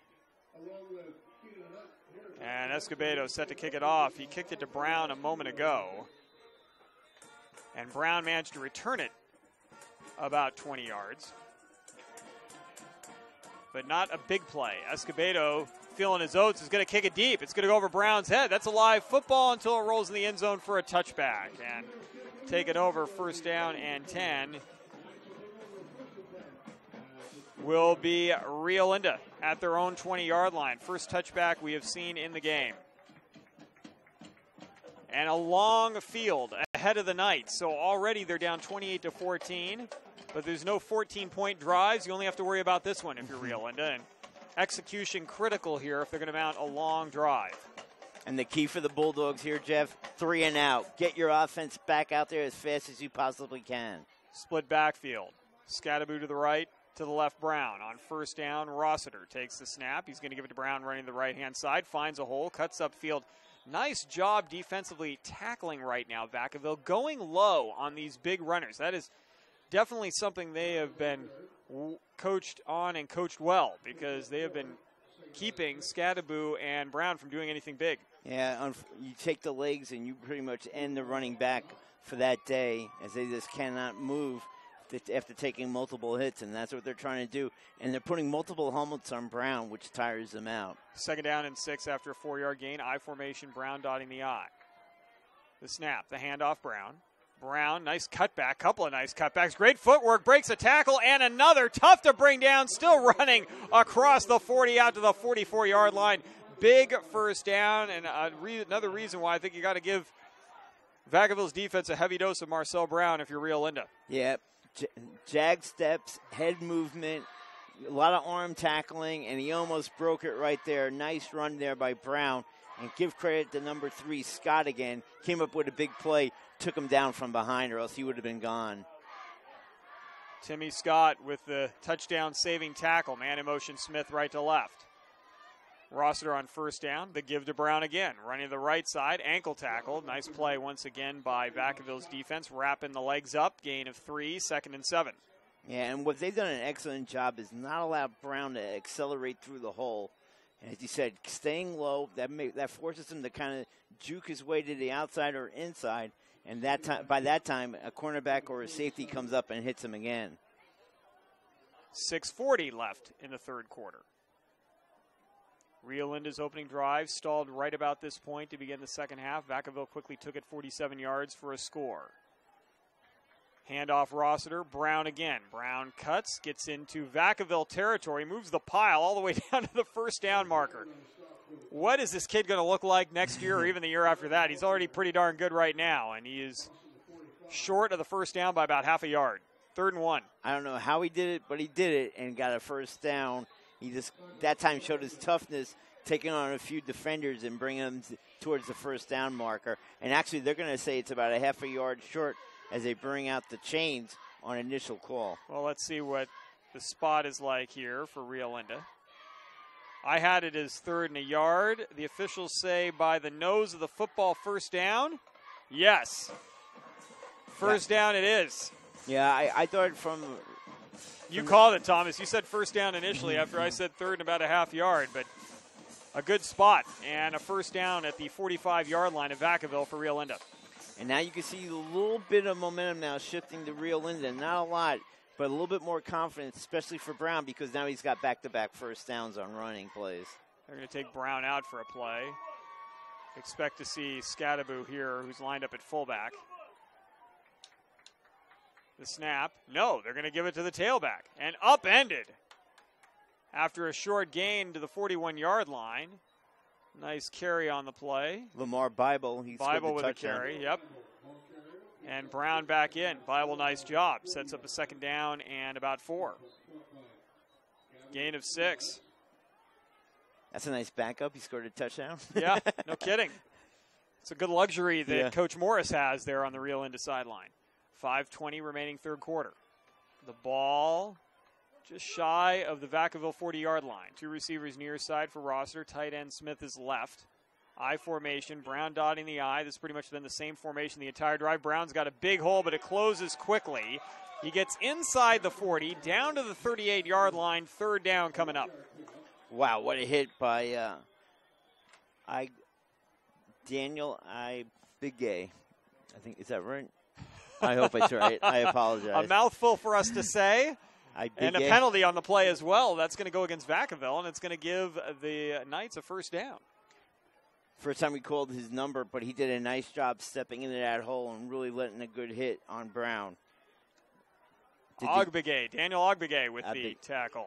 And Escobedo set to kick it off. He kicked it to Brown a moment ago. And Brown managed to return it about twenty yards. But not a big play. Escobedo, feeling his oats, is going to kick it deep. It's going to go over Brown's head. That's a live football until it rolls in the end zone for a touchback. And take it over, first down and ten. Will be Rio Linda at their own twenty-yard line. First touchback we have seen in the game. And a long field ahead of the Knights. So already they're down twenty-eight to fourteen. But there's no fourteen-point drives. You only have to worry about this one if you're Rio Linda. And execution critical here if they're going to mount a long drive. And the key for the Bulldogs here, Jeff, three and out. Get your offense back out there as fast as you possibly can. Split backfield. Scattaboo to the right. To the left, Brown. On first down, Rossiter takes the snap. He's going to give it to Brown running the right-hand side. Finds a hole, cuts upfield. Nice job defensively tackling right now, Vacaville. Going low on these big runners. That is definitely something they have been coached on and coached well, because they have been keeping Scattaboo and Brown from doing anything big. Yeah, you take the legs and you pretty much end the running back for that day, as they just cannot move after taking multiple hits, and that's what they're trying to do. And they're putting multiple helmets on Brown, which tires them out. Second down and six after a four-yard gain. I formation, Brown dotting the I. The snap, the handoff, Brown. Brown, nice cutback, couple of nice cutbacks. Great footwork, breaks a tackle, and another tough to bring down, still running across the forty out to the forty-four-yard line. Big first down, and a re- another reason why I think you got to give Vacaville's defense a heavy dose of Marcel Brown if you're Rio Linda. Yeah. J- jag steps, head movement, a lot of arm tackling, and he almost broke it right there. Nice run there by Brown. And give credit to number three, Scott again. Came up with a big play, took him down from behind, or else he would have been gone. Timmy Scott with the touchdown-saving tackle. Man in motion, Smith right to left. Rossiter on first down. The give to Brown again. Running to the right side. Ankle tackle. Nice play once again by Vacaville's defense. Wrapping the legs up. Gain of three. Second and seven. Yeah, and what they've done an excellent job is not allow Brown to accelerate through the hole. And as you said, staying low, that may, that forces him to kind of juke his way to the outside or inside. And that time, by that time, a cornerback or a safety comes up and hits him again. six forty left in the third quarter. Rio Linda's opening drive stalled right about this point to begin the second half. Vacaville quickly took it forty-seven yards for a score. Handoff Rossiter, Brown again. Brown cuts, gets into Vacaville territory, moves the pile all the way down to the first down marker. What is this kid going to look like next year or even the year after that? He's already pretty darn good right now, and he is short of the first down by about half a yard. Third and one. I don't know how he did it, but he did it and got a first down. He just, that time, showed his toughness, taking on a few defenders and bringing them t- towards the first down marker. And actually, they're going to say it's about a half a yard short as they bring out the chains on initial call. Well, let's see what the spot is like here for Rio Linda. I had it as third and a yard. The officials say by the nose of the football, first down. Yes. First yeah. down it is. Yeah, I, I thought from... You called it, Thomas. You said first down initially after I said third and about a half yard, but a good spot and a first down at the forty-five-yard line of Vacaville for Rio Linda. And now you can see a little bit of momentum now shifting to Rio Linda. Not a lot, but a little bit more confidence, especially for Brown, because now he's got back-to-back first downs on running plays. They're going to take Brown out for a play. Expect to see Scadaboo here, who's lined up at fullback. The snap. No, they're going to give it to the tailback. And upended after a short gain to the forty-one-yard line. Nice carry on the play. Lamar Bible. He's Bible with a carry, yep. And Brown back in. Bible, nice job. Sets up a second down and about four. Gain of six. That's a nice backup. He scored a touchdown. Yeah, no kidding. It's a good luxury that yeah. Coach Morris has there on the Rio Linda sideline. five twenty remaining third quarter. The ball just shy of the Vacaville forty-yard line. Two receivers near side for Rossiter. Tight end Smith is left. I formation. Brown dotting the I. This has pretty much been the same formation the entire drive. Brown's got a big hole, but it closes quickly. He gets inside the forty, down to the thirty-eight-yard line. Third down coming up. Wow, what a hit by uh, I Daniel I Big Gay. I think, is that right? I hope it's right. I apologize. A mouthful for us to say. I and a a. penalty on the play as well. That's going to go against Vacaville, and it's going to give the Knights a first down. First time we called his number, but he did a nice job stepping into that hole and really letting a good hit on Brown. Ogbegay, Daniel Ogbegay with uh, the big. tackle.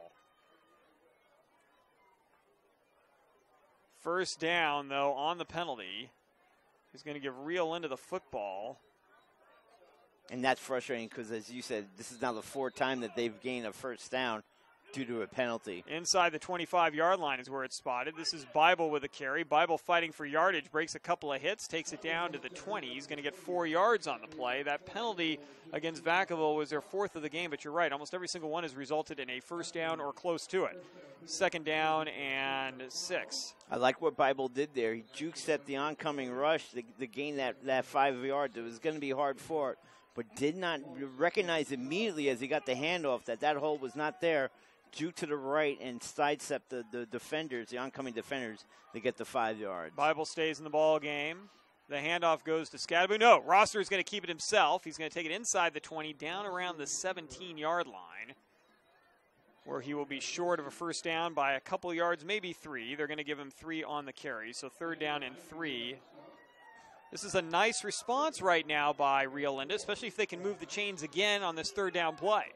First down, though, on the penalty. He's going to give Rio Linda the football. And that's frustrating because, as you said, this is now the fourth time that they've gained a first down due to a penalty. Inside the twenty-five-yard line is where it's spotted. This is Bible with a carry. Bible fighting for yardage, breaks a couple of hits, takes it down to the twenty. He's going to get four yards on the play. That penalty against Vacaville was their fourth of the game, but you're right. Almost every single one has resulted in a first down or close to it. Second down and six. I like what Bible did there. He juke-stepped the oncoming rush to, to gain that, that five yards. It was going to be hard for it, but did not recognize immediately as he got the handoff that that hole was not there. Juke to the right and sidestep the, the defenders, the oncoming defenders, to get the five yards. Bible stays in the ball game. The handoff goes to Scadaboo. No, Rossiter is going to keep it himself. He's going to take it inside the twenty, down around the seventeen-yard line, where he will be short of a first down by a couple yards, maybe three. They're going to give him three on the carry, so third down and three. This is a nice response right now by Rio Linda, especially if they can move the chains again on this third down play.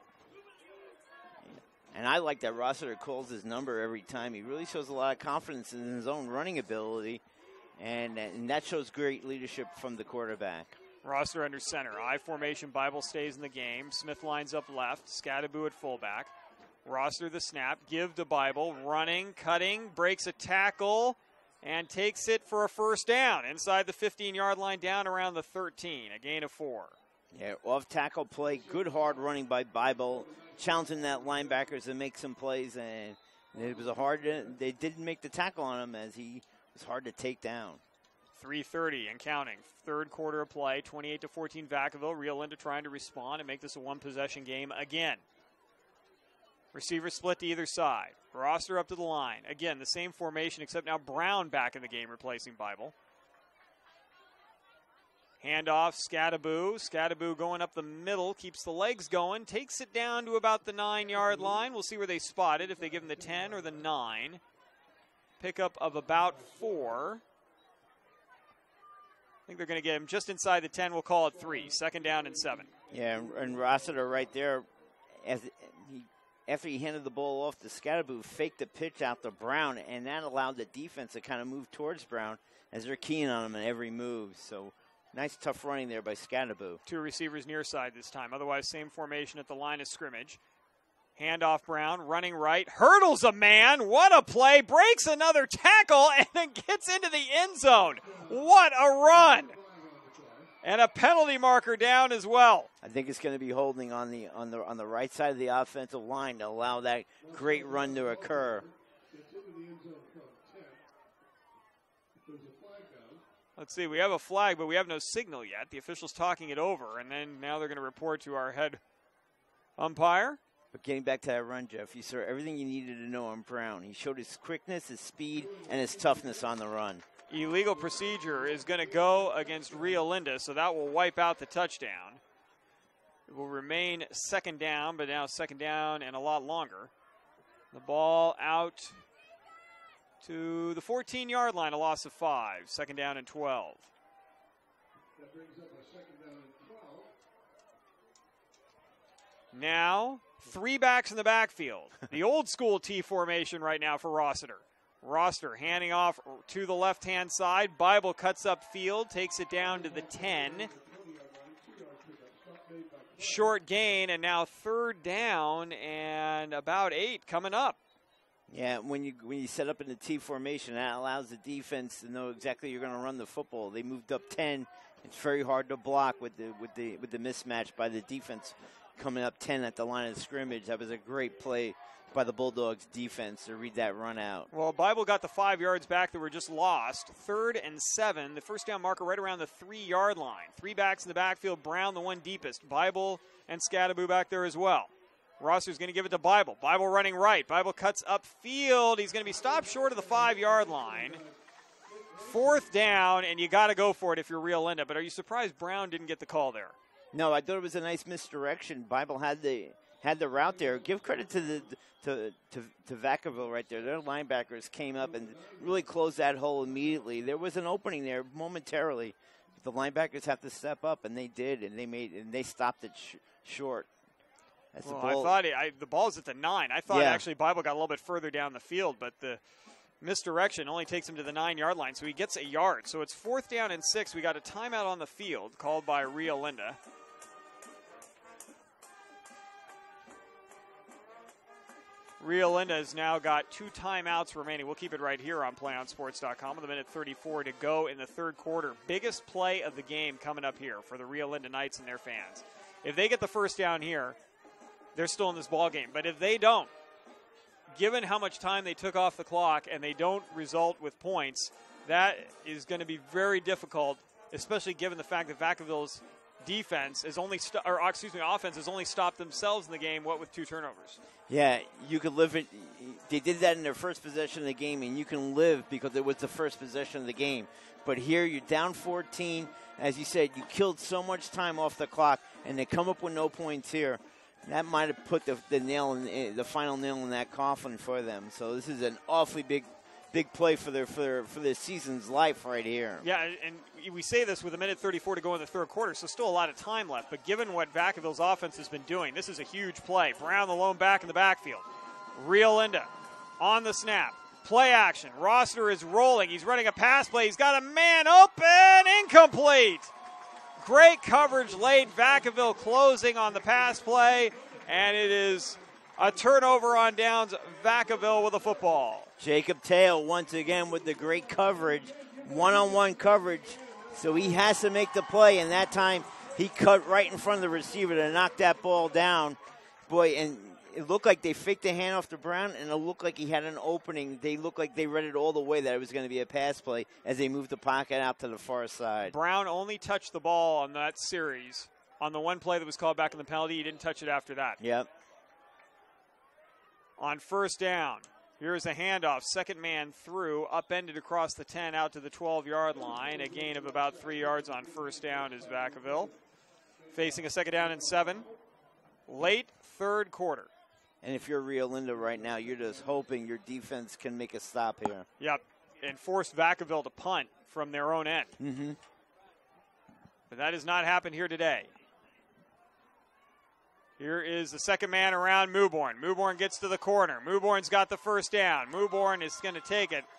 And I like that Rossiter calls his number every time. He really shows a lot of confidence in his own running ability, and, and that shows great leadership from the quarterback. Rossiter under center. I formation. Bible stays in the game. Smith lines up left. Scadaboo at fullback. Rossiter the snap. Give to Bible. Running, cutting, breaks a tackle, and takes it for a first down. Inside the fifteen-yard line, down around the thirteen. A gain of four. Yeah, off-tackle play. Good hard running by Bible. Challenging that linebackers to make some plays, and it was a hard. They didn't make the tackle on him as he was hard to take down. three thirty and counting. Third quarter of play, twenty-eight to fourteen Vacaville. Rio Linda trying to respond and make this a one-possession game again. Receivers split to either side. Rossiter up to the line. Again, the same formation, except now Brown back in the game replacing Bible. Handoff, Scadaboo. Scadaboo going up the middle, keeps the legs going, takes it down to about the nine-yard line. We'll see where they spot it, if they give him the ten or the nine. pickup of about four. I think they're going to get him just inside the ten. We'll call it three. Second down and seven. Yeah, and, and Rossiter right there, as he, after he handed the ball off to Scatterboo, faked the pitch out to Brown, and that allowed the defense to kind of move towards Brown as they're keying on him in every move. So nice, tough running there by Scatterboo. Two receivers near side this time. Otherwise, same formation at the line of scrimmage. Handoff Brown, running right, hurdles a man. What a play. Breaks another tackle and then gets into the end zone. What a run. And a penalty marker down as well. I think it's going to be holding on the on the on the right side of the offensive line to allow that great run to occur. Let's see, we have a flag, but we have no signal yet. The official's talking it over, and then now they're going to report to our head umpire. But getting back to that run, Jeff, you saw everything you needed to know on Brown. He showed his quickness, his speed, and his toughness on the run. Illegal procedure is going to go against Rio Linda, so that will wipe out the touchdown. It will remain second down, but now second down and a lot longer. The ball out to the fourteen-yard line, a loss of five. Second down and twelve. That brings up a second down and twelve. Now, three backs in the backfield. The old school T formation right now for Rossiter. Rossiter handing off to the left-hand side. Bible cuts up field, takes it down to the ten. Short gain, and now third down and about eight coming up. Yeah, when you when you set up in the T formation, that allows the defense to know exactly you're going to run the football. They moved up ten. It's very hard to block with the with the with the mismatch by the defense coming up ten at the line of scrimmage. That was a great play by the Bulldogs defense to read that run out. Well, Bible got the five yards back that were just lost. Third and seven. The first down marker right around the three-yard line. Three backs in the backfield. Brown, the one deepest. Bible and Scatterboo back there as well. Rossiter's going to give it to Bible. Bible running right. Bible cuts upfield. He's going to be stopped short of the five-yard line. Fourth down, and you got to go for it if you're Rio Linda. But are you surprised Brown didn't get the call there? No, I thought it was a nice misdirection. Bible had the had the route there. Give credit to the to to, to Vacaville right there. Their linebackers came up and really closed that hole immediately. There was an opening there momentarily. The linebackers have to step up, and they did, and they made and they stopped it sh- short. That's well, the ball. I thought it, I, the ball's at the nine. I thought yeah. actually Bible got a little bit further down the field, but the misdirection only takes him to the nine-yard line, so he gets a yard. So it's fourth down and six. We got a timeout on the field called by Rio Linda. Rio Linda has now got two timeouts remaining. We'll keep it right here on play on sports dot com with a minute thirty-four to go in the third quarter. Biggest play of the game coming up here for the Rio Linda Knights and their fans. If they get the first down here, they're still in this ball game. But if they don't, given how much time they took off the clock and they don't result with points, that is going to be very difficult, especially given the fact that Vacaville's defense is only, st- or excuse me, offense has only stopped themselves in the game, what with two turnovers. Yeah, you could live it. They did that in their first possession of the game, and you can live because it was the first possession of the game. But here you're down fourteen. As you said, you killed so much time off the clock, and they come up with no points here. That might have put the, the nail in the final nail in that coffin for them. So this is an awfully big, big play for their for their, for their season's life right here. Yeah, and we say this with a minute thirty-four to go in the third quarter, so still a lot of time left. But given what Vacaville's offense has been doing, this is a huge play. Brown, the lone back in the backfield. Rio Linda on the snap. Play action. Rossiter is rolling. He's running a pass play. He's got a man open. Incomplete. Great coverage late. Vacaville closing on the pass play, and it is a turnover on downs. Vacaville with the football. Jacob Tail once again with the great coverage, one-on-one coverage. So he has to make the play, and that time he cut right in front of the receiver to knock that ball down. Boy, and it looked like they faked the handoff to Brown, and it looked like he had an opening. They looked like they read it all the way that it was going to be a pass play as they moved the pocket out to the far side. Brown only touched the ball on that series. On the one play that was called back in the penalty, he didn't touch it after that. Yep. On first down, here's a handoff. Second man through, upended across the ten out to the twelve-yard line. A gain of about three yards on first down is Vacaville. Facing a second down and seven. Late third quarter. And if you're Rio Linda right now, you're just hoping your defense can make a stop here. Yep, and force Vacaville to punt from their own end. Mm-hmm. But that has not happened here today. Here is the second man around Mewborn. Mewborn gets to the corner. Mewborn's got the first down. Mewborn is going to take it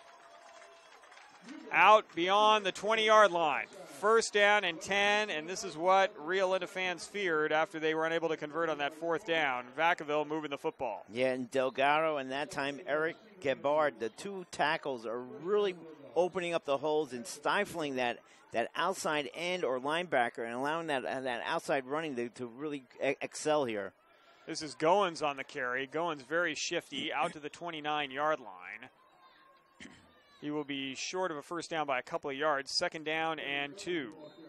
out beyond the twenty-yard line. First down and ten, and this is what Rio Linda fans feared after they were unable to convert on that fourth down. Vacaville moving the football. Yeah, and Delgado, and that time Eric Gebard, the two tackles are really opening up the holes and stifling that, that outside end or linebacker and allowing that, that outside running to, to really e- excel here. This is Goins on the carry. Goins very shifty out to the twenty-nine-yard line. He will be short of a first down by a couple of yards. Second down and two.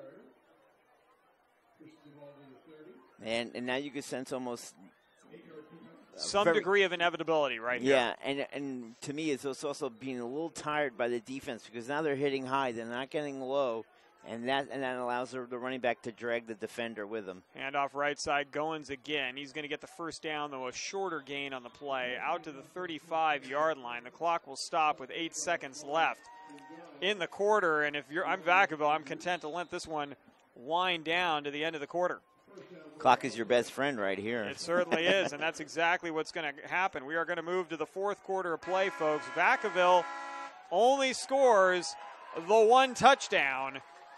And and now you can sense almost some very, degree of inevitability right here. Yeah, and and to me it's also being a little tired by the defense because now they're hitting high, they're not getting low, and that and that allows the, the running back to drag the defender with them. Hand off right side, Goins again. He's going to get the first down, though a shorter gain on the play, out to the thirty-five-yard line. The clock will stop with eight seconds left in the quarter, and if you're I'm Vacaville, I'm content to let this one wind down to the end of the quarter. Clock is your best friend right here. It certainly is, and that's exactly what's going to happen. We are going to move to the fourth quarter of play, folks. Vacaville only scores the one touchdown,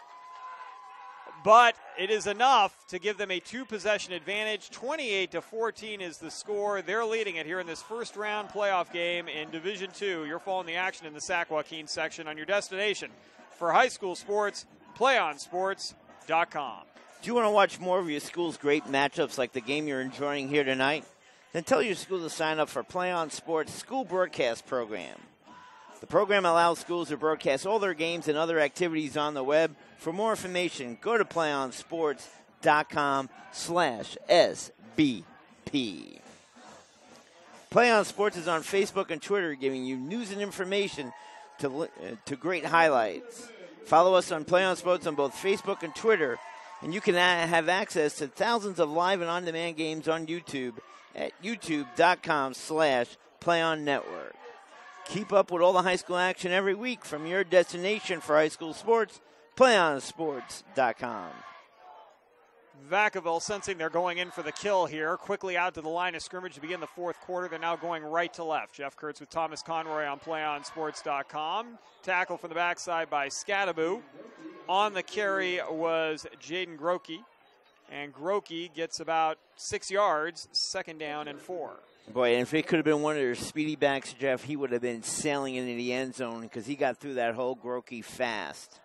but it is enough to give them a two-possession advantage. twenty-eight to fourteen is the score. They're leading it here in this first-round playoff game in Division two. You're following the action in the Sac-Joaquin section on your destination for high school sports, play on sports dot com. Do you want to watch more of your school's great matchups like the game you're enjoying here tonight? Then tell your school to sign up for PlayOn Sports School Broadcast Program. The program allows schools to broadcast all their games and other activities on the web. For more information, go to play on sports dot com slash S B P. PlayOn Sports is on Facebook and Twitter, giving you news and information to, uh, to great highlights. Follow us on PlayOn Sports on both Facebook and Twitter, and you can a- have access to thousands of live and on-demand games on YouTube at youtube dot com slash PlayOn Network. Keep up with all the high school action every week from your destination for high school sports, play on sports dot com. Vacaville sensing they're going in for the kill here. Quickly out to the line of scrimmage to begin the fourth quarter. They're now going right to left. Jeff Kurtz with Thomas Conroy on play on sports dot com. Tackle from the backside by Scadaboo. On the carry was Jaden Grokey. And Grokey gets about six yards, second down and four. Boy, and if it could have been one of their speedy backs, Jeff, he would have been sailing into the end zone because he got through that whole Grokey fast.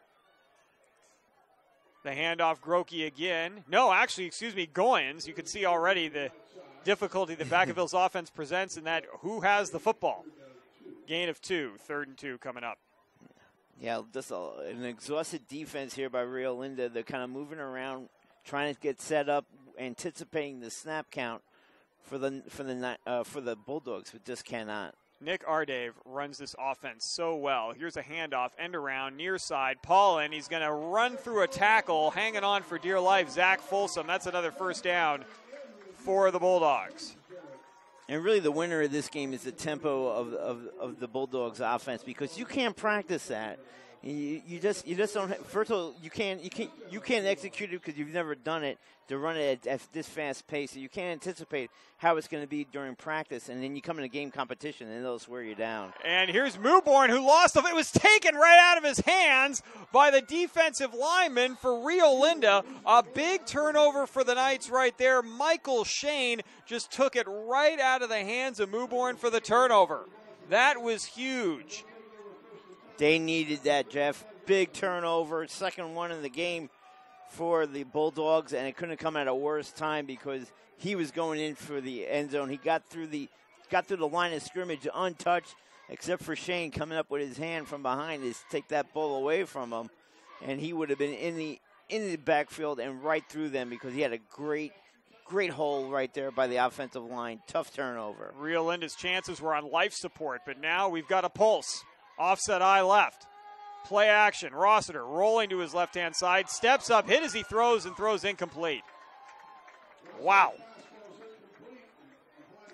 The handoff, Grokey again. No, actually, excuse me, Goins. You can see already the difficulty that Vacaville's offense presents in that who has the football. Gain of two, third and two coming up. Yeah, just a, an exhausted defense here by Rio Linda. They're kind of moving around, trying to get set up, anticipating the snap count for the for the uh, for the Bulldogs, but just cannot. Nick Ardave runs this offense so well. Here's a handoff, end around, near side. Paulin, he's going to run through a tackle, hanging on for dear life. Zach Folsom, that's another first down for the Bulldogs. And really the winner of this game is the tempo of, of, of the Bulldogs offense because you can't practice that. You, you just you just don't. Have, first of all, you can't you can't you can't execute it because you've never done it to run it at, at this fast pace. So you can't anticipate how it's going to be during practice, and then you come in a game competition, and they'll swear you down. And here's Mewborn, who lost it. It was taken right out of his hands by the defensive lineman for Rio Linda. A big turnover for the Knights right there. Michael Shane just took it right out of the hands of Mewborn for the turnover. That was huge. They needed that, Jeff. Big turnover, second one in the game for the Bulldogs, and it couldn't come at a worse time because he was going in for the end zone. He got through the got through the line of scrimmage untouched, except for Shane coming up with his hand from behind to take that ball away from him, and he would have been in the in the backfield and right through them because he had a great. Great hole right there by the offensive line. Tough turnover. Rio Linda's chances were on life support, but now we've got a pulse. Offset eye left. Play action. Rossiter rolling to his left-hand side. Steps up, hit as he throws, and throws incomplete. Wow.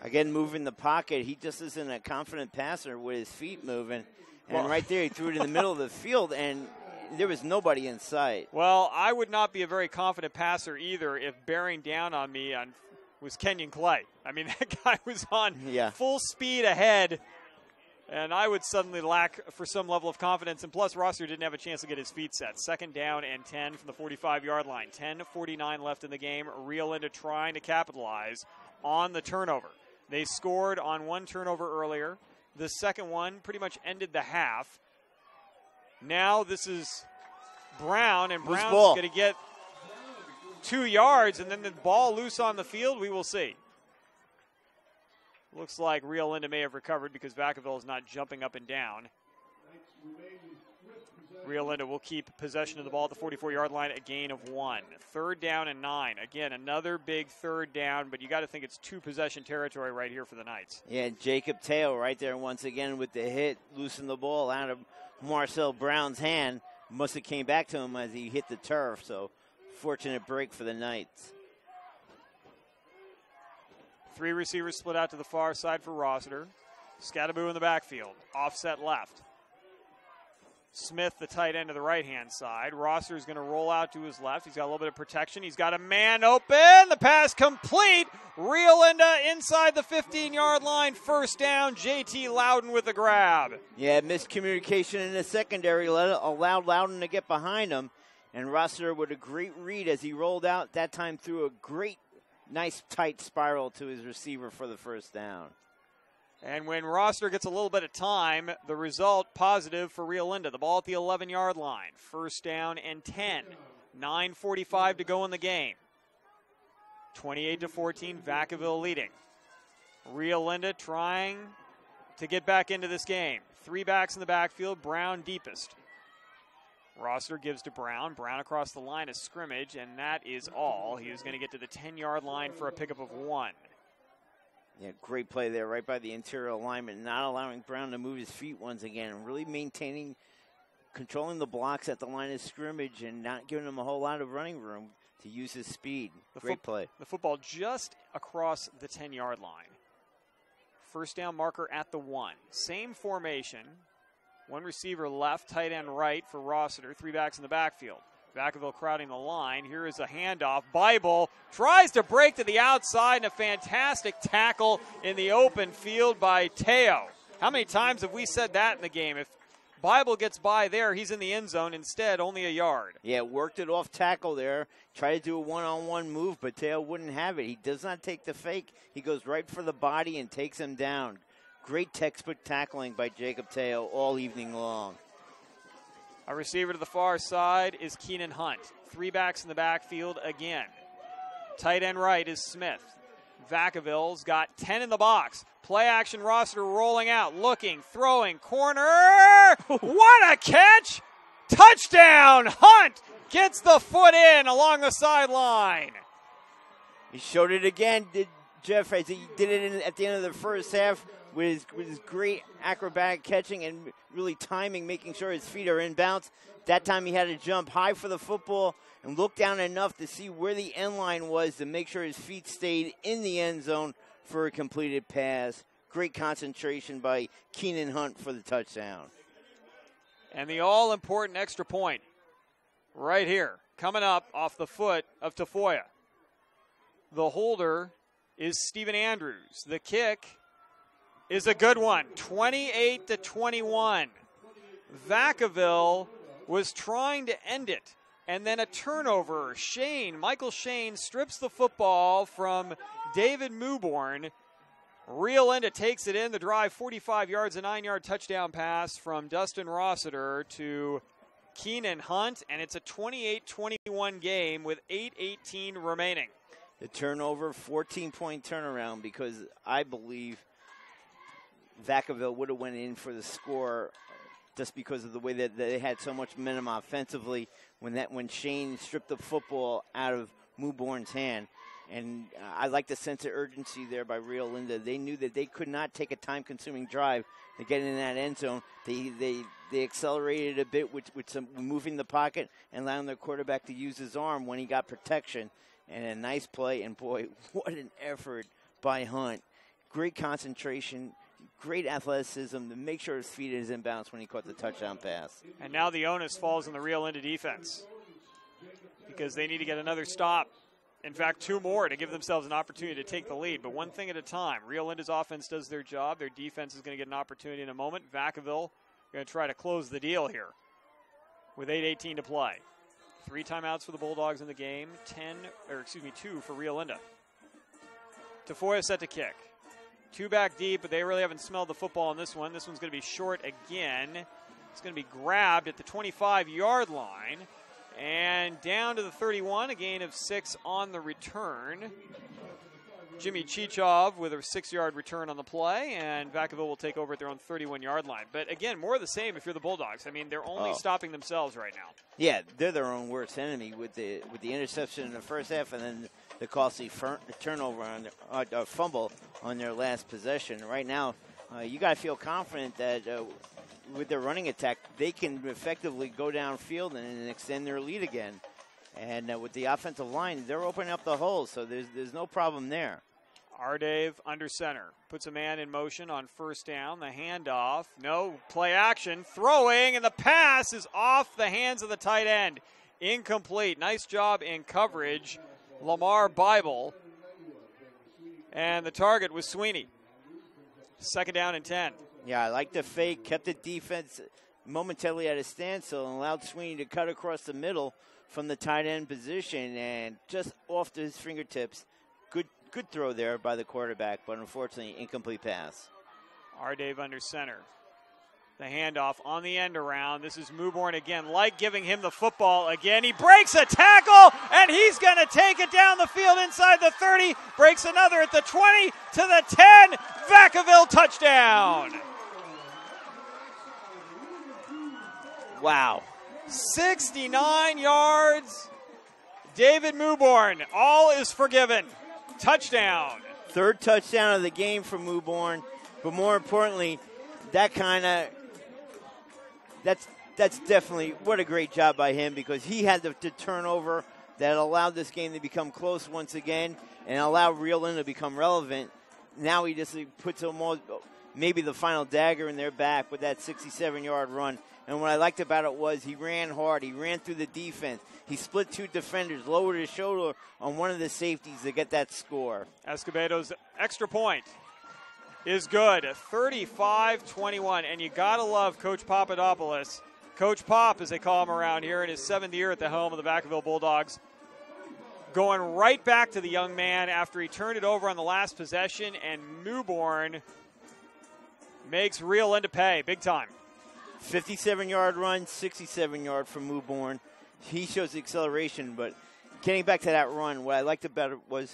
Again, moving the pocket. He just isn't a confident passer with his feet moving. And Well, right there, he threw it in the middle of the field, and there was nobody in sight. Well, I would not be a very confident passer either if bearing down on me on was Kenyon Clay. I mean, that guy was on Yeah. full speed ahead, and I would suddenly lack for some level of confidence. And plus, Rossiter didn't have a chance to get his feet set. Second down and ten from the forty-five-yard line. ten forty-nine left in the game. Rio Linda trying to capitalize on the turnover. They scored on one turnover earlier. The second one pretty much ended the half. Now this is Brown, and Loose Brown's ball. going to get two yards, and then the ball loose on the field. We will see. Looks like Rio Linda may have recovered because Vacaville is not jumping up and down. Rio Linda will keep possession of the ball at the forty-four-yard line, a gain of one. Third down and nine. Again, another big third down, but you got to think it's two possession territory right here for the Knights. Yeah, Jacob Teo right there once again with the hit, loosened the ball out of Marcel Brown's hand. Must have came back to him as he hit the turf, so fortunate break for the Knights. Three receivers split out to the far side for Rossiter. Scattaboo in the backfield. Offset left. Smith, the tight end, to the right-hand side. Rossiter's going to roll out to his left. He's got a little bit of protection. He's got a man open. The pass complete. Rio Linda inside the fifteen-yard line. First down. J T Loudon with the grab. Yeah, miscommunication in the secondary let- allowed Loudon to get behind him. And Rossiter with a great read as he rolled out, that time through a great, nice, tight spiral to his receiver for the first down. And when Rossiter gets a little bit of time, the result positive for Rio Linda. The ball at the eleven-yard line. First down and ten. nine forty-five to go in the game. twenty-eight to fourteen, Vacaville leading. Rio Linda trying to get back into this game. Three backs in the backfield, Brown deepest. Rossiter gives to Brown. Brown across the line of scrimmage, and that is all. He was going to get to the ten-yard line for a pickup of one. Yeah, great play there right by the interior alignment, not allowing Brown to move his feet once again, and really maintaining, controlling the blocks at the line of scrimmage and not giving him a whole lot of running room to use his speed. The Great fo- play. The football just across the ten-yard line. First down marker at the one. Same formation. One receiver left, tight end right for Rossiter. Three backs in the backfield. Vacaville crowding the line. Here is a handoff. Bible tries to break to the outside, and a fantastic tackle in the open field by Teo. How many times have we said that in the game? If Bible gets by there, he's in the end zone. Instead, only a yard. Yeah, worked it off tackle there. Tried to do a one-on-one move, but Teo wouldn't have it. He does not take the fake. He goes right for the body and takes him down. Great textbook tackling by Jacob Teo all evening long. A receiver to the far side is Keenan Hunt. Three backs in the backfield again. Tight end right is Smith. Vacaville's got ten in the box. Play action Rossiter rolling out, looking, throwing, corner. What a catch! Touchdown! Hunt gets the foot in along the sideline. He showed it again, did Jeff, as he did it in, at the end of the first half with his, with his great acrobatic catching and really timing, making sure his feet are in bounds. That time he had to jump high for the football and look down enough to see where the end line was to make sure his feet stayed in the end zone for a completed pass. Great concentration by Keenan Hunt for the touchdown. And the all-important extra point right here, coming up off the foot of Tafoya. The holder is Stephen Andrews. The kick is a good one, twenty-eight to twenty-one. Vacaville was trying to end it, and then a turnover. Shane, Michael Shane, strips the football from David Mewborn. Rio Linda takes it in. The drive, forty-five yards, a nine-yard touchdown pass from Dustin Rossiter to Keenan Hunt, and it's a twenty-eight twenty-one game with eight eighteen remaining. The turnover, fourteen-point turnaround, because I believe Vacaville would have went in for the score just because of the way that they had so much momentum offensively when that when Shane stripped the football out of Mewborn's hand. And I like the sense of urgency there by Rio Linda. They knew that they could not take a time-consuming drive to get in that end zone. They they they accelerated a bit with, with some moving the pocket and allowing their quarterback to use his arm when he got protection. And a nice play. And, boy, what an effort by Hunt. great concentration, great athleticism to make sure his feet is in bounds when he caught the touchdown pass. And now the onus falls on the Rio Linda defense because they need to get another stop. In fact, two more to give themselves an opportunity to take the lead, but one thing at a time. Rio Linda's offense does their job. Their defense is going to get an opportunity in a moment. Vacaville going to try to close the deal here with eight eighteen to play. Three timeouts for the Bulldogs in the game, ten, or excuse me, two for Rio Linda. Tafoya set to kick. Two back deep, but they really haven't smelled the football on this one. This one's going to be short again. It's going to be grabbed at the twenty-five-yard line. And down to the thirty-one, a gain of six on the return. Jimmy Chichov with a six-yard return on the play, and Vacaville will take over at their own thirty-one-yard line. But again, more of the same if you're the Bulldogs. I mean, they're only oh. stopping themselves right now. Yeah, they're their own worst enemy with the with the interception in the first half and then the costly fir- turnover on their, uh, uh, fumble on their last possession. Right now, uh, you got to feel confident that uh, with their running attack, they can effectively go downfield and, and extend their lead again. And uh, with the offensive line, they're opening up the holes, so there's there's no problem there. Ardave under center. Puts a man in motion on first down. The handoff. No play action. Throwing, and the pass is off the hands of the tight end. Incomplete. Nice job in coverage, Lamar Bible. And the target was Sweeney. Second down and ten. Yeah, I like the fake. Kept the defense momentarily at a standstill and allowed Sweeney to cut across the middle from the tight end position and just off to his fingertips. Good good throw there by the quarterback, but unfortunately incomplete pass. Ardave under center. The handoff on the end around. This is Mewborn again, like giving him the football again. He breaks a tackle, and he's going to take it down the field inside the thirty. Breaks another at the twenty to the ten. Vacaville touchdown. Wow. sixty-nine yards. David Mewborn, all is forgiven. Touchdown. Third touchdown of the game for Mewborn, but more importantly, that kind of that's that's definitely what a great job by him because he had the, the turnover that allowed this game to become close once again and allowed Rio Linda to become relevant. Now he just puts almost maybe the final dagger in their back with that sixty-seven-yard run. And what I liked about it was he ran hard. He ran through the defense. He split two defenders, lowered his shoulder on one of the safeties to get that score. Escobedo's extra point is good, thirty-five twenty-one. And you got to love Coach Papadopoulos. Coach Pop, as they call him around here, in his seventh year at the helm of the Vacaville Bulldogs, going right back to the young man after he turned it over on the last possession, and Mewborn makes Rio Linda pay big time. fifty-seven-yard run, sixty-seven-yard from Mewborn. He shows the acceleration, but getting back to that run, what I liked about it was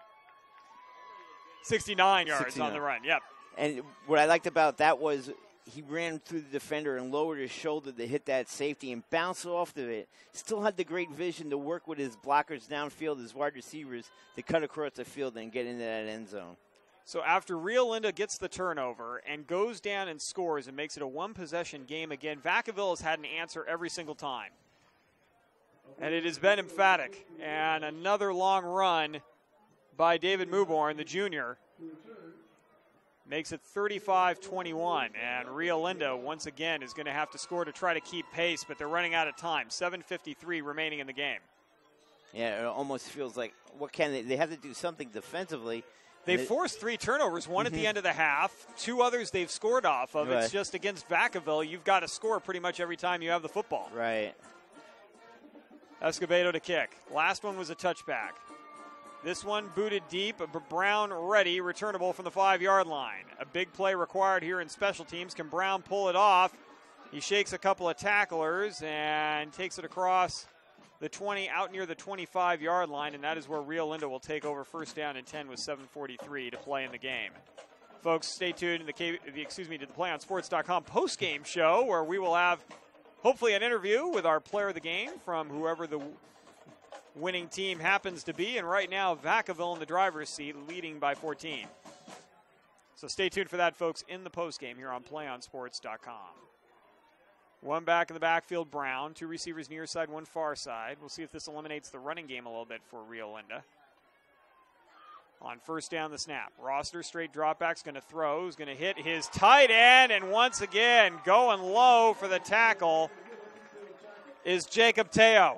sixty-nine yards sixty-nine. on the run, yep. And what I liked about that was he ran through the defender and lowered his shoulder to hit that safety and bounced off of it. Still had the great vision to work with his blockers downfield, his wide receivers, to cut across the field and get into that end zone. So after Rio Linda gets the turnover and goes down and scores and makes it a one-possession game again, Vacaville has had an answer every single time. And it has been emphatic. And another long run by David Mewborn, the junior, makes it thirty-five twenty-one. And Rio Linda, once again, is going to have to score to try to keep pace, but they're running out of time. seven fifty-three remaining in the game. Yeah, it almost feels like, what can they, they have to do something defensively. They forced three turnovers, one mm-hmm. at the end of the half, two others they've scored off of. Right. It's just against Vacaville, you've got to score pretty much every time you have the football. Right. Escobedo to kick. Last one was a touchback. This one booted deep, but Brown ready, returnable from the five-yard line. A big play required here in special teams. Can Brown pull it off? He shakes a couple of tacklers and takes it across the twenty, out near the twenty-five-yard line, and that is where Rio Linda will take over first down and ten with seven forty-three to play in the game. Folks, stay tuned to the, K, the excuse me to the play on sports dot com post-game show, where we will have hopefully an interview with our player of the game from whoever the winning team happens to be. And right now, Vacaville in the driver's seat, leading by fourteen. So stay tuned for that, folks, in the postgame here on play on sports dot com. One back in the backfield, Brown. Two receivers near side, one far side. We'll see if this eliminates the running game a little bit for Rio Linda. On first down, the snap. Roster straight drop back's going to throw. He's going to hit his tight end, and once again, going low for the tackle is Jacob Teo.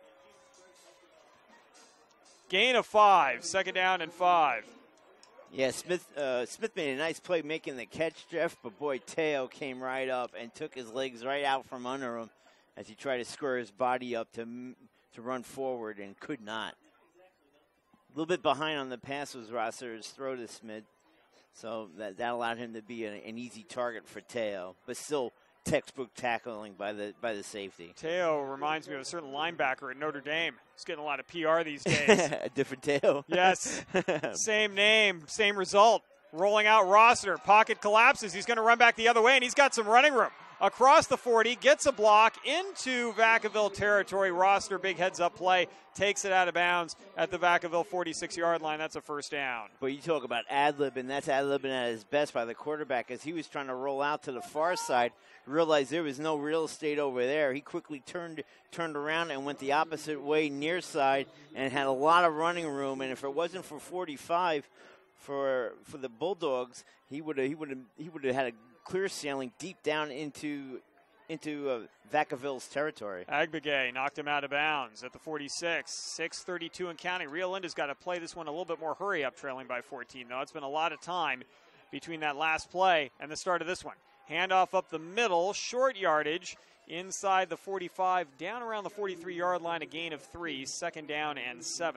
Gain of five, second down and five. Yeah, Smith uh, Smith made a nice play making the catch, Jeff, but boy, Teo came right up and took his legs right out from under him as he tried to square his body up to to run forward and could not. A little bit behind on the pass was Rossiter's throw to Smith, so that, that allowed him to be an, an easy target for Teo, but still textbook tackling by the by the safety. Teo reminds me of a certain linebacker at Notre Dame. He's getting a lot of P R these days. A different Teo. Yes, same name, same result. Rolling out Rossiter, pocket collapses. He's going to run back the other way, and he's got some running room. Across the forty, gets a block into Vacaville territory. Rossiter, big heads-up play, takes it out of bounds at the Vacaville forty-six-yard line. That's a first down. But you talk about ad-lib, and that's ad-libbing at his best by the quarterback as he was trying to roll out to the far side, realized there was no real estate over there. He quickly turned turned around and went the opposite way, near side, and had a lot of running room. And if it wasn't for forty-five for for the Bulldogs, he would have he would have he would have had a clear sailing deep down into into uh, Vacaville's territory. Agbegay knocked him out of bounds at the forty-six. six thirty-two and counting. Rio Linda's got to play this one a little bit more hurry up, trailing by fourteen, though. It's been a lot of time between that last play and the start of this one. Handoff up the middle, short yardage inside the forty-five, down around the forty-three-yard line, a gain of three, second down and seven.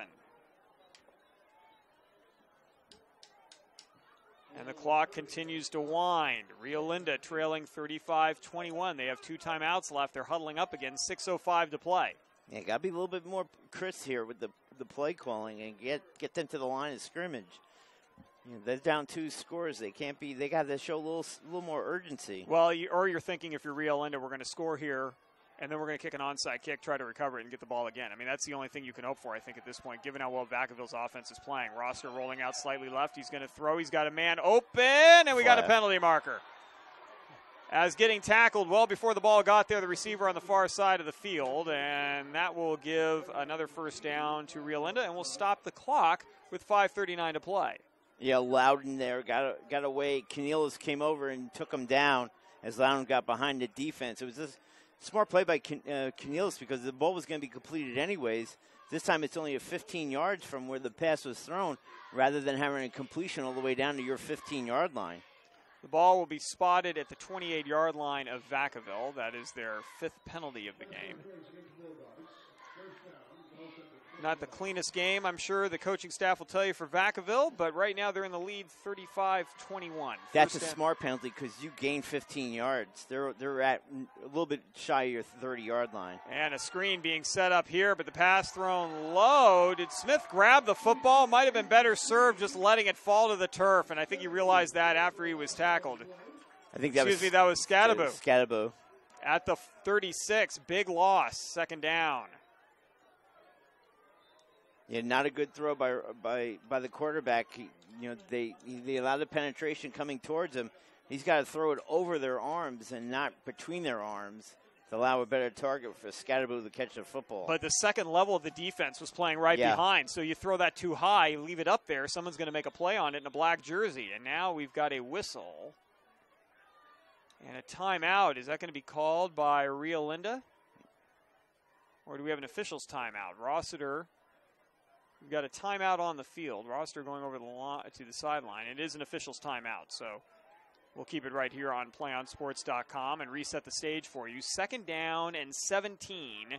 And the clock continues to wind. Rio Linda trailing thirty-five twenty-one. They have two timeouts left. They're huddling up again. six oh five to play. Yeah, got to be a little bit more crisp here with the the play calling and get get them to the line of scrimmage. You know, they're down two scores. They can't be. They got to show a little little more urgency. Well, you, or you're thinking if you're Rio Linda, we're going to score here, and then we're going to kick an onside kick, try to recover it, and get the ball again. I mean, that's the only thing you can hope for, I think, at this point, given how well Vacaville's offense is playing. Roster rolling out slightly left. He's going to throw. He's got a man open, and we got a penalty marker. As getting tackled well before the ball got there, the receiver on the far side of the field, and that will give another first down to Rio Linda, and we'll stop the clock with five thirty-nine to play. Yeah, Loudon there got got away. Canellas came over and took him down as Loudon got behind the defense. It was just smart play by Can, uh, Canellas because the ball was going to be completed anyways. This time it's only a fifteen yards from where the pass was thrown rather than having a completion all the way down to your fifteen-yard line. The ball will be spotted at the twenty-eight-yard line of Vacaville. That is their fifth penalty of the game. Not the cleanest game, I'm sure the coaching staff will tell you, for Vacaville, but right now they're in the lead thirty-five twenty-one. That's a smart penalty because you gain fifteen yards. They're they're at a little bit shy of your thirty-yard line. And a screen being set up here, but the pass thrown low. Did Smith grab the football? Might have been better served just letting it fall to the turf, and I think he realized that after he was tackled. I think that Excuse was, me, that was Scadaboo. Scadaboo. At the thirty-six, big loss, second down. Yeah, not a good throw by by by the quarterback. He, you know, they they allow the penetration coming towards him. He's got to throw it over their arms and not between their arms to allow a better target for Scadaboo to catch the football. But the second level of the defense was playing right yeah. behind, so you throw that too high, you leave it up there, someone's going to make a play on it in a black jersey. And now we've got a whistle and a timeout. Is that going to be called by Rio Linda? Or do we have an official's timeout? Rossiter. We've got a timeout on the field. Roster going over the line to the sideline. It is an official's timeout, so we'll keep it right here on play on sports dot com and reset the stage for you. Second down and seventeen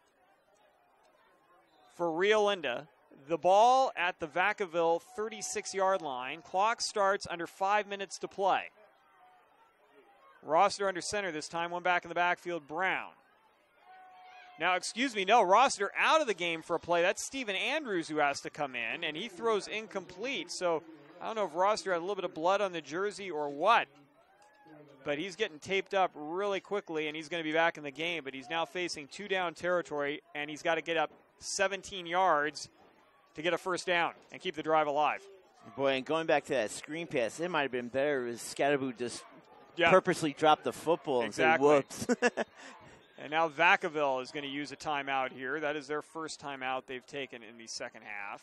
for Rio Linda. The ball at the Vacaville thirty-six-yard line. Clock starts under five minutes to play. Roster under center this time. One back in the backfield, Brown. Now, excuse me, no, Rossiter out of the game for a play. That's Steven Andrews who has to come in, and he throws incomplete. So I don't know if Rossiter had a little bit of blood on the jersey or what, but he's getting taped up really quickly, and he's going to be back in the game. But he's now facing two-down territory, and he's got to get up seventeen yards to get a first down and keep the drive alive. Boy, and going back to that screen pass, it might have been better if Scadaboo just yeah. purposely dropped the football exactly. and said, whoops. And now Vacaville is going to use a timeout here. That is their first timeout they've taken in the second half.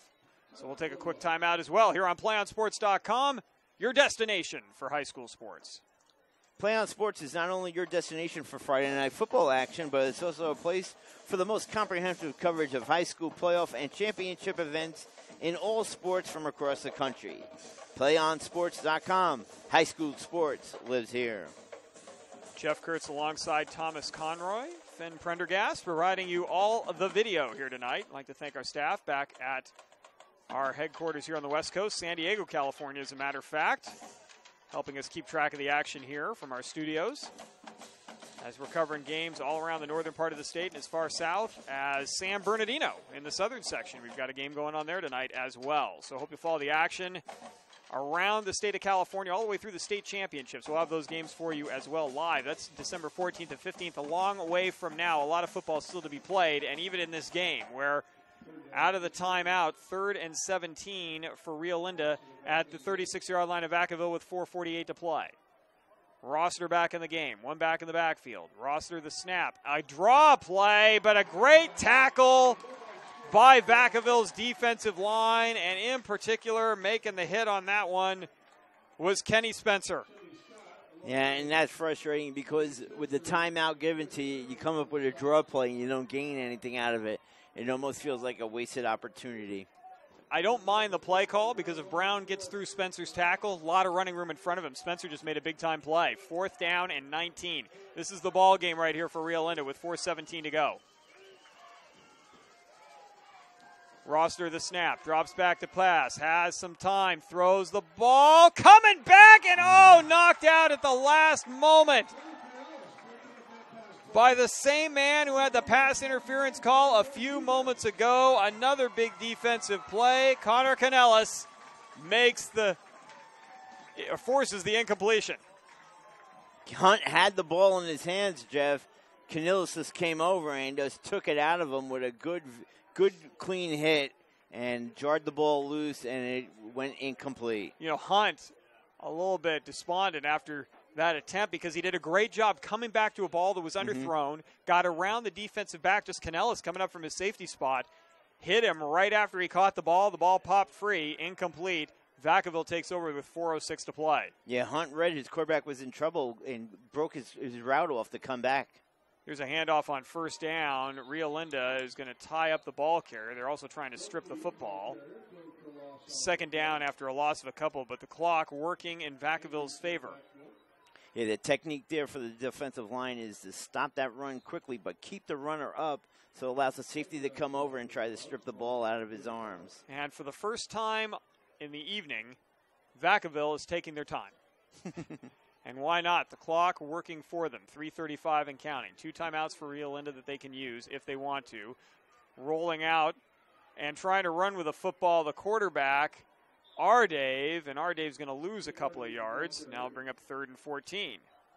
So we'll take a quick timeout as well here on play on sports dot com, your destination for high school sports. PlayOn Sports is not only your destination for Friday night football action, but it's also a place for the most comprehensive coverage of high school playoff and championship events in all sports from across the country. play on sports dot com. High school sports lives here. Jeff Kurtz alongside Thomas Conroy, Finn Prendergast, providing you all of the video here tonight. I'd like to thank our staff back at our headquarters here on the West Coast, San Diego, California, as a matter of fact, helping us keep track of the action here from our studios as we're covering games all around the northern part of the state and as far south as San Bernardino in the southern section. We've got a game going on there tonight as well. So hope you follow the action around the state of California all the way through the state championships. We'll have those games for you as well live. That's December fourteenth and fifteenth, a long way from now. A lot of football still to be played, and even in this game where out of the timeout, third and seventeen for Rio Linda at the thirty-six-yard line of Vacaville with four forty-eight to play. Rossiter back in the game, one back in the backfield. Rossiter the snap, a draw play, but a great tackle by Vacaville's defensive line, and in particular, making the hit on that one was Kenny Spencer. Yeah, and that's frustrating because with the timeout given to you, you come up with a draw play and you don't gain anything out of it. It almost feels like a wasted opportunity. I don't mind the play call because if Brown gets through Spencer's tackle, a lot of running room in front of him. Spencer just made a big-time play. Fourth down and nineteen. This is the ball game right here for Rio Linda with four seventeen to go. Rossiter the snap, drops back to pass, has some time, throws the ball, coming back, and oh, knocked out at the last moment by the same man who had the pass interference call a few moments ago. Another big defensive play. Connor Canellis makes the, forces the incompletion. Hunt had the ball in his hands, Jeff. Canellis just came over and just took it out of him with a good Good, clean hit and jarred the ball loose, and it went incomplete. You know, Hunt, a little bit despondent after that attempt because he did a great job coming back to a ball that was underthrown, mm-hmm. got around the defensive back, just Canellis coming up from his safety spot, hit him right after he caught the ball. The ball popped free, incomplete. Vacaville takes over with four oh six to play. Yeah, Hunt read his quarterback was in trouble and broke his, his route off to come back. Here's a handoff on first down. Rio Linda is going to tie up the ball carrier. They're also trying to strip the football. Second down after a loss of a couple, but the clock working in Vacaville's favor. Yeah, the technique there for the defensive line is to stop that run quickly, but keep the runner up so it allows the safety to come over and try to strip the ball out of his arms. And for the first time in the evening, Vacaville is taking their time. And why not? The clock working for them. three thirty-five and counting. Two timeouts for Rio Linda that they can use if they want to. Rolling out and trying to run with a football, the quarterback, Ardave. And Ardave's going to lose a couple of yards. Now bring up third and fourteen.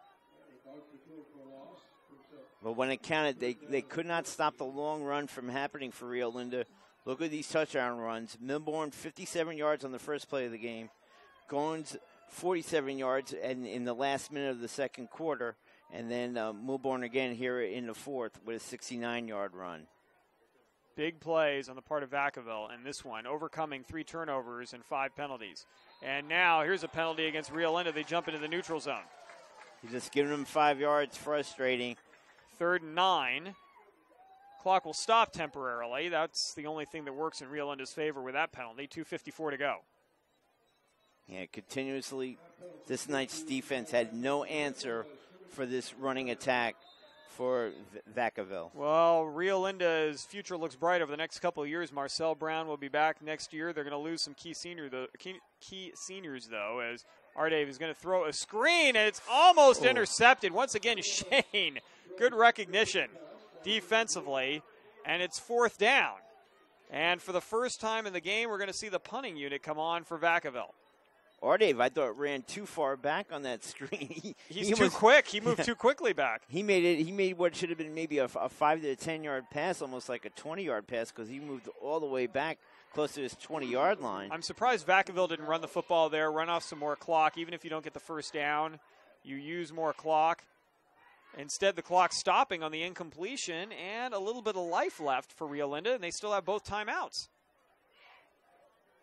But when it counted, they, they could not stop the long run from happening for Rio Linda. Look at these touchdown runs. Milborn, fifty-seven yards on the first play of the game. Goins, forty-seven yards in, in the last minute of the second quarter. And then uh, Milborn again here in the fourth with a sixty-nine-yard run. Big plays on the part of Vacaville, and this one overcoming three turnovers and five penalties. And now here's a penalty against Rio Linda. They jump into the neutral zone. He's just giving them five yards, frustrating. Third and nine. Clock will stop temporarily. That's the only thing that works in Rio Linda's favor with that penalty. two fifty-four to go. Yeah, continuously, this night's defense had no answer for this running attack for Vacaville. Well, Rio Linda's future looks bright over the next couple of years. Marcel Brown will be back next year. They're going to lose some key senior, though, key, key seniors, though, as Ardave is going to throw a screen, and it's almost Ooh. intercepted. Once again, Shane, good recognition defensively, and it's fourth down. And for the first time in the game, we're going to see the punting unit come on for Vacaville. Ardave, I thought, ran too far back on that screen. he, He's he too was, quick. He moved too quickly back. He made it. He made what should have been maybe a, a five to ten yard pass, almost like a twenty yard pass, because he moved all the way back close to his twenty yard line. I'm surprised Vacaville didn't run the football there, run off some more clock. Even if you don't get the first down, you use more clock. Instead, the clock stopping on the incompletion, and a little bit of life left for Rio Linda, and they still have both timeouts.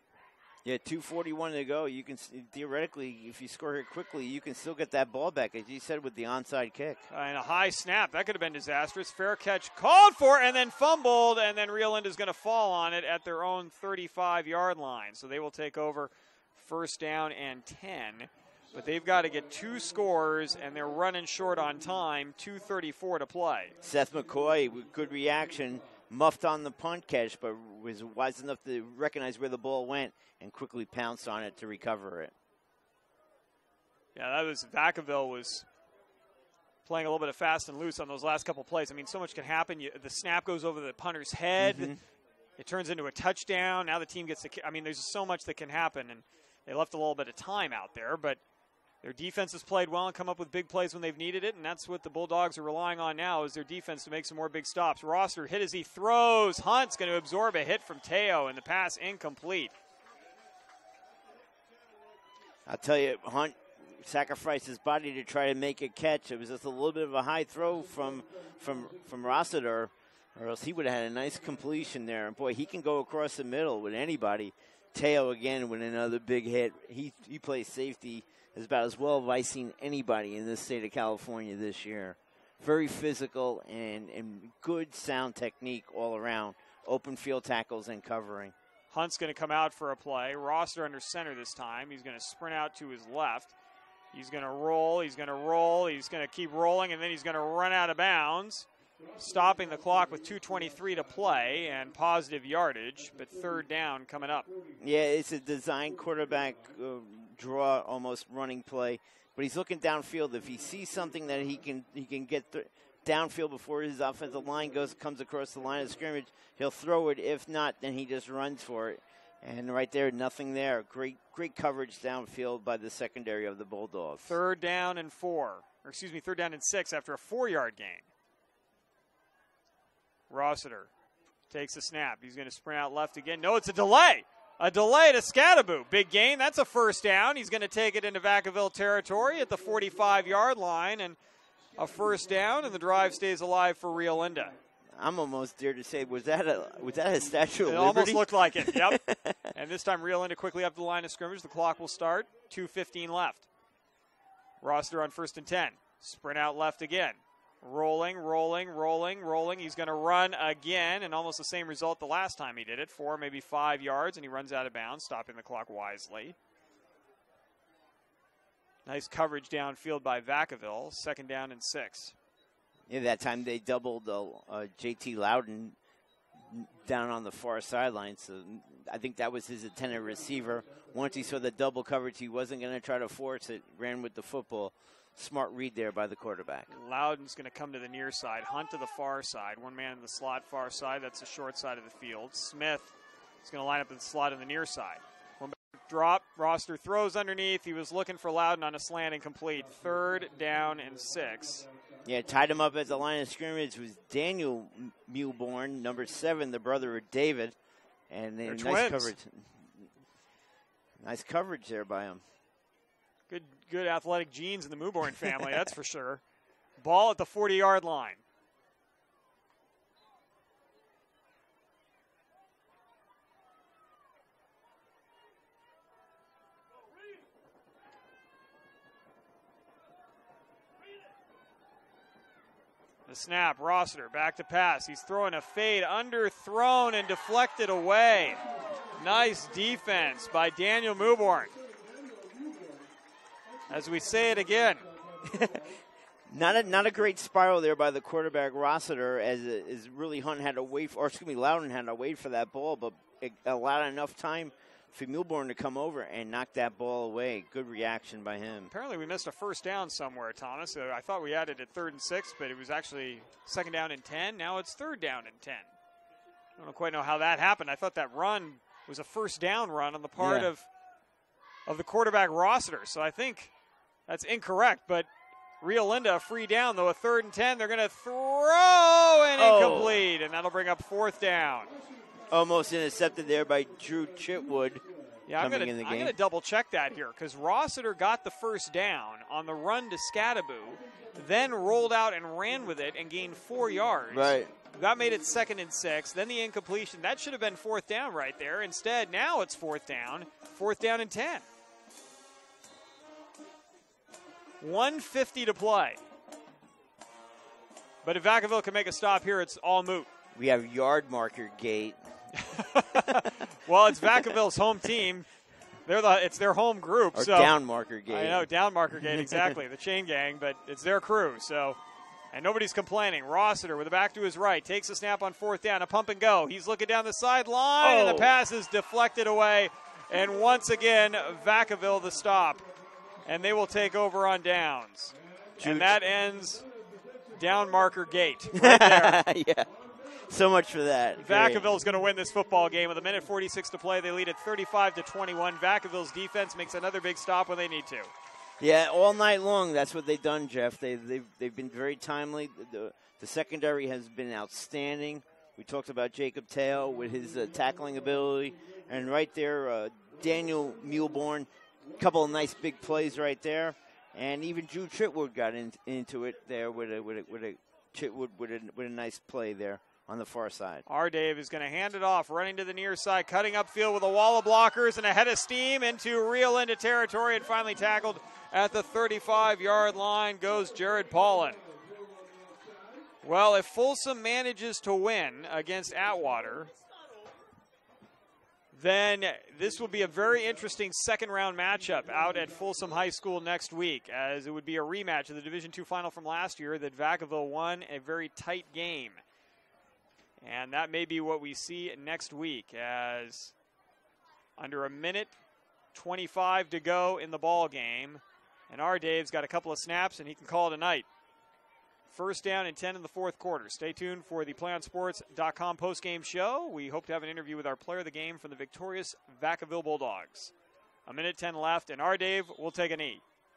Yeah, two forty-one to go. You can theoretically, if you score here quickly, you can still get that ball back, as you said, with the onside kick. And a high snap. That could have been disastrous. Fair catch called for and then fumbled, and then Rio Linda is going to fall on it at their own thirty-five-yard line. So they will take over first down and ten. But they've got to get two scores, and they're running short on time. two thirty-four to play. Seth McCoy with good reaction, muffed on the punt catch, but was wise enough to recognize where the ball went and quickly pounced on it to recover it. Yeah, that was Vacaville was playing a little bit of fast and loose on those last couple plays. I mean, so much can happen. You, the snap goes over the punter's head. Mm-hmm. It turns into a touchdown. Now the team gets the – I mean, there's so much that can happen, and they left a little bit of time out there. But their defense has played well and come up with big plays when they've needed it, and that's what the Bulldogs are relying on now is their defense to make some more big stops. Roster hit as he throws. Hunt's going to absorb a hit from Teo, and the pass incomplete. I'll tell you, Hunt sacrificed his body to try to make a catch. It was just a little bit of a high throw from from from Rossiter, or else he would have had a nice completion there. And, boy, he can go across the middle with anybody. Teo, again, with another big hit. He, he plays safety as about as well as I've seen anybody in this state of California this year. Very physical and, and good sound technique all around. Open field tackles and covering. Hunt's going to come out for a play. Roster under center this time. He's going to sprint out to his left. He's going to roll. He's going to roll. He's going to keep rolling, and then he's going to run out of bounds, stopping the clock with two twenty-three to play and positive yardage, but third down coming up. Yeah, it's a design quarterback uh, draw, almost running play, but he's looking downfield. If he sees something that he can he can get th- downfield before his offensive line goes comes across the line of scrimmage, he'll throw it. If not, then he just runs for it. And right there, nothing there. Great great coverage downfield by the secondary of the Bulldogs. Third down and four. Or excuse me, third down and six after a four-yard gain. Rossiter takes a snap. He's going to sprint out left again. No, it's a delay. A delay to Scattaboo. Big gain. That's a first down. He's going to take it into Vacaville territory at the forty-five-yard line. And a first down, and the drive stays alive for Rio Linda. I'm almost dare to say, was that a was that a Statue of It Liberty? almost looked like it, yep. And this time Rio Linda quickly up the line of scrimmage. The clock will start. two fifteen left. Roster on first and ten. Sprint out left again. Rolling, rolling, rolling, rolling. He's going to run again, and almost the same result the last time he did it. Four, maybe five yards, and he runs out of bounds, stopping the clock wisely. Nice coverage downfield by Vacaville. Second down and six. Yeah, that time they doubled uh, uh, J T Loudon down on the far sideline. So I think that was his intended receiver. Once he saw the double coverage, he wasn't going to try to force it. Ran with the football. Smart read there by the quarterback. Loudon's going to come to the near side. Hunt to the far side. One man in the slot far side. That's the short side of the field. Smith is going to line up in the slot in the near side. One back drop. Roster throws underneath. He was looking for Loudon on a slant incomplete. Third down and six. Yeah, tied him up at the line of scrimmage was Daniel Mulborn, number seven, the brother of David. And then nice twins. coverage. Nice coverage there by him. Good good athletic genes in the Mulborn family, that's for sure. Ball at the forty-yard line. The snap, Rossiter back to pass. He's throwing a fade, underthrown and deflected away. Nice defense by Daniel Mulborn. As we say it again. Not a not a great spiral there by the quarterback Rossiter, as as really Hunt had to wait, for, or excuse me, Loudon had to wait for that ball, but it allowed enough time for Mulborn to come over and knock that ball away. Good reaction by him. Apparently we missed a first down somewhere, Thomas. Uh, I thought we had it at third and six, but it was actually second down and ten. Now it's third down and ten. I don't quite know how that happened. I thought that run was a first down run on the part yeah. of of the quarterback Rossiter. So I think that's incorrect, but Rio Linda, a free down, though, a third and ten. They're going to throw and oh. incomplete, and that'll bring up fourth down. Almost intercepted there by Drew Chitwood. Yeah, I'm going to I'm going to double check that here because Rossiter got the first down on the run to Scattaboo, then rolled out and ran with it and gained four yards. Right. That made it second and six. Then the incompletion. That should have been fourth down right there. Instead, now it's fourth down. Fourth down and ten. one fifty to play. But if Vacaville can make a stop here, it's all moot. We have yard marker gate. Well, it's Vacaville's home team. They're the it's their home group. Or so down marker gate. I know, down marker gate, exactly. The chain gang, but it's their crew. So, and nobody's complaining. Rossiter with the back to his right takes a snap on fourth down, a pump and go. He's looking down the sideline, Oh. and the pass is deflected away. And once again, Vacaville the stop, and they will take over on downs. And that ends down marker gate right there. Yeah. So much for that. Vacaville is going to win this football game with a minute forty-six to play. They lead at thirty-five to twenty-one. Vacaville's defense makes another big stop when they need to. Yeah, all night long, that's what they've done, Jeff. They, they've, they've been very timely. The, the, the secondary has been outstanding. We talked about Jacob Teo with his uh, tackling ability. And right there, uh, Daniel Muleborn, a couple of nice big plays right there. And even Drew Chitwood got in, into it there with a, with a, with a Chitwood with a, with a nice play there on the far side. R. Dave is going to hand it off, running to the near side, cutting upfield with a wall of blockers and a head of steam into Rio Linda territory, and finally tackled at the thirty-five-yard line goes Jared Paulin. Well, if Folsom manages to win against Atwater, then this will be a very interesting second-round matchup out at Folsom High School next week, as it would be a rematch of the Division two final from last year that Vacaville won a very tight game. And that may be what we see next week, as under a minute twenty-five to go in the ball game, and our Dave's got a couple of snaps, and he can call it a night. First down and ten in the fourth quarter. Stay tuned for the play on sports dot com postgame show. We hope to have an interview with our player of the game from the victorious Vacaville Bulldogs. A minute ten left, and our Dave will take a knee.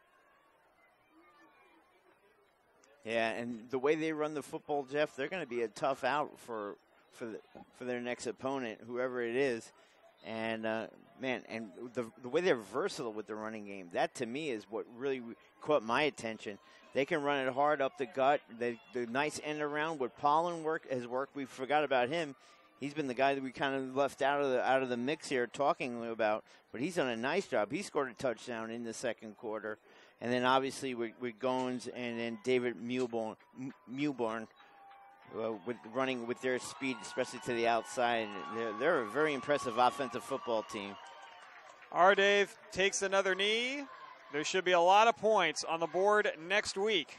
Yeah, and the way they run the football, Jeff, they're going to be a tough out for for the, for their next opponent, whoever it is. And, uh, man, and the, the way they're versatile with the running game, that to me is what really caught my attention. They can run it hard up the gut. They, the nice end around with Pollen work has worked. We forgot about him. He's been the guy that we kind of left out of the out of the mix here talking about, but he's done a nice job. He scored a touchdown in the second quarter. And then obviously with, with Goins and then David Muleborn, Muleborn uh, with running with their speed, especially to the outside. They're, they're a very impressive offensive football team. Our Dave takes another knee. There should be a lot of points on the board next week,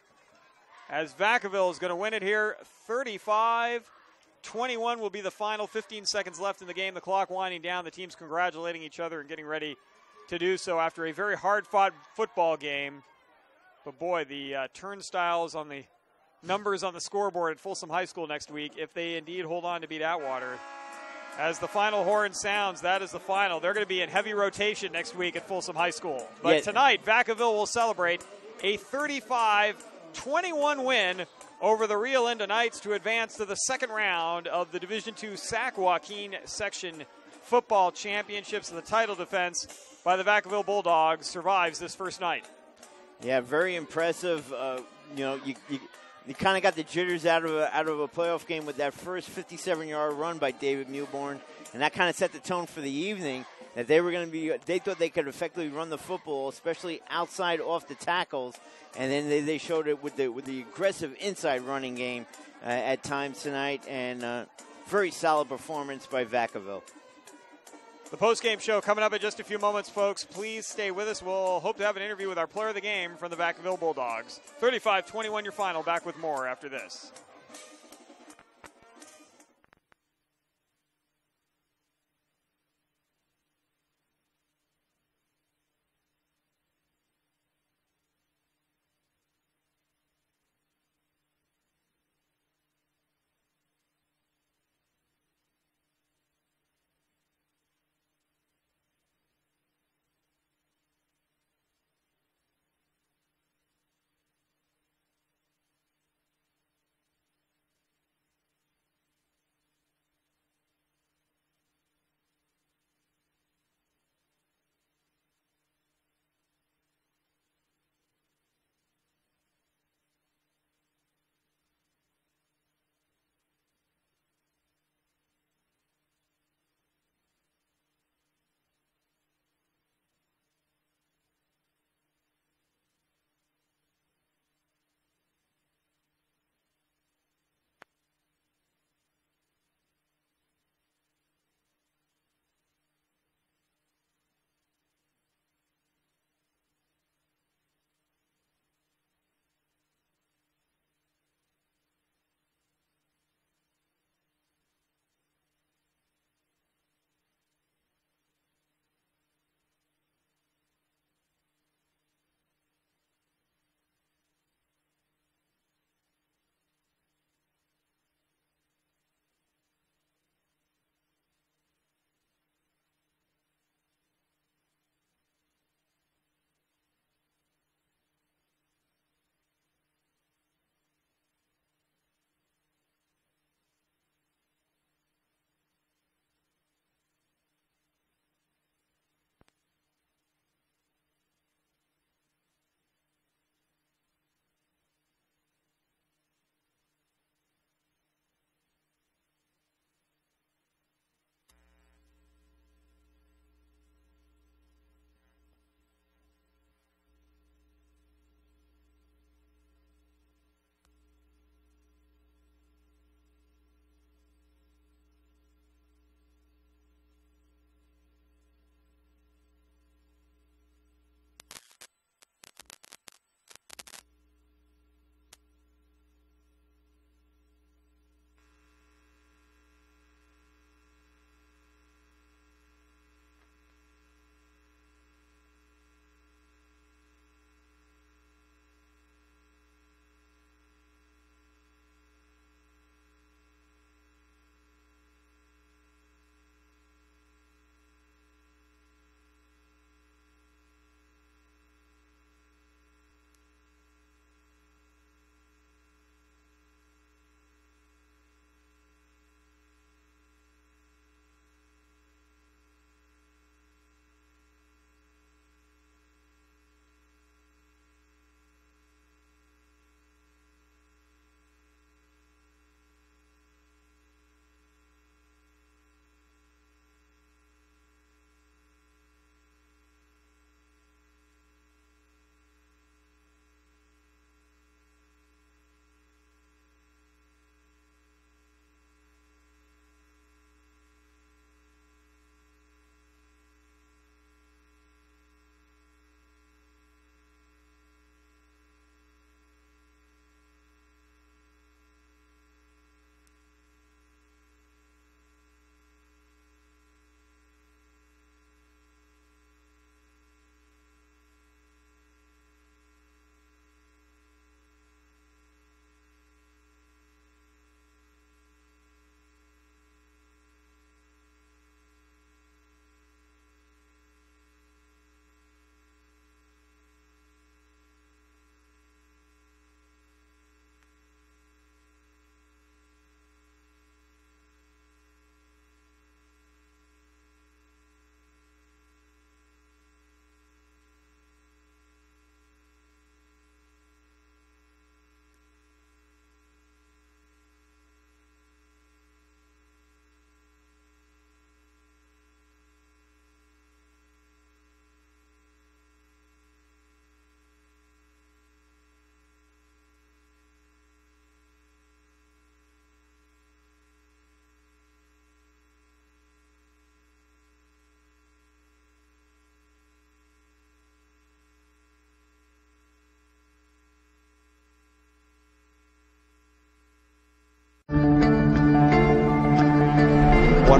as Vacaville is going to win it here. thirty-five twenty-one will be the final. fifteen seconds left in the game. The clock winding down. The teams congratulating each other and getting ready to do so after a very hard-fought football game. But boy, the uh, turnstiles on the numbers on the scoreboard at Folsom High School next week, if they indeed hold on to beat Atwater. As the final horn sounds, that is the final. They're going to be in heavy rotation next week at Folsom High School. But Yeah. tonight, Vacaville will celebrate a thirty-five twenty-one win over the Rio Linda Knights to advance to the second round of the Division two Sac-Joaquin Section Football Championships. The title defense by the Vacaville Bulldogs survives this first night. Yeah, very impressive. Uh, you know, you you, you kind of got the jitters out of a, out of a playoff game with that first fifty-seven-yard run by David Muleborn, and that kind of set the tone for the evening. That they were going to be, they thought they could effectively run the football, especially outside off the tackles, and then they, they showed it with the with the aggressive inside running game uh, at times tonight, and uh, very solid performance by Vacaville. The post-game show coming up in just a few moments, folks. Please stay with us. We'll hope to have an interview with our player of the game from the Vacaville Bulldogs. thirty-five twenty-one your final. Back with more after this.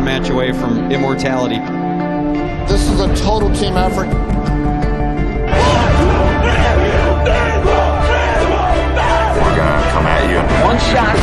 one match away from immortality. This is a total team effort. We're gonna come at you in one shot.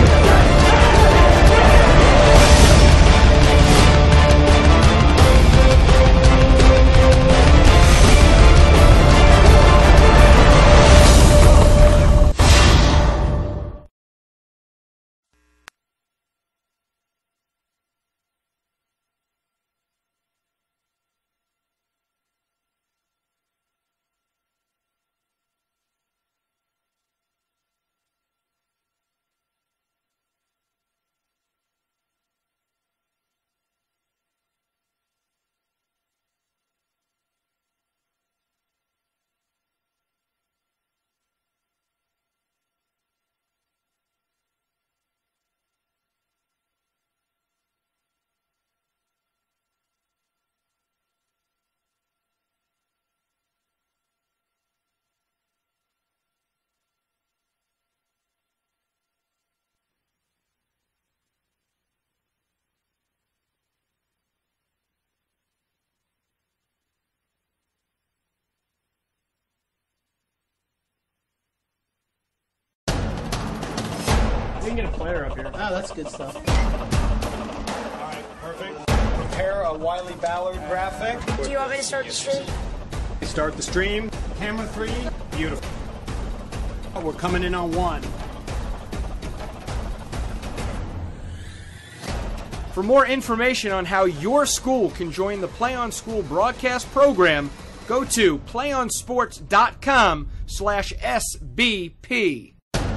We can get a player up here. Oh, that's good stuff. All right, perfect. Prepare a Wiley Ballard graphic. Do you want me to start the stream? Start the stream. Camera three. Beautiful. Oh, we're coming in on one. For more information on how your school can join the PlayOn School broadcast program, go to playonsports.com slash SBP.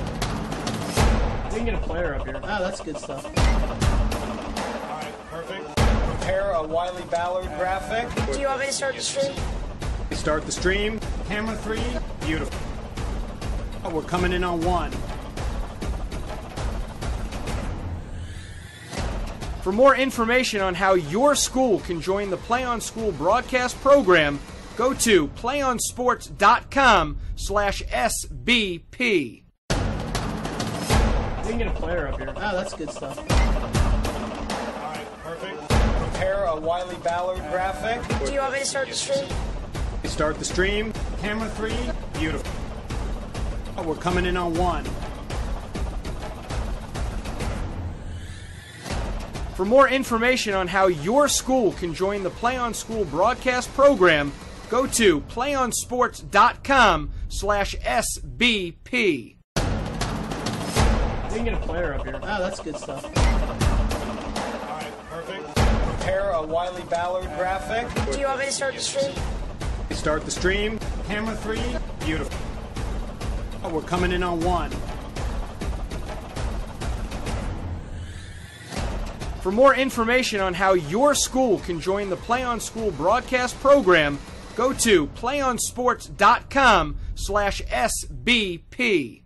We can get a player up here. Oh, that's good stuff. All right, perfect. Prepare a Wiley Ballard graphic. Do you want me to start the stream? Start the stream. Camera three. Beautiful. Oh, we're coming in on one. For more information on how your school can join the PlayOn School broadcast program, go to playonsports.com slash SBP. We can get a player up here. Oh, that's good stuff. All right, perfect. Prepare a Wiley Ballard graphic. Do you want me to start the stream? Start the stream. Camera three. Beautiful. Oh, we're coming in on one. For more information on how your school can join the PlayOn School broadcast program, go to playonsports.com slash SBP. We can get a player up here. Oh, that's good stuff. All right, perfect. Prepare a Wiley Ballard graphic. Do you want me to start the stream? Start the stream. Camera three. Beautiful. Oh, we're coming in on one. For more information on how your school can join the PlayOn School broadcast program, go to playonsports.com slash SBP.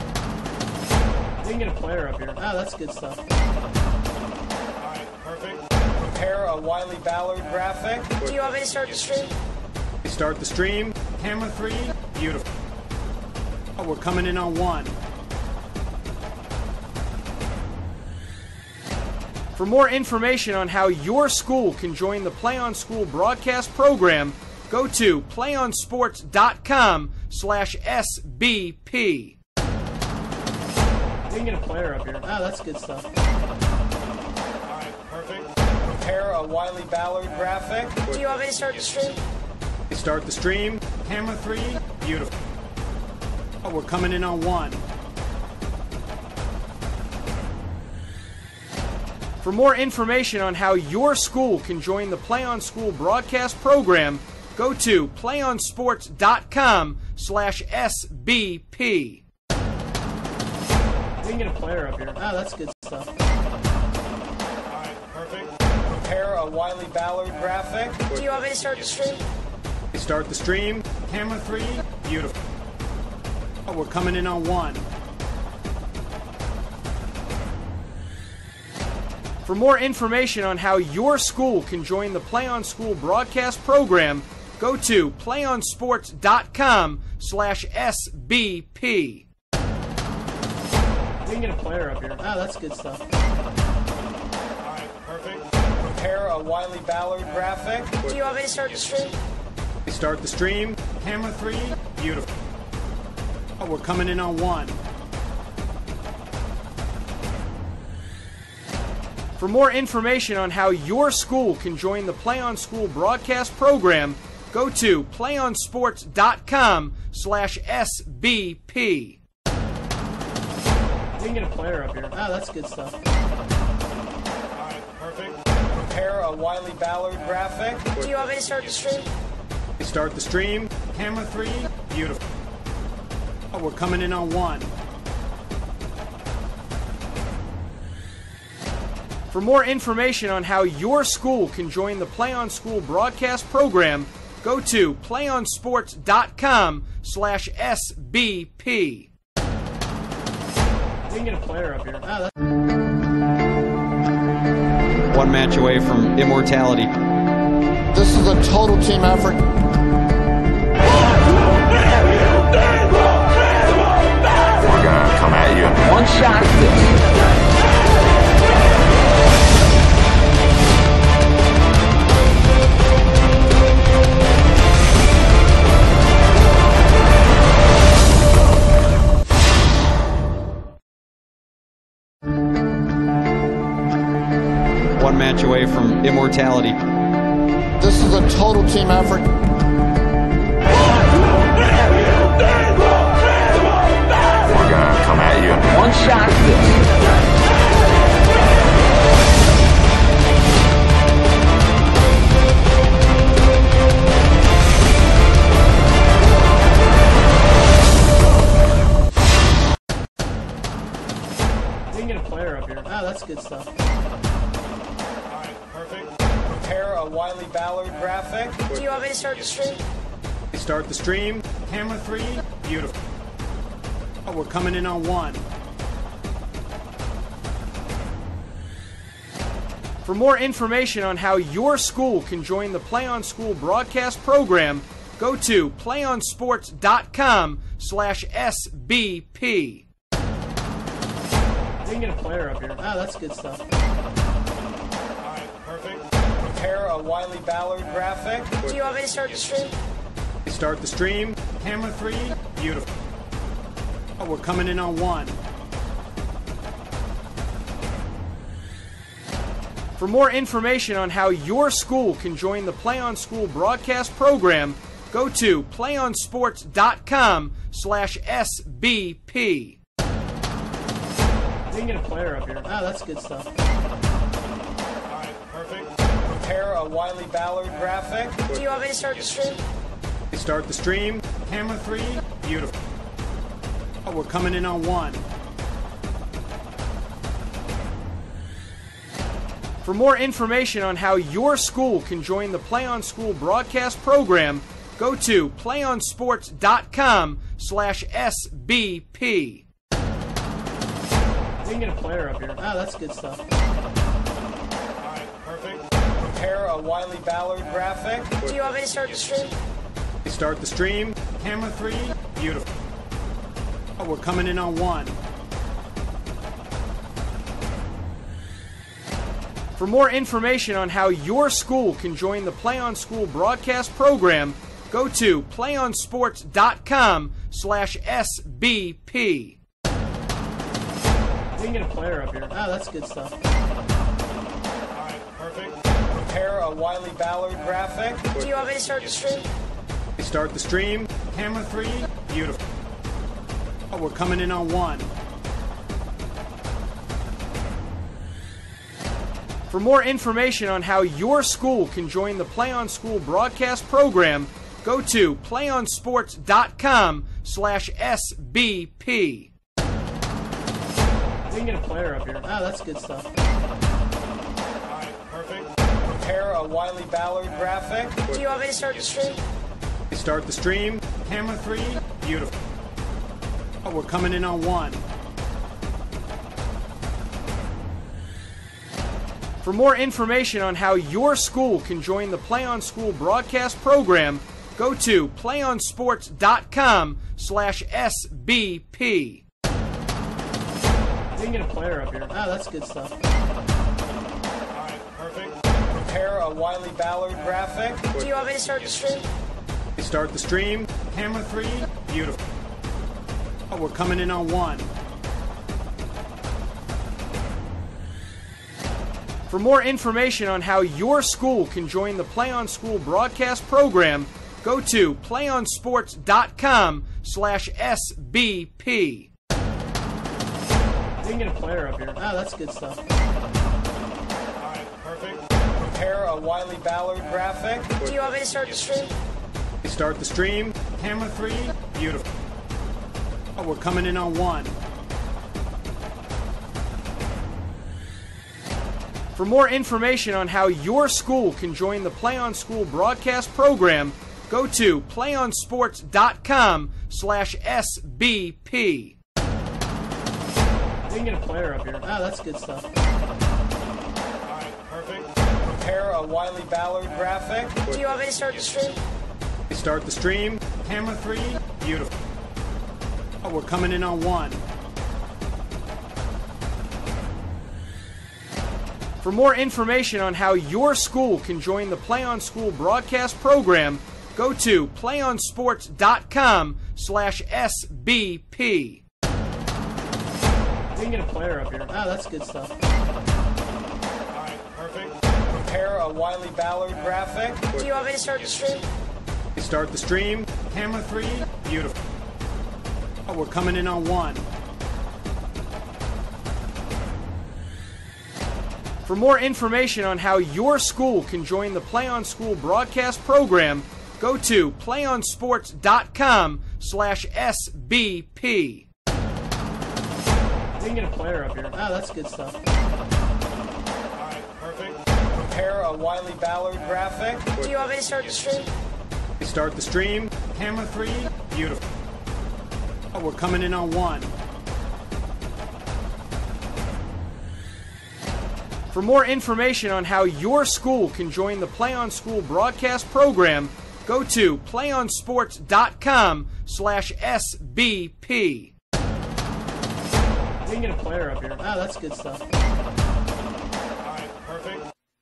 We can get a player up here. Oh, that's good stuff. All right, perfect. Prepare a Wiley Ballard graphic. Do you want me to start the stream? Start the stream. Camera three. Beautiful. Oh, we're coming in on one. For more information on how your school can join the PlayOn School broadcast program, go to playonsports.com slash SBP. We can get a player up here. Oh, that's good stuff. All right, perfect. Prepare a Wiley Ballard graphic. Do you want me to start the stream? Start the stream. Camera three. Beautiful. Oh, we're coming in on one. For more information on how your school can join the PlayOn School broadcast program, go to playonsports.com slash SBP. We can get a player up here. Oh, that's good stuff. All right, perfect. Prepare a Wiley Ballard graphic. Do you want me to start the stream? Start the stream. Camera three. Beautiful. Oh, we're coming in on one. For more information on how your school can join the PlayOn School broadcast program, go to playonsports.com slash SBP. We can get a player up here. Oh, that's good stuff. All right, perfect. Prepare a Wiley Ballard graphic. Do you want me to start the stream? Start the stream. Camera three. Beautiful. We're coming in on one. For more information on how your school can join the PlayOn School broadcast program, go to playonsports.com slash SBP. We can get a player up here. Oh, that's good stuff. Perfect. Prepare a Wiley Ballard graphic. Do you want me to start the stream? Start the stream. Camera three. Beautiful. We're coming in on one. For more information on how your school can join the PlayOn School broadcast program, go to playonsports.com slash SBP. We can get a player up here. Oh, that's One match away from immortality. This is a total team effort. We're gonna come at you in one shot. One match away from immortality. This is a total team effort. We're gonna come at you in one shot. We can get a player up here. Oh, that's good stuff. Perfect. Prepare a Wiley Ballard graphic. Do you want me to start the stream? Start the stream. Camera three. Beautiful. We're coming in on one. For more information on how your school can join the PlayOn School broadcast program, go to playonsports.com slash SBP. We can get a player up here. Oh, that's good stuff. Perfect. Prepare a Wiley Ballard graphic. Do you want me to start the stream? Start the stream. Camera three. Beautiful. We're coming in on one. For more information on how your school can join the PlayOn School broadcast program, go to playonsports.com slash SBP. We can get a player up here. Oh, that's good stuff. Perfect. Prepare a Wiley Ballard graphic. Do you want me to start the stream? Start the stream. Camera three. Beautiful. We're coming in on one. For more information on how your school can join the PlayOn School broadcast program, go to playonsports.com slash SBP. We can get a player up here. Oh, that's good stuff. Perfect. Prepare a Wiley Ballard graphic. Do you want me to start the stream? Start the stream. Camera three. Beautiful. We're coming in on one. For more information on how your school can join the PlayOn School broadcast program, go to playonsports.com slash SBP. We can get a player up here. Oh, that's good stuff. Perfect. Prepare a Wiley Ballard graphic. Do you want me to start the stream? Start the stream. Camera three. Beautiful. We're coming in on one. For more information on how your school can join the PlayOn School broadcast program, go to playonsports.com slash SBP. We can get a player up here. Oh, that's good stuff. Perfect. Prepare a Wiley Ballard graphic. Do you want me to start the stream? Start the stream. Camera three. Beautiful. We're coming in on one. For more information on how your school can join the PlayOn School broadcast program, go to playonsports.com slash SBP. We can get a player up here. Oh, that's good stuff. Perfect. Prepare a Wiley Ballard graphic. Do you want me to start the stream? Start the stream. Camera three. Beautiful. Oh, we're coming in on one. For more information on how your school can join the PlayOn School broadcast program, go to playonsports.com slash SBP. We can get a player up here. Oh, that's good stuff. All right, perfect. Prepare a Wiley Ballard graphic. Do you want me to start the stream? Start the stream. Camera three. Beautiful. Oh, we're coming in on one. For more information on how your school can join the PlayOn School broadcast program, go to playonsports.com slash SBP. We can get a player up here. Oh, that's good stuff. All right, perfect. Prepare a Wiley Ballard graphic. Do you want me to start the stream? Start the stream. Camera three. Beautiful. Oh, we're coming in on one. For more information on how your school can join the PlayOn School broadcast program, go to playonsports.com slash SBP. We can get a player up here. Oh, that's good stuff. All right, perfect. Prepare a Wiley Ballard graphic. Do you want me to start the stream? Start the stream. Camera three. Beautiful. Oh, we're coming in on one. For more information on how your school can join the PlayOn School broadcast program, go to playonsports.com slash SBP. We can get a player up here. Oh, that's good stuff. All right, perfect. Prepare a Wiley Ballard graphic. Do you want me to start the stream? Start the stream. Camera three. Beautiful. Oh, we're coming in on one. For more information on how your school can join the PlayOn School broadcast program, go to playonsports.com slash SBP. We can get a player up here. Oh, that's good stuff. All right, perfect.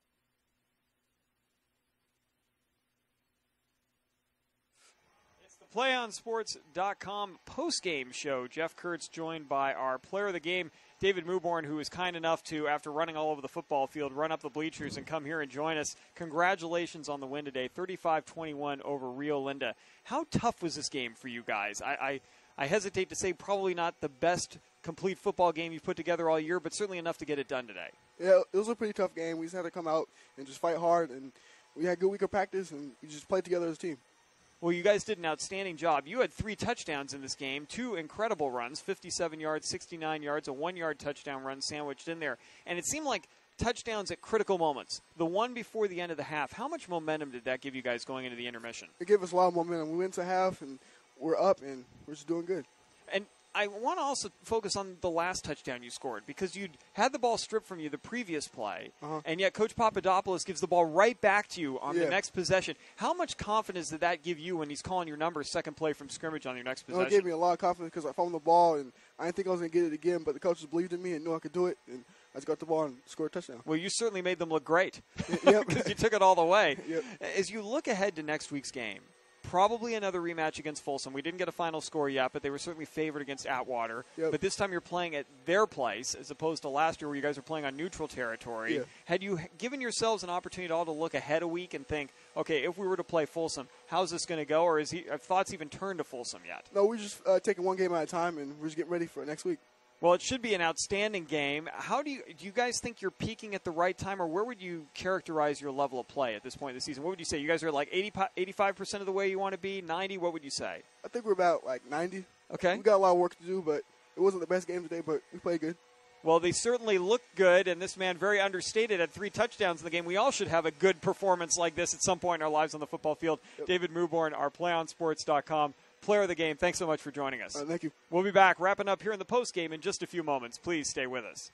It's the play on sports dot com post-game show. Jeff Kurtz joined by our player of the game, David Mewborn, who was kind enough to, after running all over the football field, run up the bleachers and come here and join us. Congratulations on the win today, thirty-five twenty-one over Rio Linda. How tough was this game for you guys? I, I, I hesitate to say probably not the best complete football game you've put together all year, but certainly enough to get it done today. Yeah, it was a pretty tough game. We just had to come out and just fight hard, and we had a good week of practice, and we just played together as a team. Well, you guys did an outstanding job. You had three touchdowns in this game, two incredible runs, fifty-seven yards, sixty-nine yards, a one-yard touchdown run sandwiched in there. And it seemed like touchdowns at critical moments. The one before the end of the half, how much momentum did that give you guys going into the intermission? It gave us a lot of momentum. We went to half, and we're up, and we're just doing good. And I want to also focus on the last touchdown you scored, because you'd had the ball stripped from you the previous play, uh-huh. and yet Coach Papadopoulos gives the ball right back to you on yeah. the next possession. How much confidence did that give you when he's calling your number second play from scrimmage on your next possession? No, it gave me a lot of confidence because I found the ball, and I didn't think I was going to get it again, but the coaches believed in me and knew I could do it, and I just got the ball and scored a touchdown. Well, you certainly made them look great yep. because you took it all the way. Yep. As you look ahead to next week's game, probably another rematch against Folsom. We didn't get a final score yet, but they were certainly favored against Atwater. Yep. But this time you're playing at their place as opposed to last year where you guys were playing on neutral territory. Yeah. Had you given yourselves an opportunity at all to look ahead a week and think, okay, if we were to play Folsom, how's this going to go? Or is he, have thoughts even turned to Folsom yet? No, we're just uh, taking one game at a time, and we're just getting ready for next week. Well, it should be an outstanding game. How do you do you guys think you're peaking at the right time, or where would you characterize your level of play at this point in the season? What would you say? You guys are like eighty, eighty-five percent of the way you want to be, ninety? What would you say? I think we're about like ninety. Okay. We got a lot of work to do, but it wasn't the best game today, but we played good. Well, they certainly look good, and this man very understated had three touchdowns in the game. We all should have a good performance like this at some point in our lives on the football field. Yep. David Mewborn, our play on sports dot com player of the game. Thanks so much for joining us. Uh, thank you. We'll be back wrapping up here in the post game in just a few moments. Please stay with us.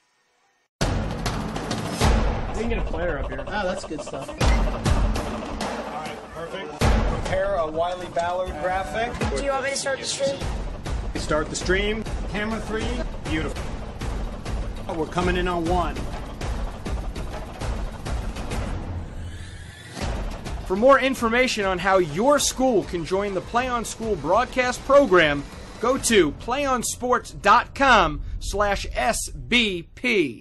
We can get a player up here. Oh, that's good stuff. All right, perfect. Prepare a Wiley Ballard graphic. Do you want me to start the stream? Start the stream. Camera three. Beautiful. Oh, we're coming in on one. For more information on how your school can join the PlayOn School broadcast program, go to playonsports.com slash SBP.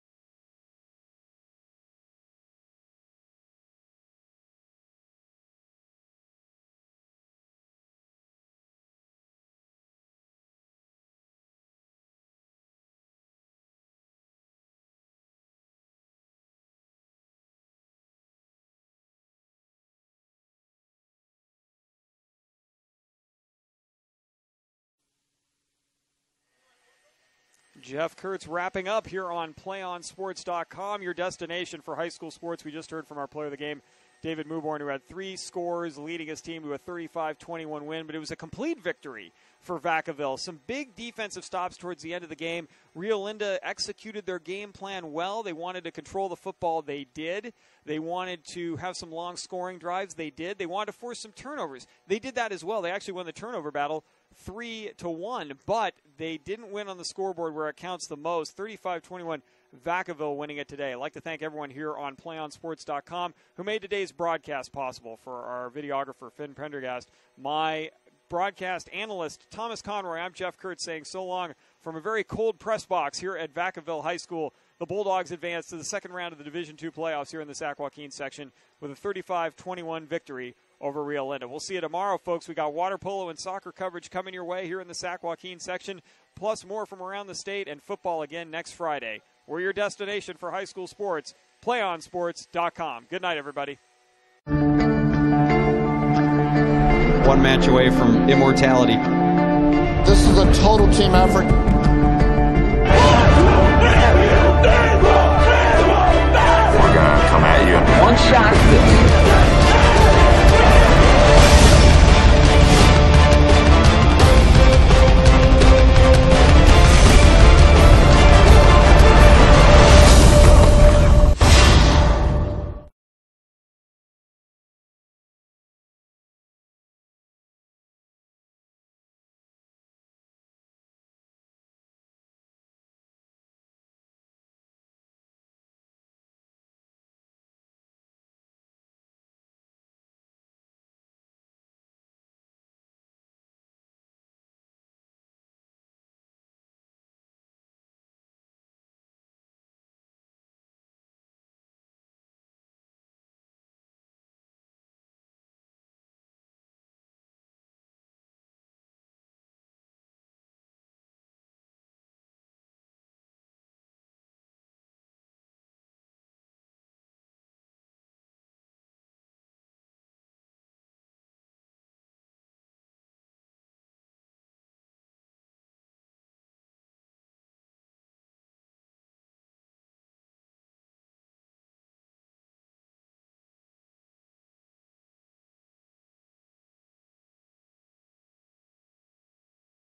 Jeff Kurtz wrapping up here on play on sports dot com, your destination for high school sports. We just heard from our player of the game, David Mewborn, who had three scores, leading his team to a thirty-five twenty-one win, but it was a complete victory for Vacaville. Some big defensive stops towards the end of the game. Rio Linda executed their game plan well. They wanted to control the football. They did. They wanted to have some long scoring drives. They did. They wanted to force some turnovers. They did that as well. They actually won the turnover battle three to one, but they didn't win on the scoreboard where it counts the most. thirty-five twenty-one, Vacaville winning it today. I'd like to thank everyone here on play on sports dot com who made today's broadcast possible. For our videographer, Finn Prendergast, my broadcast analyst, Thomas Conroy, I'm Jeff Kurtz saying so long from a very cold press box here at Vacaville High School. The Bulldogs advance to the second round of the Division two playoffs here in the Sac-Joaquin section with a thirty-five twenty-one victory over Rio Linda. We'll see you tomorrow, folks. We got water polo and soccer coverage coming your way here in the Sac-Joaquin section, plus more from around the state, and football again next Friday. We're your destination for high school sports. play on sports dot com. Good night, everybody. One match away from immortality. This is a total team effort. We're gonna come at you. One shot.